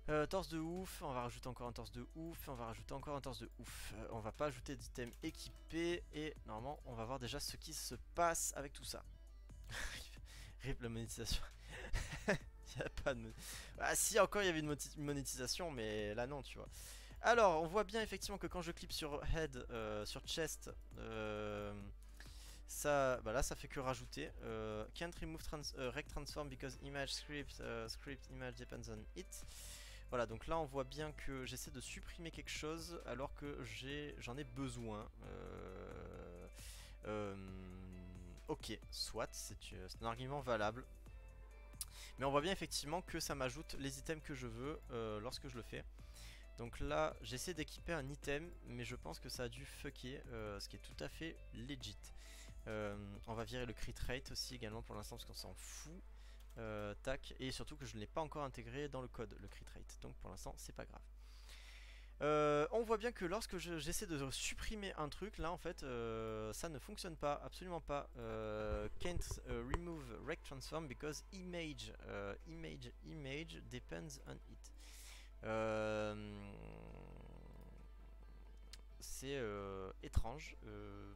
Euh, torse de ouf, on va rajouter encore un torse de ouf, on va rajouter encore un torse de ouf. Euh, on va pas ajouter d'items équipés et normalement on va voir déjà ce qui se passe avec tout ça. Rip la monétisation. Il y a pas de... Ah si, encore il y avait une monétisation, mais là non, tu vois. Alors, on voit bien effectivement que quand je clique sur head, euh, sur chest, euh, ça, bah là ça fait que rajouter. Euh, can't remove trans uh, rect transform because image script uh, script image depends on it. Voilà, donc là on voit bien que j'essaie de supprimer quelque chose alors que j'ai, j'en ai besoin. Euh, euh, ok, soit, c'est un argument valable. Mais on voit bien effectivement que ça m'ajoute les items que je veux euh, lorsque je le fais. Donc là, j'essaie d'équiper un item, mais je pense que ça a dû fucker, euh, ce qui est tout à fait legit. Euh, on va virer le crit rate aussi également pour l'instant parce qu'on s'en fout. Euh, tac, et surtout que je ne l'ai pas encore intégré dans le code, le crit rate. Donc pour l'instant, c'est pas grave. Euh, on voit bien que lorsque j'essaie de supprimer un truc, là en fait, euh, ça ne fonctionne pas, absolument pas. Euh, can't uh, remove rect transform because image, uh, image, image depends on it. Euh, c'est euh, étrange. Euh,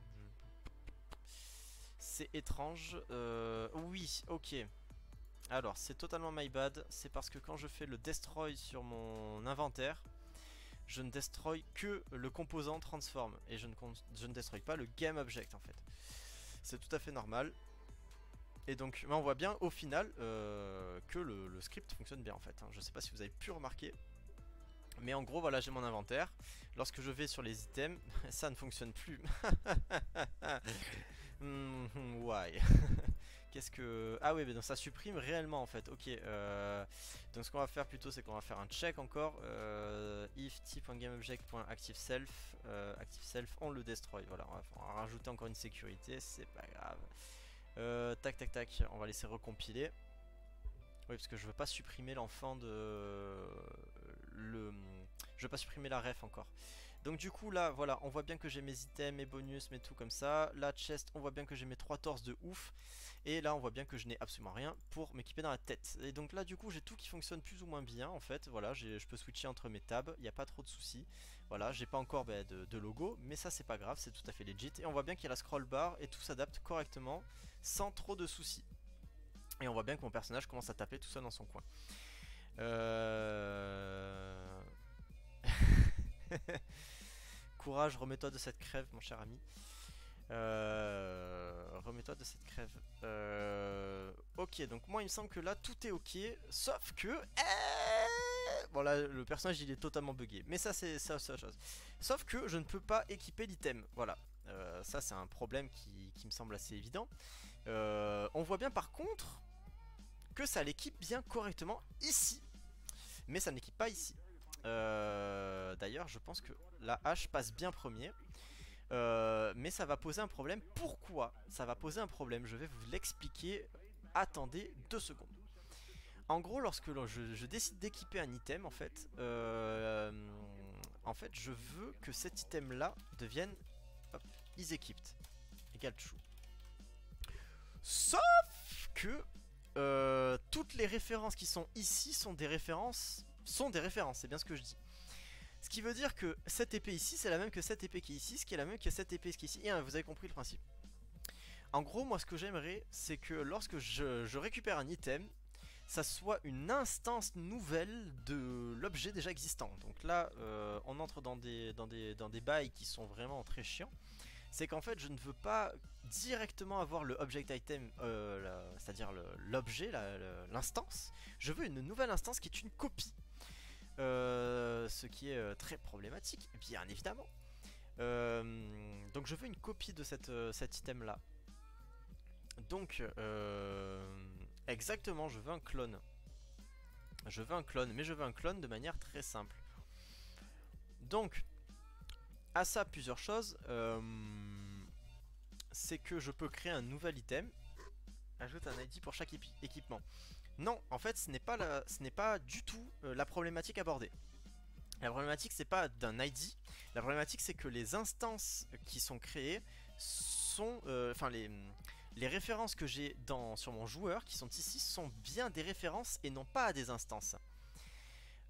c'est étrange. Euh, oui, ok. Alors, c'est totalement my bad. C'est parce que quand je fais le destroy sur mon inventaire, je ne destroy que le composant transform. Et je ne, je ne destroy pas le game object en fait. C'est tout à fait normal. Et donc, on voit bien au final euh, que le, le script fonctionne bien en fait. Hein. Je ne sais pas si vous avez pu remarquer. Mais en gros, voilà, j'ai mon inventaire. Lorsque je vais sur les items, ça ne fonctionne plus. mm, why? Qu'est-ce que... Ah oui, mais donc ça supprime réellement en fait. Ok. Euh... Donc ce qu'on va faire plutôt, c'est qu'on va faire un check encore. Euh... If t.gameobject.activeself euh, ActiveSelf, on le destroy. Voilà, on va, on va rajouter encore une sécurité, c'est pas grave. Euh, tac, tac, tac. On va laisser recompiler. Oui, parce que je veux pas supprimer l'enfant de... le... Je veux pas supprimer la ref encore. Donc du coup là, voilà, on voit bien que j'ai mes items, mes bonus, mes tout comme ça. La chest, on voit bien que j'ai mes trois torses de ouf. Et là, on voit bien que je n'ai absolument rien pour m'équiper dans la tête. Et donc là, du coup, j'ai tout qui fonctionne plus ou moins bien, en fait. Voilà, je peux switcher entre mes tabs, il n'y a pas trop de soucis. Voilà, j'ai pas encore bah, de, de logo, mais ça, c'est pas grave, c'est tout à fait legit. Et on voit bien qu'il y a la scroll bar et tout s'adapte correctement, sans trop de soucis. Et on voit bien que mon personnage commence à taper tout seul dans son coin. Euh... Courage, remets-toi de cette crève, mon cher ami. Euh... Remets-toi de cette crève. Euh... Ok, donc moi il me semble que là tout est ok, sauf que... Bon là le personnage il est totalement buggé, mais ça c'est ça, c'est autre chose. Sauf que je ne peux pas équiper l'item, voilà. Euh, ça c'est un problème qui, qui me semble assez évident. Euh... On voit bien par contre que ça l'équipe bien correctement ici, mais ça n'équipe pas ici. Euh, D'ailleurs je pense que la hache passe bien premier, euh, mais ça va poser un problème. Pourquoi ça va poser un problème? Je vais vous l'expliquer. Attendez deux secondes. En gros, lorsque je, je décide d'équiper un item, en fait, euh, en fait, je veux que cet item là devienne hop, is equipped égale true. Sauf que Euh, toutes les références qui sont ici sont des références, sont des références, c'est bien ce que je dis. Ce qui veut dire que cette épée ici, c'est la même que cette épée qui est ici, ce qui est la même que cette épée qui est ici. Et hein, vous avez compris le principe. En gros, moi ce que j'aimerais, c'est que lorsque je, je récupère un item, ça soit une instance nouvelle de l'objet déjà existant. Donc là, euh, on entre dans des, dans, des, dans des bails qui sont vraiment très chiants. C'est qu'en fait je ne veux pas directement avoir le object item, euh, c'est-à-dire l'objet, l'instance. Je veux une nouvelle instance qui est une copie. Euh, ce qui est euh, très problématique, bien évidemment. Euh, donc je veux une copie de cette, euh, cet item là. Donc euh, exactement, je veux un clone. Je veux un clone, mais je veux un clone de manière très simple. Donc à ça plusieurs choses. Euh, c'est que je peux créer un nouvel item. Ajoute un I D pour chaque équipement. Non, en fait ce n'est pas, la, ce n'est pas du tout euh, la problématique abordée. La problématique c'est pas d'un I D. La problématique c'est que les instances qui sont créées sont... Enfin euh, les, les références que j'ai sur mon joueur qui sont ici sont bien des références et non pas des instances.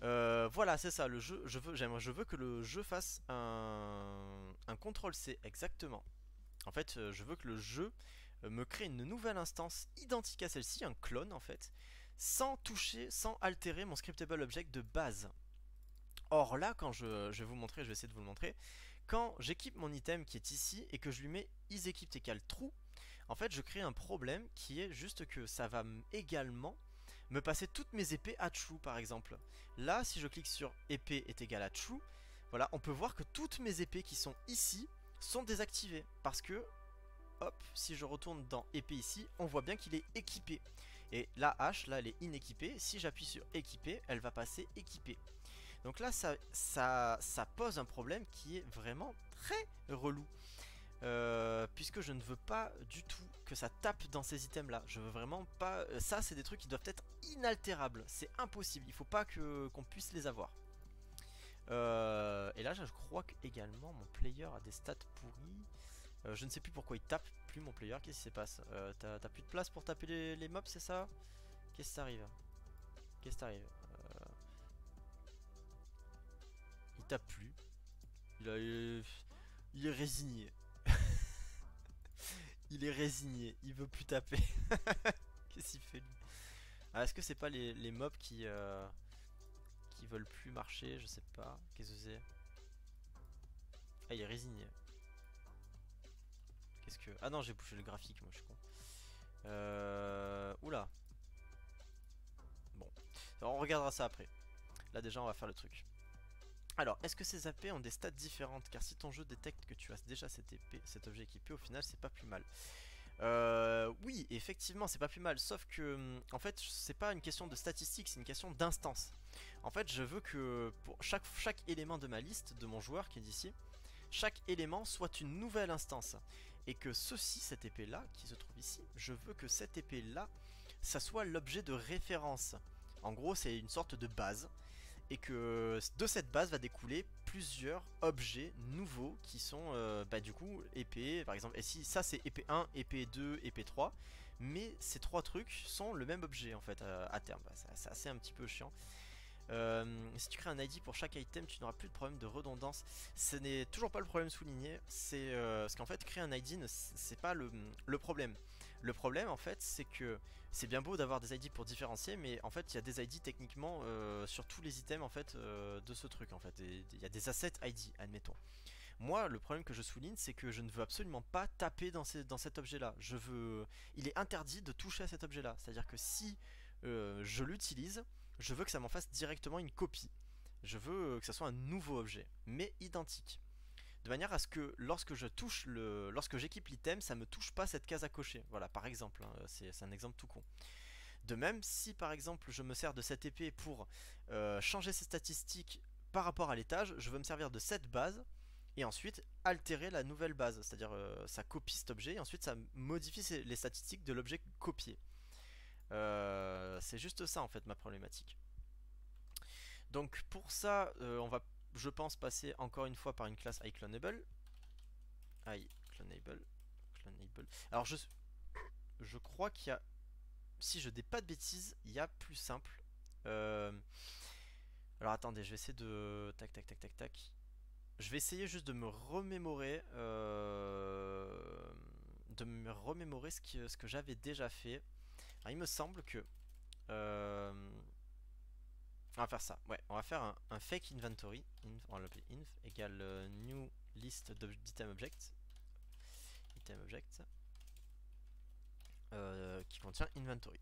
Euh, voilà, c'est ça, le jeu, je veux, j'aimerais, je veux que le jeu fasse un, un contrôle C, exactement. En fait, euh, je veux que le jeu euh, me crée une nouvelle instance identique à celle-ci, un clone en fait, sans toucher, sans altérer mon scriptable object de base. Or là, quand je, je vais vous montrer, je vais essayer de vous le montrer, quand j'équipe mon item qui est ici et que je lui mets isEquipped égale true, en fait je crée un problème qui est juste que ça va également me passer toutes mes épées à true par exemple. Là, si je clique sur épée est égal à true, voilà, on peut voir que toutes mes épées qui sont ici sont désactivées parce que, hop, si je retourne dans épée ici, on voit bien qu'il est équipé. Et la hache, là, elle est inéquipée. Si j'appuie sur équipé, elle va passer équipée. Donc là, ça, ça, ça pose un problème qui est vraiment très relou. Euh, puisque je ne veux pas du tout que ça tape dans ces items là. Je veux vraiment pas... Ça, c'est des trucs qui doivent être inaltérables. C'est impossible. Il faut pas que qu'on puisse les avoir. Euh, et là, je crois que également mon player a des stats pourris. Euh, je ne sais plus pourquoi il tape plus mon player. Qu'est-ce qui se passe? euh, T'as plus de place pour taper les, les mobs, c'est ça? Qu'est-ce qui t'arrive? Qu'est-ce qui t'arrive? euh... Il tape plus. Il, a, il, il est résigné. Il est résigné. Il veut plus taper. Qu'est-ce qu'il fait lui? Ah, est-ce que c'est pas les, les mobs qui, euh, qui veulent plus marcher? Je sais pas. Qu'est-ce que c'est? Ah, il est résigné. Qu'est-ce que... Ah non, j'ai bouché le graphique, moi je suis con. Euh... Oula. Bon. Alors, on regardera ça après. Là déjà on va faire le truc. Alors, est-ce que ces A P ont des stats différentes? Car si ton jeu détecte que tu as déjà cette épée, cet objet équipé, au final c'est pas plus mal. Euh, oui, effectivement, c'est pas plus mal. Sauf que, en fait, c'est pas une question de statistiques, c'est une question d'instance. En fait, je veux que pour chaque, chaque élément de ma liste, de mon joueur qui est ici, chaque élément soit une nouvelle instance. Et que ceci, cette épée-là, qui se trouve ici, je veux que cette épée-là, ça soit l'objet de référence. En gros, c'est une sorte de base. Et que de cette base va découler plusieurs objets nouveaux qui sont euh, bah, du coup épée par exemple. Et si ça c'est épée un, épée deux, épée trois, mais ces trois trucs sont le même objet en fait euh, à terme. Bah, c'est assez un petit peu chiant. Euh, si tu crées un I D pour chaque item, tu n'auras plus de problème de redondance. Ce n'est toujours pas le problème souligné. C'est euh, parce qu'en fait, créer un I D, c'est pas le, le problème. Le problème, en fait, c'est que c'est bien beau d'avoir des I D pour différencier, mais en fait, il y a des I D techniquement euh, sur tous les items en fait euh, de ce truc. En fait, il y a des assets I D, admettons. Moi, le problème que je souligne, c'est que je ne veux absolument pas taper dans, ces, dans cet objet-là. Je veux, il est interdit de toucher à cet objet-là. C'est-à-dire que si euh, je l'utilise, je veux que ça m'en fasse directement une copie. Je veux que ça soit un nouveau objet, mais identique. De manière à ce que lorsque je touche le, lorsque j'équipe l'item, ça me touche pas cette case à cocher. Voilà, par exemple, hein, c'est un exemple tout con. De même, si par exemple je me sers de cette épée pour euh, changer ses statistiques par rapport à l'étage, je veux me servir de cette base et ensuite altérer la nouvelle base, c'est-à-dire euh, ça copie cet objet et ensuite ça modifie les statistiques de l'objet copié. Euh, c'est juste ça en fait ma problématique. Donc pour ça, euh, on va, je pense, passer encore une fois par une classe iClonable. iClonable. Clonable. Alors je, je crois qu'il y a, si je dis pas de bêtises, il y a plus simple. Euh, alors attendez, je vais essayer de... Tac, tac, tac, tac, tac. Je vais essayer juste de me remémorer... Euh, de me remémorer ce, qui, ce que j'avais déjà fait. Alors, il me semble que... Euh, on va faire ça. Ouais, on va faire un, un fake inventory. Inf, on va l'appeler inf égale euh, new list d'item object. Item object. Euh, qui contient inventory.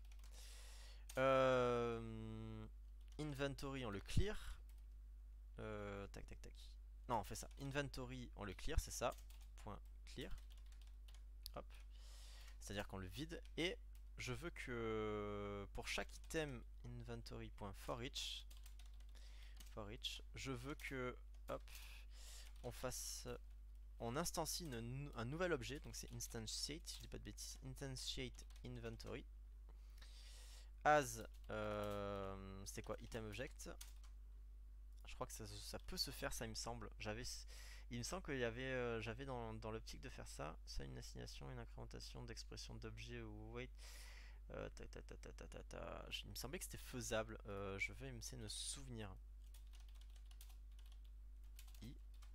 Euh, inventory, on le clear. Euh, tac, tac, tac. Non, on fait ça. Inventory, on le clear, c'est ça. Point clear. Hop. C'est-à-dire qu'on le vide. Et je veux que pour chaque item inventory.forEach, for each, je veux que, hop, on fasse, on instancie une, un nouvel objet. Donc c'est instantiate, si je dis pas de bêtises, instantiate inventory. As, euh, c'était quoi, item object. Je crois que ça, ça peut se faire, ça il me semble. J'avais, il me semble qu'il y avait, euh, j'avais dans, dans l'optique de faire ça. Ça, une assignation, une incrémentation d'expression d'objet ou wait. Euh, ta, ta, ta, ta, ta, ta, ta. Il me semblait que c'était faisable. Euh, je vais essayer de me souvenir. I.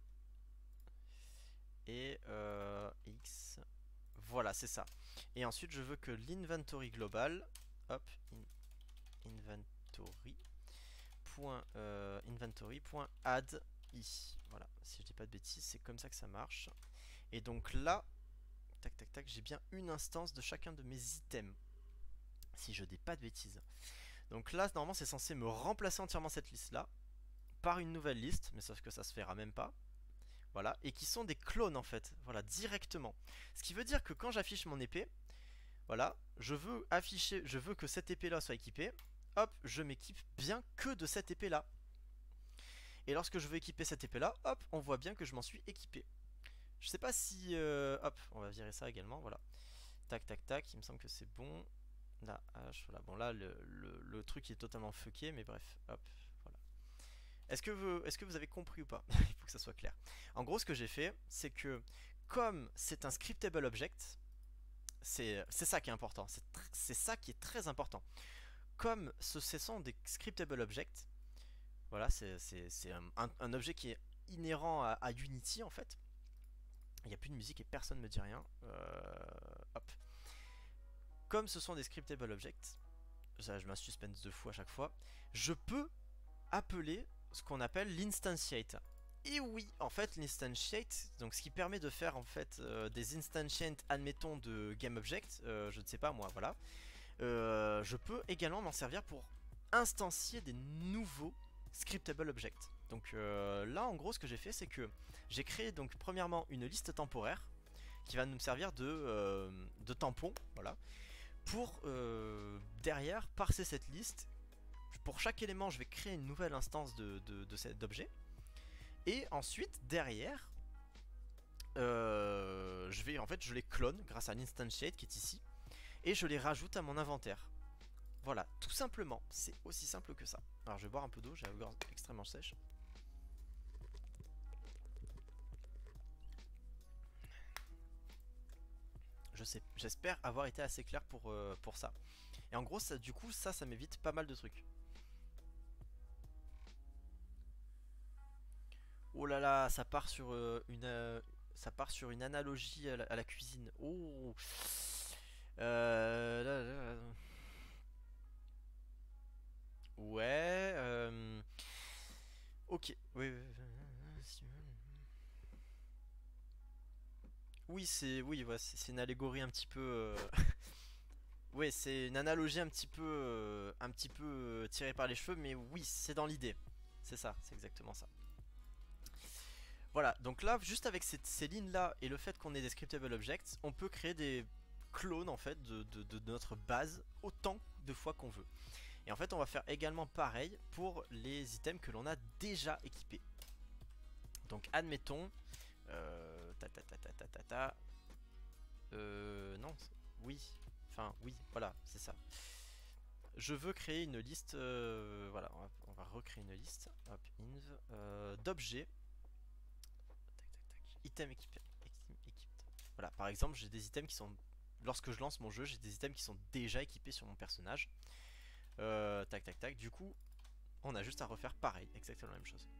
Et euh, X. Voilà, c'est ça. Et ensuite, je veux que l'inventory global. Hop. In, inventory. Point, euh, inventory. Point add i. Voilà. Si je dis pas de bêtises, c'est comme ça que ça marche. Et donc là. Tac, tac, tac. J'ai bien une instance de chacun de mes items. Si je dis pas de bêtises. Donc là, normalement, c'est censé me remplacer entièrement cette liste-là par une nouvelle liste, mais sauf que ça se fera même pas. Voilà, et qui sont des clones en fait, voilà, directement. Ce qui veut dire que quand j'affiche mon épée, voilà, je veux afficher, je veux que cette épée-là soit équipée. Hop, je m'équipe bien que de cette épée-là. Et lorsque je veux équiper cette épée-là, hop, on voit bien que je m'en suis équipé. Je sais pas si... Euh, hop, on va virer ça également, voilà. Tac, tac, tac, il me semble que c'est bon. La hache, voilà. Bon là, le, le, le truc est totalement fucké, mais bref, hop, voilà. Est-ce que, vous, est-ce que vous avez compris ou pas? Il faut que ça soit clair. En gros, ce que j'ai fait, c'est que comme c'est un scriptable object, c'est ça qui est important. C'est ça qui est très important. Comme ce, ce sont des scriptable objects, voilà, c'est un, un, un objet qui est inhérent à, à Unity en fait. Il n'y a plus de musique et personne ne me dit rien. Euh, hop. Comme ce sont des scriptable objects, ça, je m'insuspense deux fois à chaque fois, je peux appeler ce qu'on appelle l'instantiate. Et oui, en fait, l'instantiate, donc ce qui permet de faire en fait euh, des instantiates, admettons, de GameObject, euh, je ne sais pas moi, voilà. Euh, je peux également m'en servir pour instancier des nouveaux scriptable objects. Donc euh, là, en gros, ce que j'ai fait, c'est que j'ai créé donc premièrement une liste temporaire qui va nous servir de, euh, de tampon, voilà, pour euh, derrière parser cette liste. Pour chaque élément, je vais créer une nouvelle instance de, de, de cet objet. Et ensuite, derrière, euh, je vais en fait, je les clone grâce à l'instantiate qui est ici, et je les rajoute à mon inventaire. Voilà, tout simplement. C'est aussi simple que ça. Alors, je vais boire un peu d'eau. J'ai la gorge extrêmement sèche. Je sais, j'espère avoir été assez clair pour, euh, pour ça. Et en gros, ça, du coup, ça, ça m'évite pas mal de trucs. Oh là là, ça part sur euh, une, euh, ça part sur une analogie à la, à la cuisine. Oh. Euh, là, là, là. Ouais. Euh... Ok. Oui. Oui, oui c'est, oui, ouais, c'est une allégorie un petit peu. Euh... oui, c'est une analogie un petit peu, euh, un petit peu euh, tirée par les cheveux, mais oui, c'est dans l'idée. C'est ça, c'est exactement ça. Voilà, donc là, juste avec ces, ces lignes-là et le fait qu'on ait des scriptable objects, on peut créer des clones en fait de, de, de notre base autant de fois qu'on veut. Et en fait, on va faire également pareil pour les items que l'on a déjà équipés. Donc, admettons, euh, ta ta ta ta ta ta ta, euh, non, oui, enfin oui, voilà, c'est ça. Je veux créer une liste, euh, voilà, on va, on va recréer une liste, hop, inv, euh, d'objets. Item équipé. Voilà, par exemple, j'ai des items qui sont. Lorsque je lance mon jeu, j'ai des items qui sont déjà équipés sur mon personnage. Euh, tac, tac, tac. Du coup, on a juste à refaire pareil, exactement la même chose.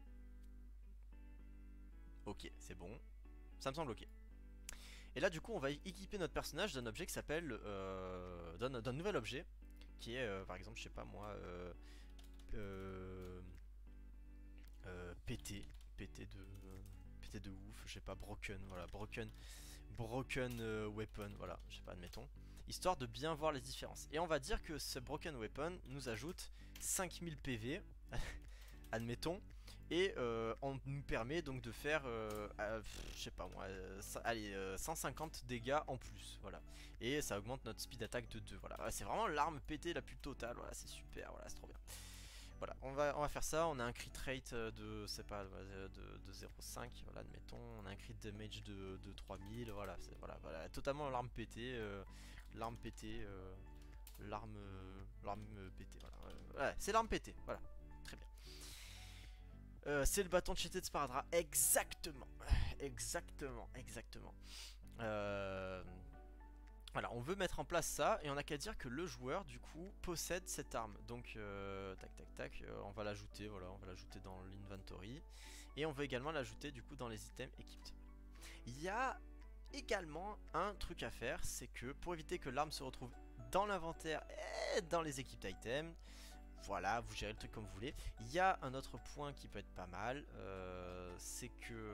Ok, c'est bon. Ça me semble ok. Et là, du coup, on va équiper notre personnage d'un objet qui s'appelle. Euh, d'un nouvel objet. Qui est, euh, par exemple, je sais pas moi. Euh, euh, euh, P T. P T de. P T de ouf, je sais pas, broken, voilà, broken, broken euh, weapon, voilà, je sais pas, admettons, histoire de bien voir les différences. Et on va dire que ce broken weapon nous ajoute cinq mille P V, admettons, et euh, on nous permet donc de faire, euh, euh, je sais pas moi, euh, ça, allez, euh, cent cinquante dégâts en plus, voilà, et ça augmente notre speed attack de deux, voilà, c'est vraiment l'arme pétée la plus totale, voilà, c'est super, voilà, c'est trop bien. Voilà, on va, on va faire ça, on a un crit rate de, c'est pas, de, de zéro virgule cinq, voilà, admettons, on a un crit damage de, de trois mille, voilà, voilà, voilà, totalement l'arme pétée, euh, l'arme pétée, euh, l'arme, l'arme pétée, voilà, euh, ouais, c'est l'arme pétée, voilà, très bien. Euh, c'est le bâton cheaté de Sparadrap, exactement, exactement, exactement. Euh... Voilà, on veut mettre en place ça et on n'a qu'à dire que le joueur du coup possède cette arme. Donc euh, tac tac tac, euh, on va l'ajouter, voilà, on va l'ajouter dans l'inventory. Et on veut également l'ajouter du coup dans les items equipped. Il y a également un truc à faire, c'est que pour éviter que l'arme se retrouve dans l'inventaire et dans les equipped items, voilà, vous gérez le truc comme vous voulez. Il y a un autre point qui peut être pas mal, euh, c'est que euh,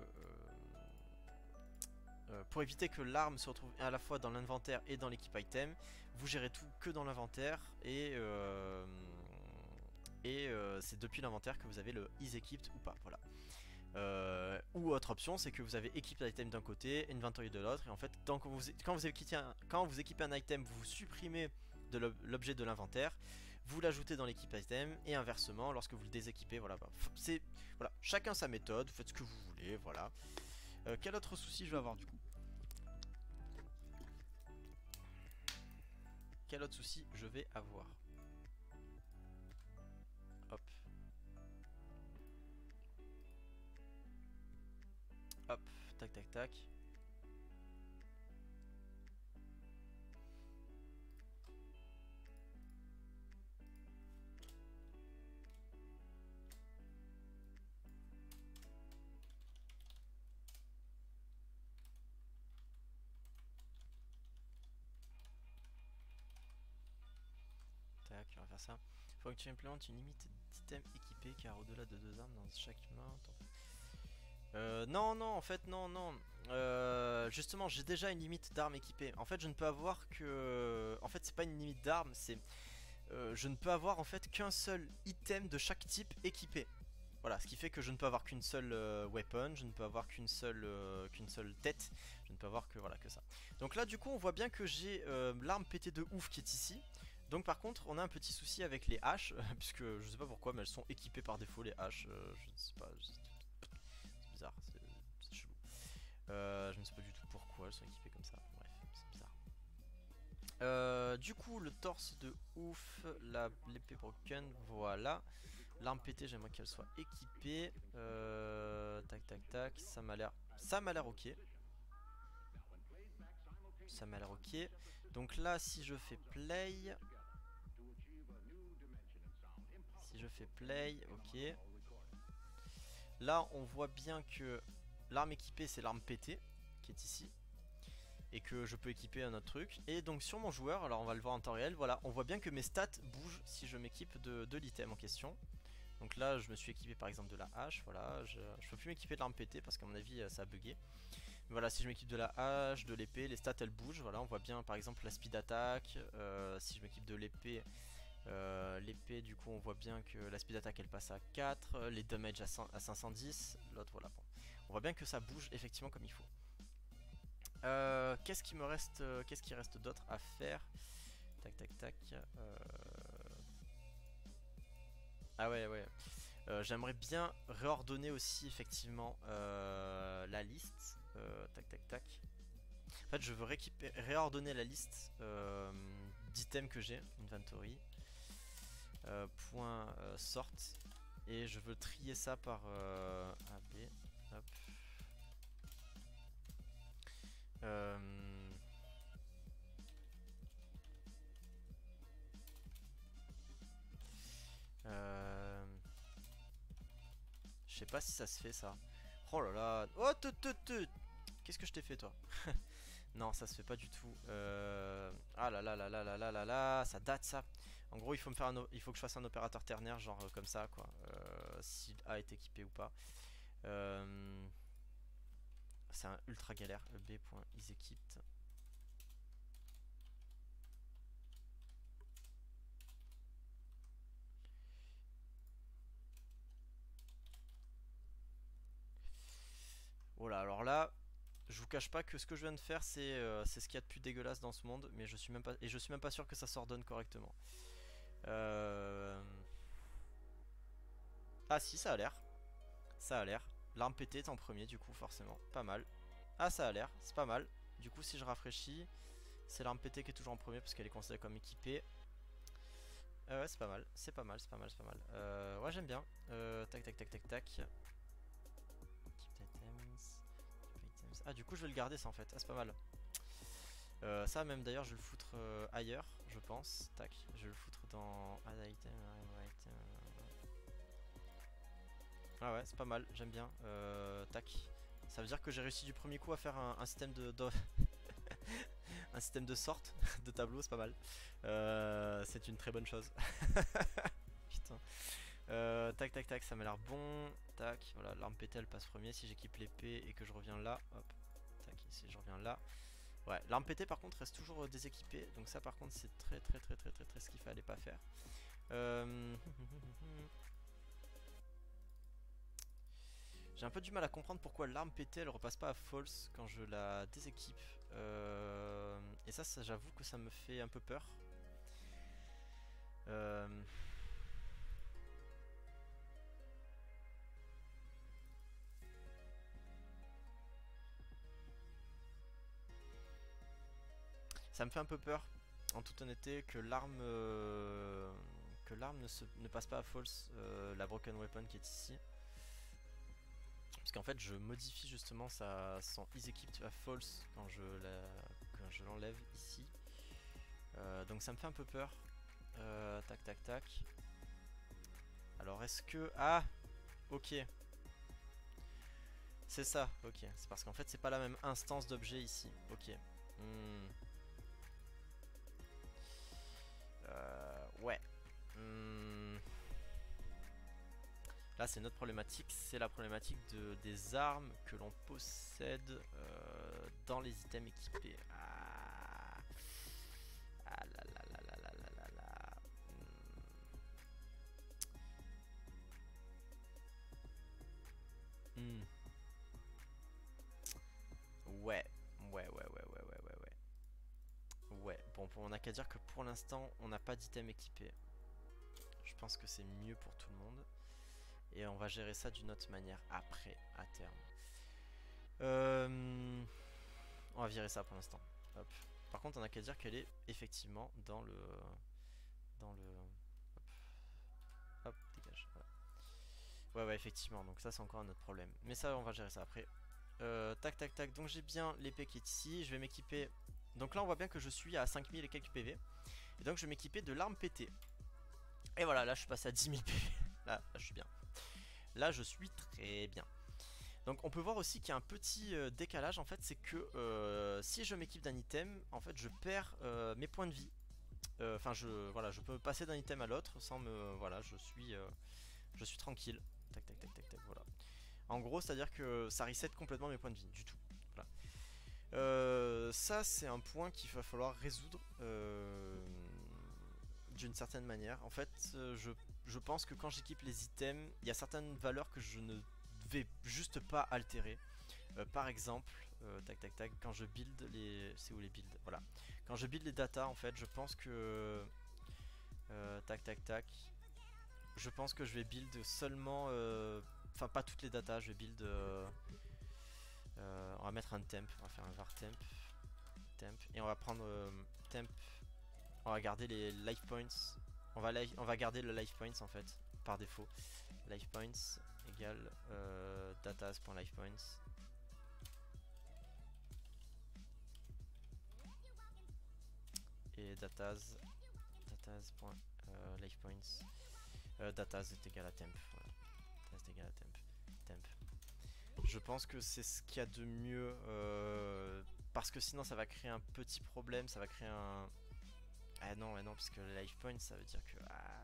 euh, pour éviter que l'arme se retrouve à la fois dans l'inventaire et dans l'équipe item, vous gérez tout que dans l'inventaire et, euh, et euh, c'est depuis l'inventaire que vous avez le is equipped ou pas, voilà. Euh, ou autre option, c'est que vous avez equipped item d'un côté, inventory de l'autre, et en fait, tant que vous, quand, vous équipez un, quand vous équipez un item, vous supprimez de l'objet de l'inventaire, vous l'ajoutez dans l'équipe item, et inversement, lorsque vous le déséquipez, voilà, bah, c'est voilà, chacun sa méthode, vous faites ce que vous voulez, voilà. Euh, quel autre souci je vais avoir du coup? Quel autre souci je vais avoir? Hop. Hop, tac tac tac. Tac, on va faire ça. Faut que tu implémentes une limite d'items équipés car au-delà de deux armes dans chaque main. Euh, non, non, en fait, non, non. Euh, justement, j'ai déjà une limite d'armes équipées. En fait, je ne peux avoir que. En fait, c'est pas une limite d'armes, c'est. Euh, je ne peux avoir en fait qu'un seul item de chaque type équipé. Voilà, ce qui fait que je ne peux avoir qu'une seule euh, weapon, je ne peux avoir qu'une seule, euh, qu'une seule tête, je ne peux avoir que voilà que ça. Donc là, du coup, on voit bien que j'ai euh, l'arme pétée de ouf qui est ici. Donc par contre, on a un petit souci avec les haches, puisque je sais pas pourquoi, mais elles sont équipées par défaut les haches. Euh, je ne sais pas, c'est bizarre, c'est chelou. Euh, je ne sais pas du tout pourquoi elles sont équipées comme ça. Bref, c'est bizarre. Euh, du coup, le torse de ouf, l'épée broken, voilà. L'arme pétée, j'aimerais qu'elle soit équipée. Euh, tac, tac, tac. Ça m'a l'air, ça m'a l'air ok. Ça m'a l'air ok. Donc là, si je fais play, si je fais play, ok. Là, on voit bien que l'arme équipée, c'est l'arme pétée qui est ici. Et que je peux équiper un autre truc. Et donc sur mon joueur, alors on va le voir en temps réel, voilà, on voit bien que mes stats bougent si je m'équipe de, de l'item en question. Donc là je me suis équipé par exemple de la hache, voilà, je, je peux plus m'équiper de l'arme pétée parce qu'à mon avis ça a bugué. Mais voilà, si je m'équipe de la hache, de l'épée, les stats elles bougent, voilà, on voit bien par exemple la speed attack, euh, si je m'équipe de l'épée, euh, l'épée du coup on voit bien que la speed attack elle passe à quatre, les damage à, cent, à cinq cent dix, l'autre voilà, bon. On voit bien que ça bouge effectivement comme il faut. Euh, qu'est-ce qui me reste, euh, qu'est-ce qui reste d'autre à faire? Tac tac tac. Euh... Ah ouais ouais. Euh, J'aimerais bien réordonner aussi effectivement euh, la liste. Euh, tac tac tac. En fait je veux réordonner la liste euh, d'items que j'ai, inventory. Euh, point euh, sort. Et je veux trier ça par euh, A B. Hop. Euh... Euh... Je sais pas si ça se fait ça. Oh là là. Oh te te te. Qu'est-ce que je t'ai fait toi? Non, ça se fait pas du tout. Euh... Ah là là là là là là là là. Ça date ça. En gros, il faut me faire un il faut que je fasse un opérateur ternaire genre euh, comme ça quoi. Euh... Si A est équipé ou pas. Euh... C'est un ultra galère. B.isEquipped. Voilà, alors là, je vous cache pas que ce que je viens de faire, c'est euh, ce qu'il y a de plus dégueulasse dans ce monde, mais je suis même pas et je suis même pas sûr que ça s'ordonne correctement. Euh... Ah si, ça a l'air. Ça a l'air. L'arme pétée est en premier, du coup, forcément. Pas mal. Ah, ça a l'air. C'est pas mal. Du coup, si je rafraîchis, c'est l'arme pétée qui est toujours en premier parce qu'elle est considérée comme équipée. Euh, ouais, c'est pas mal. C'est pas mal, c'est pas mal, c'est pas mal. Euh, ouais, j'aime bien. Euh, tac, tac, tac, tac, tac. Ah, du coup, je vais le garder ça en fait. Ah, c'est pas mal. Euh, ça même d'ailleurs je vais le foutre euh, ailleurs, je pense. Tac, je vais le foutre dans add item, item. Ah ouais, c'est pas mal, j'aime bien. Euh, tac. Ça veut dire que j'ai réussi du premier coup à faire un, un système de, de un système de sorte de tableau, c'est pas mal. Euh, c'est une très bonne chose. Putain. Euh, tac tac tac, ça m'a l'air bon. Tac, voilà, l'arme pétale passe premier. Si j'équipe l'épée et que je reviens là, hop. Tac, si je reviens là. Ouais, l'arme pétée par contre reste toujours euh, déséquipée. Donc ça par contre c'est très très très très très très ce qu'il fallait pas faire. Euh... J'ai un peu du mal à comprendre pourquoi l'arme pétée elle repasse pas à false quand je la déséquipe. Euh... Et ça, ça j'avoue que ça me fait un peu peur. Euh... Ça me fait un peu peur, en toute honnêteté, que l'arme euh, que l'arme ne, se, ne passe pas à false, euh, la broken weapon qui est ici. Parce qu'en fait je modifie justement sa, son is equipped à false quand je la, quand je l'enlève ici. Euh, donc ça me fait un peu peur. Euh, tac tac tac. Alors est-ce que... Ah, ok. C'est ça, ok. C'est parce qu'en fait c'est pas la même instance d'objet ici. Ok. Hmm. Euh, ouais. Hmm. Là c'est notre problématique, c'est la problématique de, des armes que l'on possède euh, dans les items équipés. Ah, ah là là là là là là là là. Hmm. Hmm. Ouais, ouais, ouais, ouais, ouais, ouais, ouais, ouais. Ouais, bon, on n'a qu'à dire que pour l'instant on n'a pas d'item équipé. Je pense que c'est mieux pour tout le monde. Et on va gérer ça d'une autre manière après, à terme. Euh, on va virer ça pour l'instant. Hop. Par contre, on a qu'à dire qu'elle est effectivement dans le... Dans le... Hop, hop dégage. Voilà. Ouais, ouais, effectivement. Donc ça, c'est encore un autre problème. Mais ça, on va gérer ça après. Euh, tac, tac, tac. Donc j'ai bien l'épée qui est ici. Je vais m'équiper... Donc là, on voit bien que je suis à cinq mille et quelques P V. Et donc, je vais m'équiper de l'arme pétée. Et voilà, là, je suis passé à dix mille P V. Là, là, je suis bien. Là, je suis très bien. Donc on peut voir aussi qu'il y a un petit euh, décalage en fait, c'est que euh, si je m'équipe d'un item, en fait je perds euh, mes points de vie. Enfin euh, je voilà, je peux passer d'un item à l'autre sans me voilà, je suis euh, je suis tranquille. Tac tac tac tac tac voilà. En gros, c'est-à-dire que ça reset complètement mes points de vie du tout. Voilà. Euh, ça c'est un point qu'il va falloir résoudre euh, d'une certaine manière. En fait, euh, je, je pense que quand j'équipe les items, il y a certaines valeurs que je ne vais juste pas altérer. Euh, par exemple, euh, tac tac tac, quand je build les... C'est où les builds? Voilà. Quand je build les data, en fait, je pense que... Euh, tac tac tac. Je pense que je vais build seulement... euh, Enfin, pas toutes les datas, je vais build... Euh, euh, on va mettre un temp, on va faire un var temp. Temp. Et on va prendre euh, temp. On va garder les life points. On va, on va garder le life points en fait, par défaut. Life points égale euh, datas.lifepoints. Et datas, datas.lifepoints. Euh, datas est égal à temp. Voilà. Datas est égal à temp. Temp. Je pense que c'est ce qu'il y a de mieux. Euh, parce que sinon ça va créer un petit problème. Ça va créer un... Ah non, ah non, parce que le life point ça veut dire que... Ah,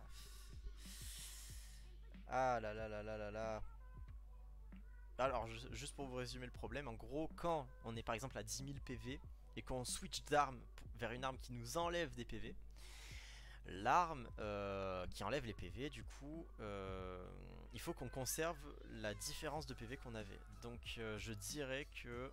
ah là là là là là là. Alors, juste pour vous résumer le problème, en gros, quand on est par exemple à dix mille P V et qu'on switch d'arme vers une arme qui nous enlève des P V, l'arme euh, qui enlève les P V, du coup, euh, il faut qu'on conserve la différence de P V qu'on avait. Donc, euh, je dirais que...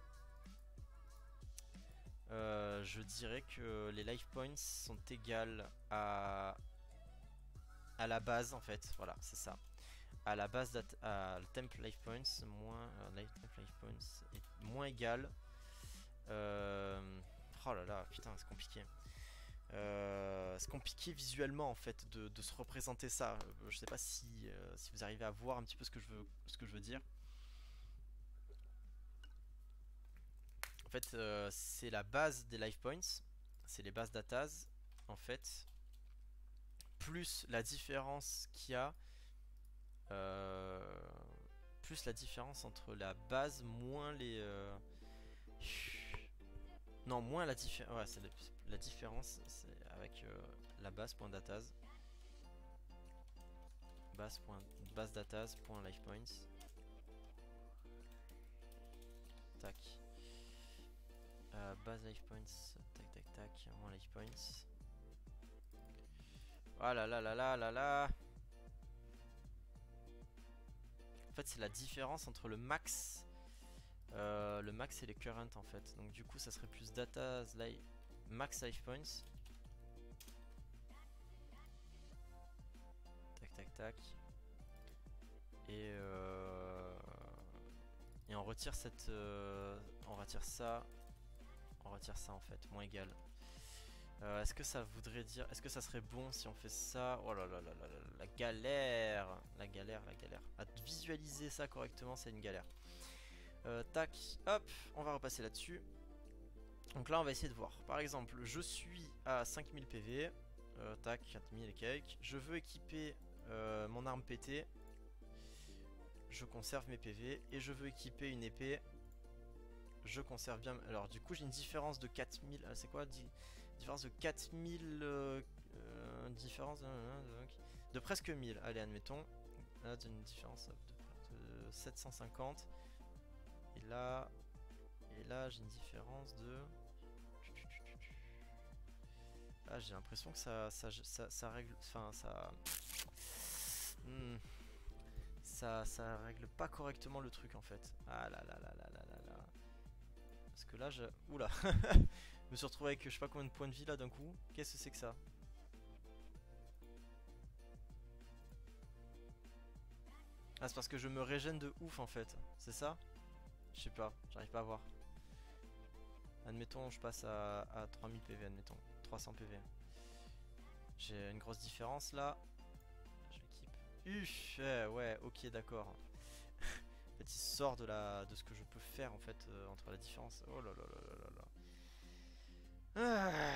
Euh, je dirais que les life points sont égales à, à la base, en fait. Voilà, c'est ça. À la base à le temp life points moins euh, life, temp life points est moins égal euh, oh là là putain c'est compliqué euh, c'est compliqué visuellement en fait de, de se représenter ça. Je sais pas si, euh, si vous arrivez à voir un petit peu ce que je veux, ce que je veux dire. En fait, euh, c'est la base des life points. C'est les bases datas, en fait. Plus la différence qu'il y a. Euh, plus la différence entre la base moins les... Euh, non, moins la différence. Ouais, c'est la, la différence c'est avec euh, la base.datas. Base, base datas, point life points. Tac. Euh, base life points. Tac, tac, tac. Moins life points. Ah là là là là là là. En fait, c'est la différence entre le max. Euh, le max et les current en fait. Donc, du coup, ça serait plus datas, life, max life points. Tac, tac, tac. Et euh, et on retire cette, euh, on retire ça, on retire ça en fait, moins égal. Euh, est-ce que ça voudrait dire, est-ce que ça serait bon si on fait ça? Oh là là là là là, la galère, la galère, la galère. À visualiser ça correctement, c'est une galère. Euh, tac, hop, on va repasser là-dessus. Donc là, on va essayer de voir. Par exemple, je suis à cinq mille P V, euh, tac, quatre mille et quelques. Je veux équiper euh, mon arme pétée. Je conserve mes P V et je veux équiper une épée. Je conserve bien. Alors du coup j'ai une différence de quatre mille. C'est quoi? Différence de quatre mille. Euh, euh, différence de, de, de presque mille. Allez, admettons. Là j'ai une différence de, de sept cent cinquante. Et là. Et là j'ai une différence de. Ah, j'ai l'impression que ça, ça, ça, ça règle. Enfin ça. Hmm. Ça, ça règle pas correctement le truc en fait. Ah là là là là là là là. Parce que là je... Oula. Je me suis retrouvé avec je sais pas combien de points de vie là d'un coup. Qu'est-ce que c'est que ça? Ah, c'est parce que je me régène de ouf en fait. C'est ça? Je sais pas, j'arrive pas à voir. Admettons je passe à, à trois mille P V, admettons. trois cents P V. J'ai une grosse différence là. Je l'équipe. Uff, eh, ouais, ok, d'accord. En fait, il sort de, la, de ce que je peux faire en fait euh, entre la différence. Oh là là là là là là. Ah.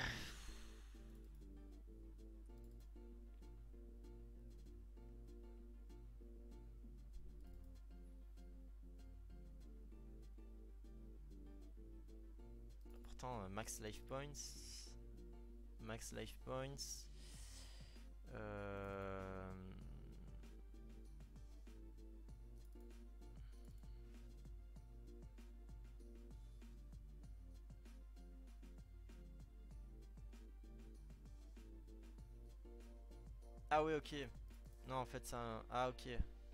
Pourtant, euh, max life points. Max life points. Euh... Ah oui, ok. Non, en fait, c'est un... Ah, ok.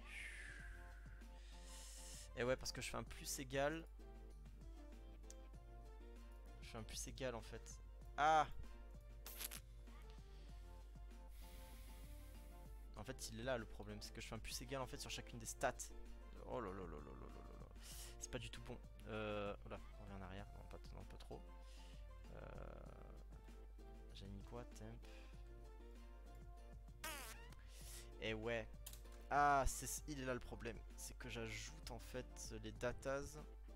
Et ouais, parce que je fais un plus égal. Je fais un plus égal, en fait. Ah! En fait, il est là, le problème. C'est que je fais un plus égal, en fait, sur chacune des stats. Oh là là là là là là là. C'est pas du tout bon. Euh... Oula, on revient en arrière. Non, pas, non, pas trop. Euh... J'ai mis quoi? Temp. Et ouais. Ah, c'est, il est là le problème. C'est que j'ajoute en fait les datas.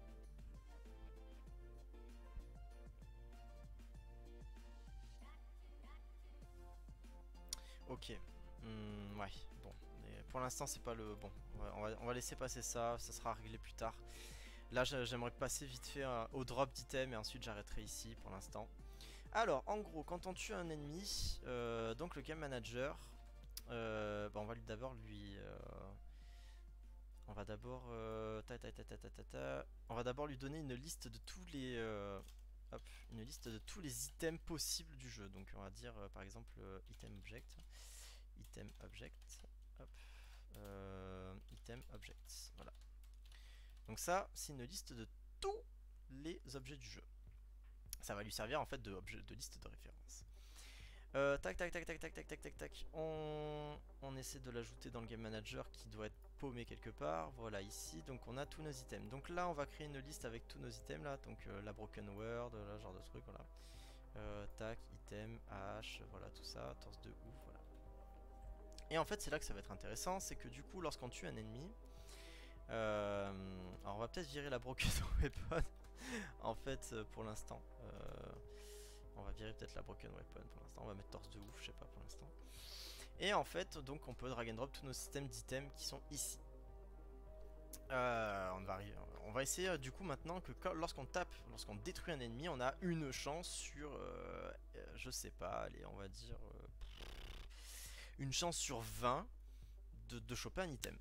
Ok. Mmh, ouais, bon. Mais pour l'instant, c'est pas le bon. On va, on, va, on va laisser passer ça. Ça sera réglé plus tard. Là, j'aimerais passer vite fait euh, au drop d'item et ensuite j'arrêterai ici pour l'instant. Alors, en gros, quand on tue un ennemi, euh, donc le game manager, euh, bah, on va d'abord lui. Euh, on va d'abord. Euh, ta, ta, ta, ta, ta, ta, ta, on va d'abord lui donner une liste de tous les. Euh, hop, une liste de tous les items possibles du jeu. Donc, on va dire euh, par exemple euh, item object. Item object. Hop. Euh, item objects. Voilà. Donc, ça, c'est une liste de tous les objets du jeu. Ça va lui servir en fait de, objet, de liste de référence. Euh, tac tac tac tac tac tac tac tac tac. On, on essaie de l'ajouter dans le game manager qui doit être paumé quelque part. Voilà ici. Donc on a tous nos items. Donc là on va créer une liste avec tous nos items là. Donc euh, la broken word, là, genre de truc. Voilà. Euh, tac, item, hache, voilà tout ça. Torse de ouf, voilà. Et en fait c'est là que ça va être intéressant. C'est que du coup lorsqu'on tue un ennemi. Euh, alors on va peut-être virer la broken weapon. en fait, euh, pour l'instant. Euh, on va virer peut-être la broken weapon pour l'instant. On va mettre torse de ouf, je sais pas pour l'instant. Et en fait, donc on peut drag and drop tous nos systèmes d'items qui sont ici. Euh, on, va arriver, on va essayer euh, du coup maintenant que lorsqu'on tape, lorsqu'on détruit un ennemi, on a une chance sur, euh, euh, je sais pas, allez, on va dire euh, une chance sur vingt de, de choper un item.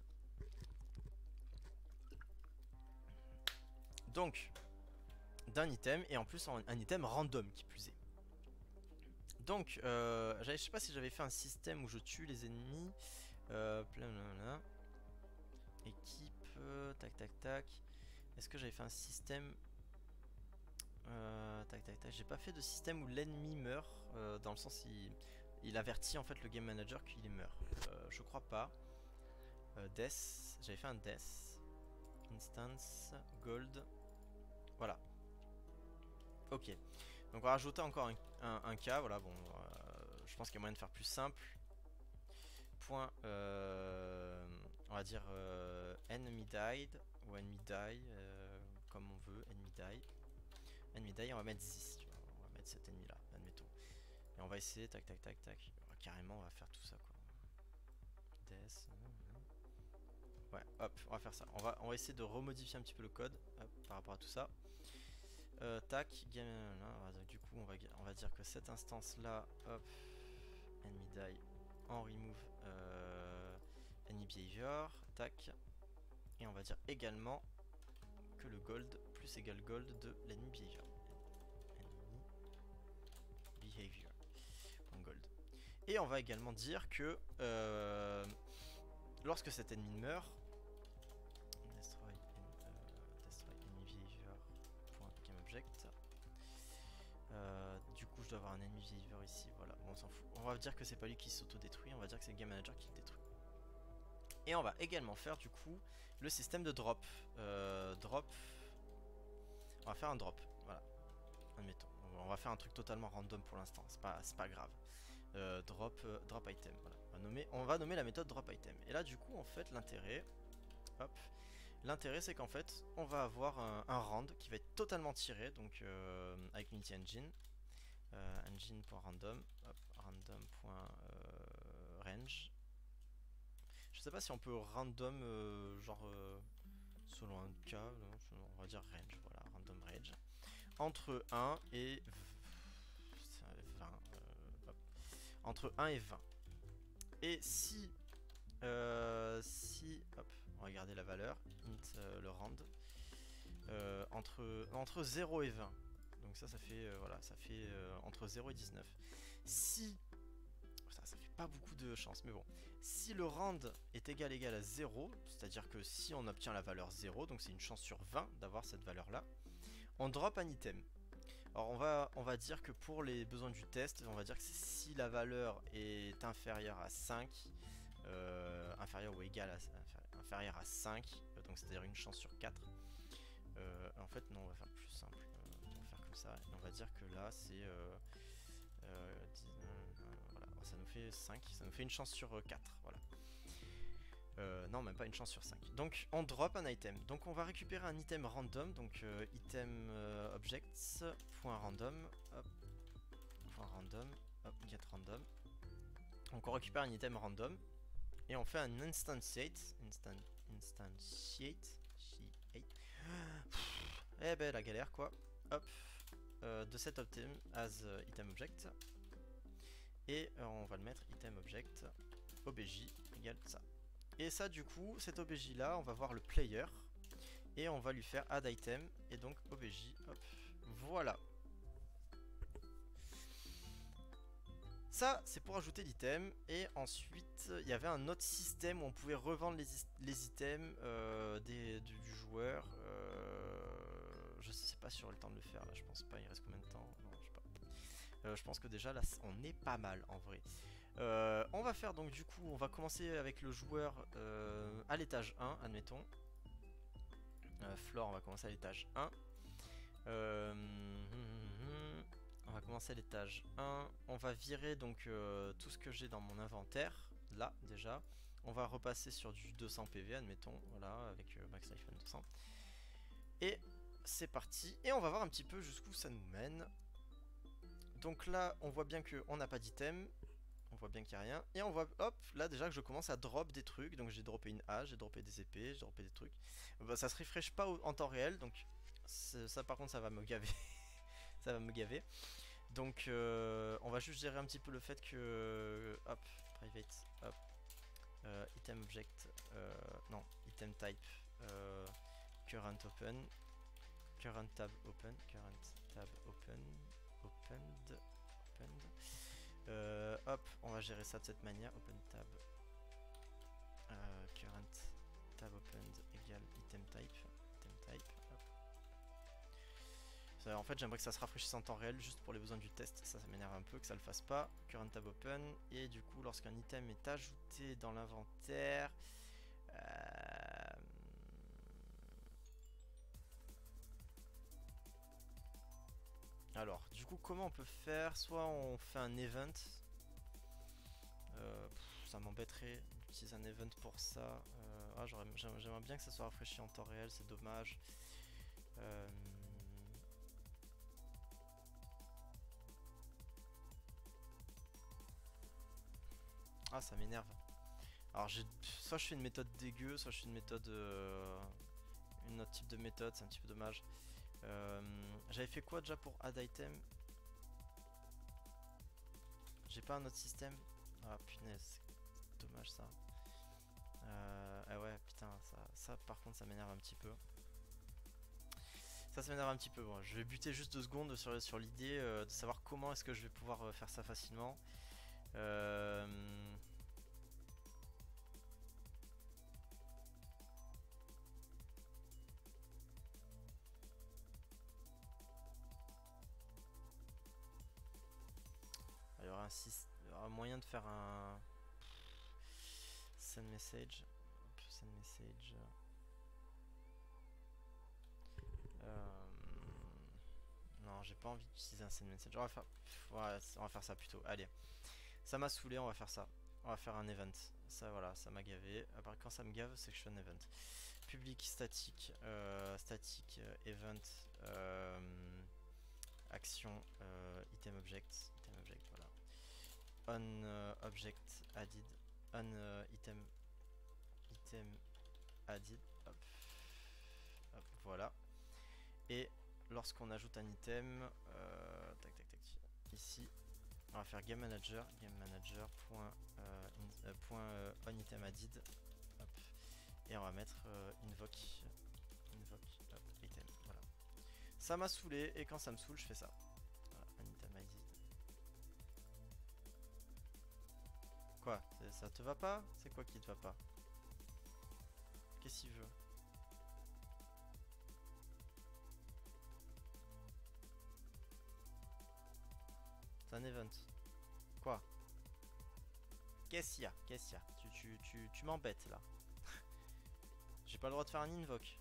Donc, d'un item, et en plus un, un item random qui plus est. Donc, euh, je sais pas si j'avais fait un système où je tue les ennemis. Euh, Équipe, euh, tac tac tac. Est-ce que j'avais fait un système euh, tac tac tac. J'ai pas fait de système où l'ennemi meurt, euh, dans le sens il, il avertit en fait le game manager qu'il meurt. Euh, je crois pas. Euh, death, j'avais fait un death. Instance, gold. Voilà. Ok. Donc on va rajouter encore un, un, un cas. Voilà, bon, euh, je pense qu'il y a moyen de faire plus simple. Point, euh, on va dire euh, enemy died ou enemy die, euh, comme on veut, enemy die. Enemy die, on va mettre dix, tu vois, on va mettre cet ennemi là, admettons. Et on va essayer, tac tac tac tac. Carrément, on va faire tout ça quoi. Death. Ouais, hop, on va faire ça. On va, on va essayer de remodifier un petit peu le code hop, par rapport à tout ça. Euh, tac, game. Là, du coup, on va, on va dire que cette instance là, hop, enemy die. En remove euh, enemy behavior, tac, et on va dire également que le gold plus égal gold de l'enemy behavior. Enemy behavior gold. Et on va également dire que euh, lorsque cet ennemi meurt, destroy, euh, destroy enemy behavior game object. Euh, du coup je dois avoir un ennemi behavior ici, voilà, bon, on s'en fout. On va dire que c'est pas lui qui s'auto-détruit, on va dire que c'est le game manager qui le détruit. Et on va également faire du coup le système de drop. Euh, drop, on va faire un drop, voilà, admettons. On va faire un truc totalement random pour l'instant, c'est pas, pas grave. Euh, drop, euh, drop item, voilà. On va, nommer, on va nommer la méthode drop item. Et là du coup en fait l'intérêt, hop, l'intérêt c'est qu'en fait on va avoir un, un rand qui va être totalement tiré, donc euh, avec Unity Engine. Euh, engine.random, random.range. Je sais pas si on peut random euh, genre euh, selon un cas, non, on va dire range, voilà, random range. Entre un et vingt. Euh, hop. Entre un et vingt. Et si euh, si hop, on va regarder la valeur, int euh, le rand. Euh, entre, entre zéro et vingt. Donc ça, ça fait, euh, voilà, ça fait euh, entre zéro et dix-neuf. Si, ça, ça fait pas beaucoup de chance, mais bon. Si le rand est égal égal à zéro, c'est-à-dire que si on obtient la valeur zéro, donc c'est une chance sur vingt d'avoir cette valeur-là, on drop un item. Alors on va, on va dire que pour les besoins du test, on va dire que si la valeur est inférieure à cinq, euh, inférieure ou égale à, inférieure à cinq, donc c'est-à-dire une chance sur quatre, Euh, en fait non, on va faire plus simple, euh, on va faire comme ça et on va dire que là c'est euh, euh, voilà, ça nous fait cinq, ça nous fait une chance sur quatre, voilà. Euh, non, même pas une chance sur cinq. Donc on drop un item, donc on va récupérer un item random, donc euh, item euh, objects point random, hop, point random, hop, get random. Donc on récupère un item random et on fait un instantiate, instant, instantiate, eh ben la galère quoi, hop, euh, de cet item as uh, item object, et euh, on va le mettre item object obj égale ça. Et ça du coup, cet obj là, on va voir le player et on va lui faire add item et donc obj, hop, voilà. Ça, c'est pour ajouter l'item. Et ensuite, il y avait un autre système où on pouvait revendre les, les items euh, des, du, du joueur. Euh, je sais pas si j'aurai le temps de le faire là, je pense pas. Il reste combien de temps? Non, je sais pas. Euh, je pense que déjà là, on est pas mal en vrai. Euh, on va faire donc du coup, on va commencer avec le joueur euh, à l'étage un, admettons. Euh, Floor, on va commencer à l'étage un. Euh, hum, hum, hum. On va commencer à l'étage un. On va virer donc euh, tout ce que j'ai dans mon inventaire. Là déjà. On va repasser sur du deux cents P V, admettons. Voilà, avec euh, Max Life deux cents. Et c'est parti. Et on va voir un petit peu jusqu'où ça nous mène. Donc là, on voit bien qu'on n'a pas d'item. On voit bien qu'il n'y a rien. Et on voit, hop, là déjà que je commence à drop des trucs. Donc j'ai droppé une hache, j'ai droppé des épées, j'ai droppé des trucs. Bah, ça se refresh pas au, en temps réel. Donc ça par contre ça va me gaver. Ça va me gaver. Donc euh, on va juste gérer un petit peu le fait que... Hop, private, hop. Euh, item object, euh, non, item type, euh, current open. Current tab open, current tab open, opened, opened. Euh, hop, on va gérer ça de cette manière. Open tab, euh, current tab opened égale item type, item type. Hop. Ça, en fait, j'aimerais que ça se rafraîchisse en temps réel juste pour les besoins du test. Ça, ça m'énerve un peu que ça le fasse pas. Current tab open et du coup, lorsqu'un item est ajouté dans l'inventaire. Euh... Alors, du coup, comment on peut faire? Soit on fait un event. Euh, pff, ça m'embêterait d'utiliser un event pour ça. Euh, ah, j'aimerais bien que ça soit rafraîchi en temps réel, c'est dommage. Euh, ah, ça m'énerve. Alors, j'ai soit je fais une méthode dégueu, soit je fais une méthode... Euh, une autre type de méthode, c'est un petit peu dommage. Euh, J'avais fait quoi déjà pour add item? J'ai pas un autre système? Ah punaise, c'est dommage ça. Euh, ah ouais, putain, ça, ça par contre ça m'énerve un petit peu. Ça, ça m'énerve un petit peu. Bon, je vais buter juste deux secondes sur, sur l'idée euh, de savoir comment est-ce que je vais pouvoir euh, faire ça facilement. Euh... Il y aura un, il y aura un moyen de faire un send message. Send message. Euh... Non, j'ai pas envie d'utiliser un send message. On va faire, ouais, on va faire ça plutôt. Allez, ça m'a saoulé, on va faire ça. On va faire un event. Ça, voilà, ça m'a gavé. À part quand ça me gave, c'est que je fais un event. Public statique, euh, statique euh, event, euh, action, euh, item object, item object, voilà. On euh, object added, on euh, item, item added, hop, hop, voilà. Et lorsqu'on ajoute un item, euh, tac tac tac, ici, on va faire game manager, game manager point, euh, in, euh, point euh, on item added, hop, et on va mettre euh, invoke, invoke, hop, item, voilà. Ça m'a saoulé et quand ça me saoule, je fais ça. Voilà, on item added. Quoi? Ça te va pas? C'est quoi qui te va pas? Qu'est-ce qu'il veut? C'est un event. Quoi? Qu'est-ce qu'il y a? Qu'est-ce qu'il y a? Tu, tu, tu, tu m'embêtes là. J'ai pas le droit de faire un invoke.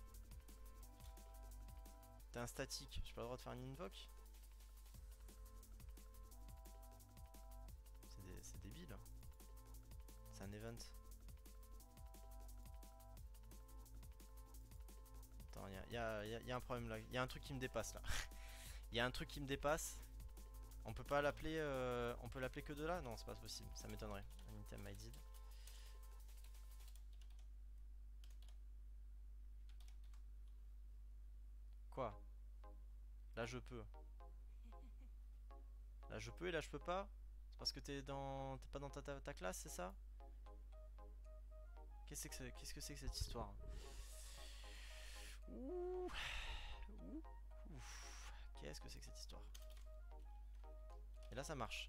T'es un statique, j'ai pas le droit de faire un invoke? C'est dé débile. C'est un event. Attends, il y a, y, a, y a un problème là. Il y a un truc qui me dépasse là. Il y a un truc qui me dépasse. On peut pas l'appeler. Euh, on peut l'appeler que de là? Non, c'est pas possible. Ça m'étonnerait. Un item I D. Quoi? Là je peux. Là je peux et là je peux pas? C'est parce que t'es dans. T'es pas dans ta, ta, ta classe, c'est ça? Qu'est-ce que c'est que, qu'est-ce que c'est que cette histoire? Ouh. Ouh. Qu'est-ce que c'est que cette histoire? Et là ça marche.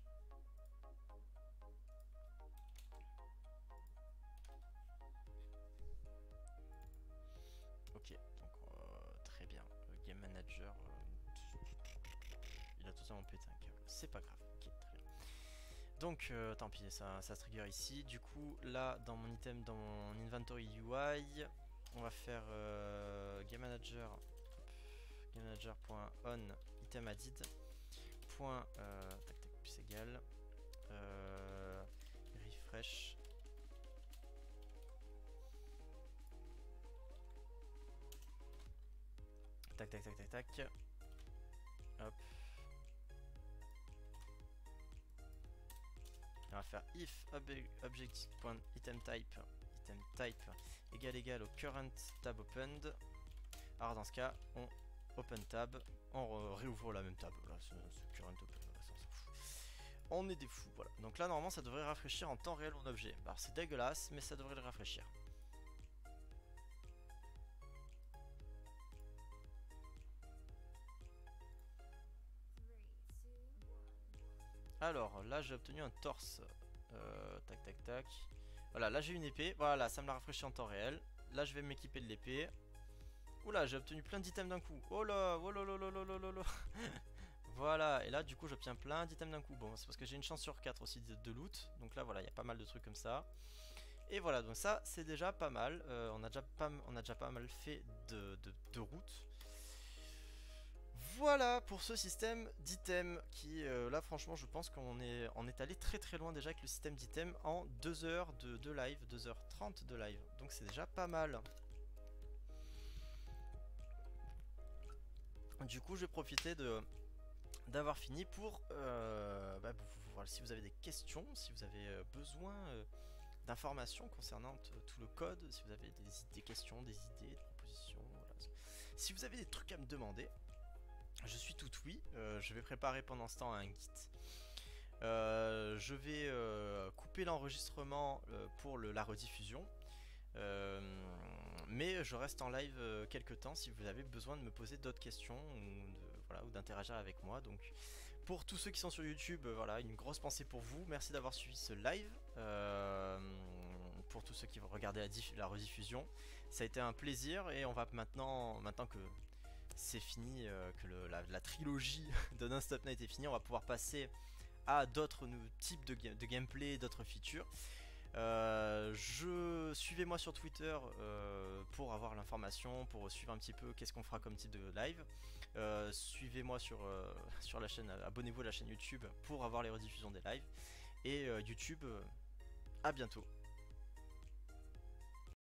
Ok, donc euh, très bien. Le game manager, euh, il a totalement pété un câble. C'est pas grave. Ok, très bien. Donc euh, tant pis, ça, ça se trigger ici. Du coup, là dans mon item, dans mon inventory U I, on va faire euh, game manager, game manager.on item added. Point, euh, tac tac plus égal. Euh, refresh. Tac tac tac tac tac tac. Hop. On va faire if object.itemType item type égal égal au current tab opened. Alors dans ce cas, on open tab, on réouvre la même tab. Voilà, ce, ce current open, voilà, ça, on s'en fout. On est des fous, voilà. Donc là normalement ça devrait rafraîchir en temps réel mon objet. Alors c'est dégueulasse, mais ça devrait le rafraîchir. Alors là j'ai obtenu un torse. Euh, tac tac tac. Voilà, là j'ai une épée. Voilà, ça me l'a rafraîchi en temps réel. Là je vais m'équiper de l'épée. Oula, j'ai obtenu plein d'items d'un coup. Oh là, oh là là là là là là là. Voilà, et là du coup j'obtiens plein d'items d'un coup. Bon, c'est parce que j'ai une chance sur quatre aussi de, de loot. Donc là voilà, il y a pas mal de trucs comme ça. Et voilà, donc ça c'est déjà pas mal. Euh, on, a déjà pas, on a déjà pas mal fait de, de, de routes. Voilà pour ce système d'items qui euh, là franchement je pense qu'on est, on est allé très très loin déjà avec le système d'items en deux heures de, de live, deux heures trente de live. Donc c'est déjà pas mal. Du coup je vais profiter de d'avoir fini pour euh, bah, voilà, si vous avez des questions, si vous avez euh, besoin euh, d'informations concernant tout le code, si vous avez des, des questions, des idées, des propositions, voilà. Si vous avez des trucs à me demander, je suis tout oui. Euh, je vais préparer pendant ce temps un guide. Euh, je vais euh, couper l'enregistrement euh, pour le, la rediffusion. Euh, mais je reste en live euh, quelques temps si vous avez besoin de me poser d'autres questions ou de, voilà, ou d'interagir avec moi. Donc pour tous ceux qui sont sur YouTube, euh, voilà, une grosse pensée pour vous. Merci d'avoir suivi ce live. Euh, pour tous ceux qui vont regarder la, la rediffusion, ça a été un plaisir et on va maintenant, maintenant que c'est fini, euh, que le, la, la trilogie de Non-Stop Night est finie, on va pouvoir passer à d'autres types de, de gameplay, d'autres features. Euh, je suivez-moi sur Twitter euh, pour avoir l'information, pour suivre un petit peu qu'est-ce qu'on fera comme type de live. Euh, suivez-moi sur, euh, sur la chaîne, abonnez-vous à la chaîne YouTube pour avoir les rediffusions des lives. Et euh, YouTube, euh, à bientôt.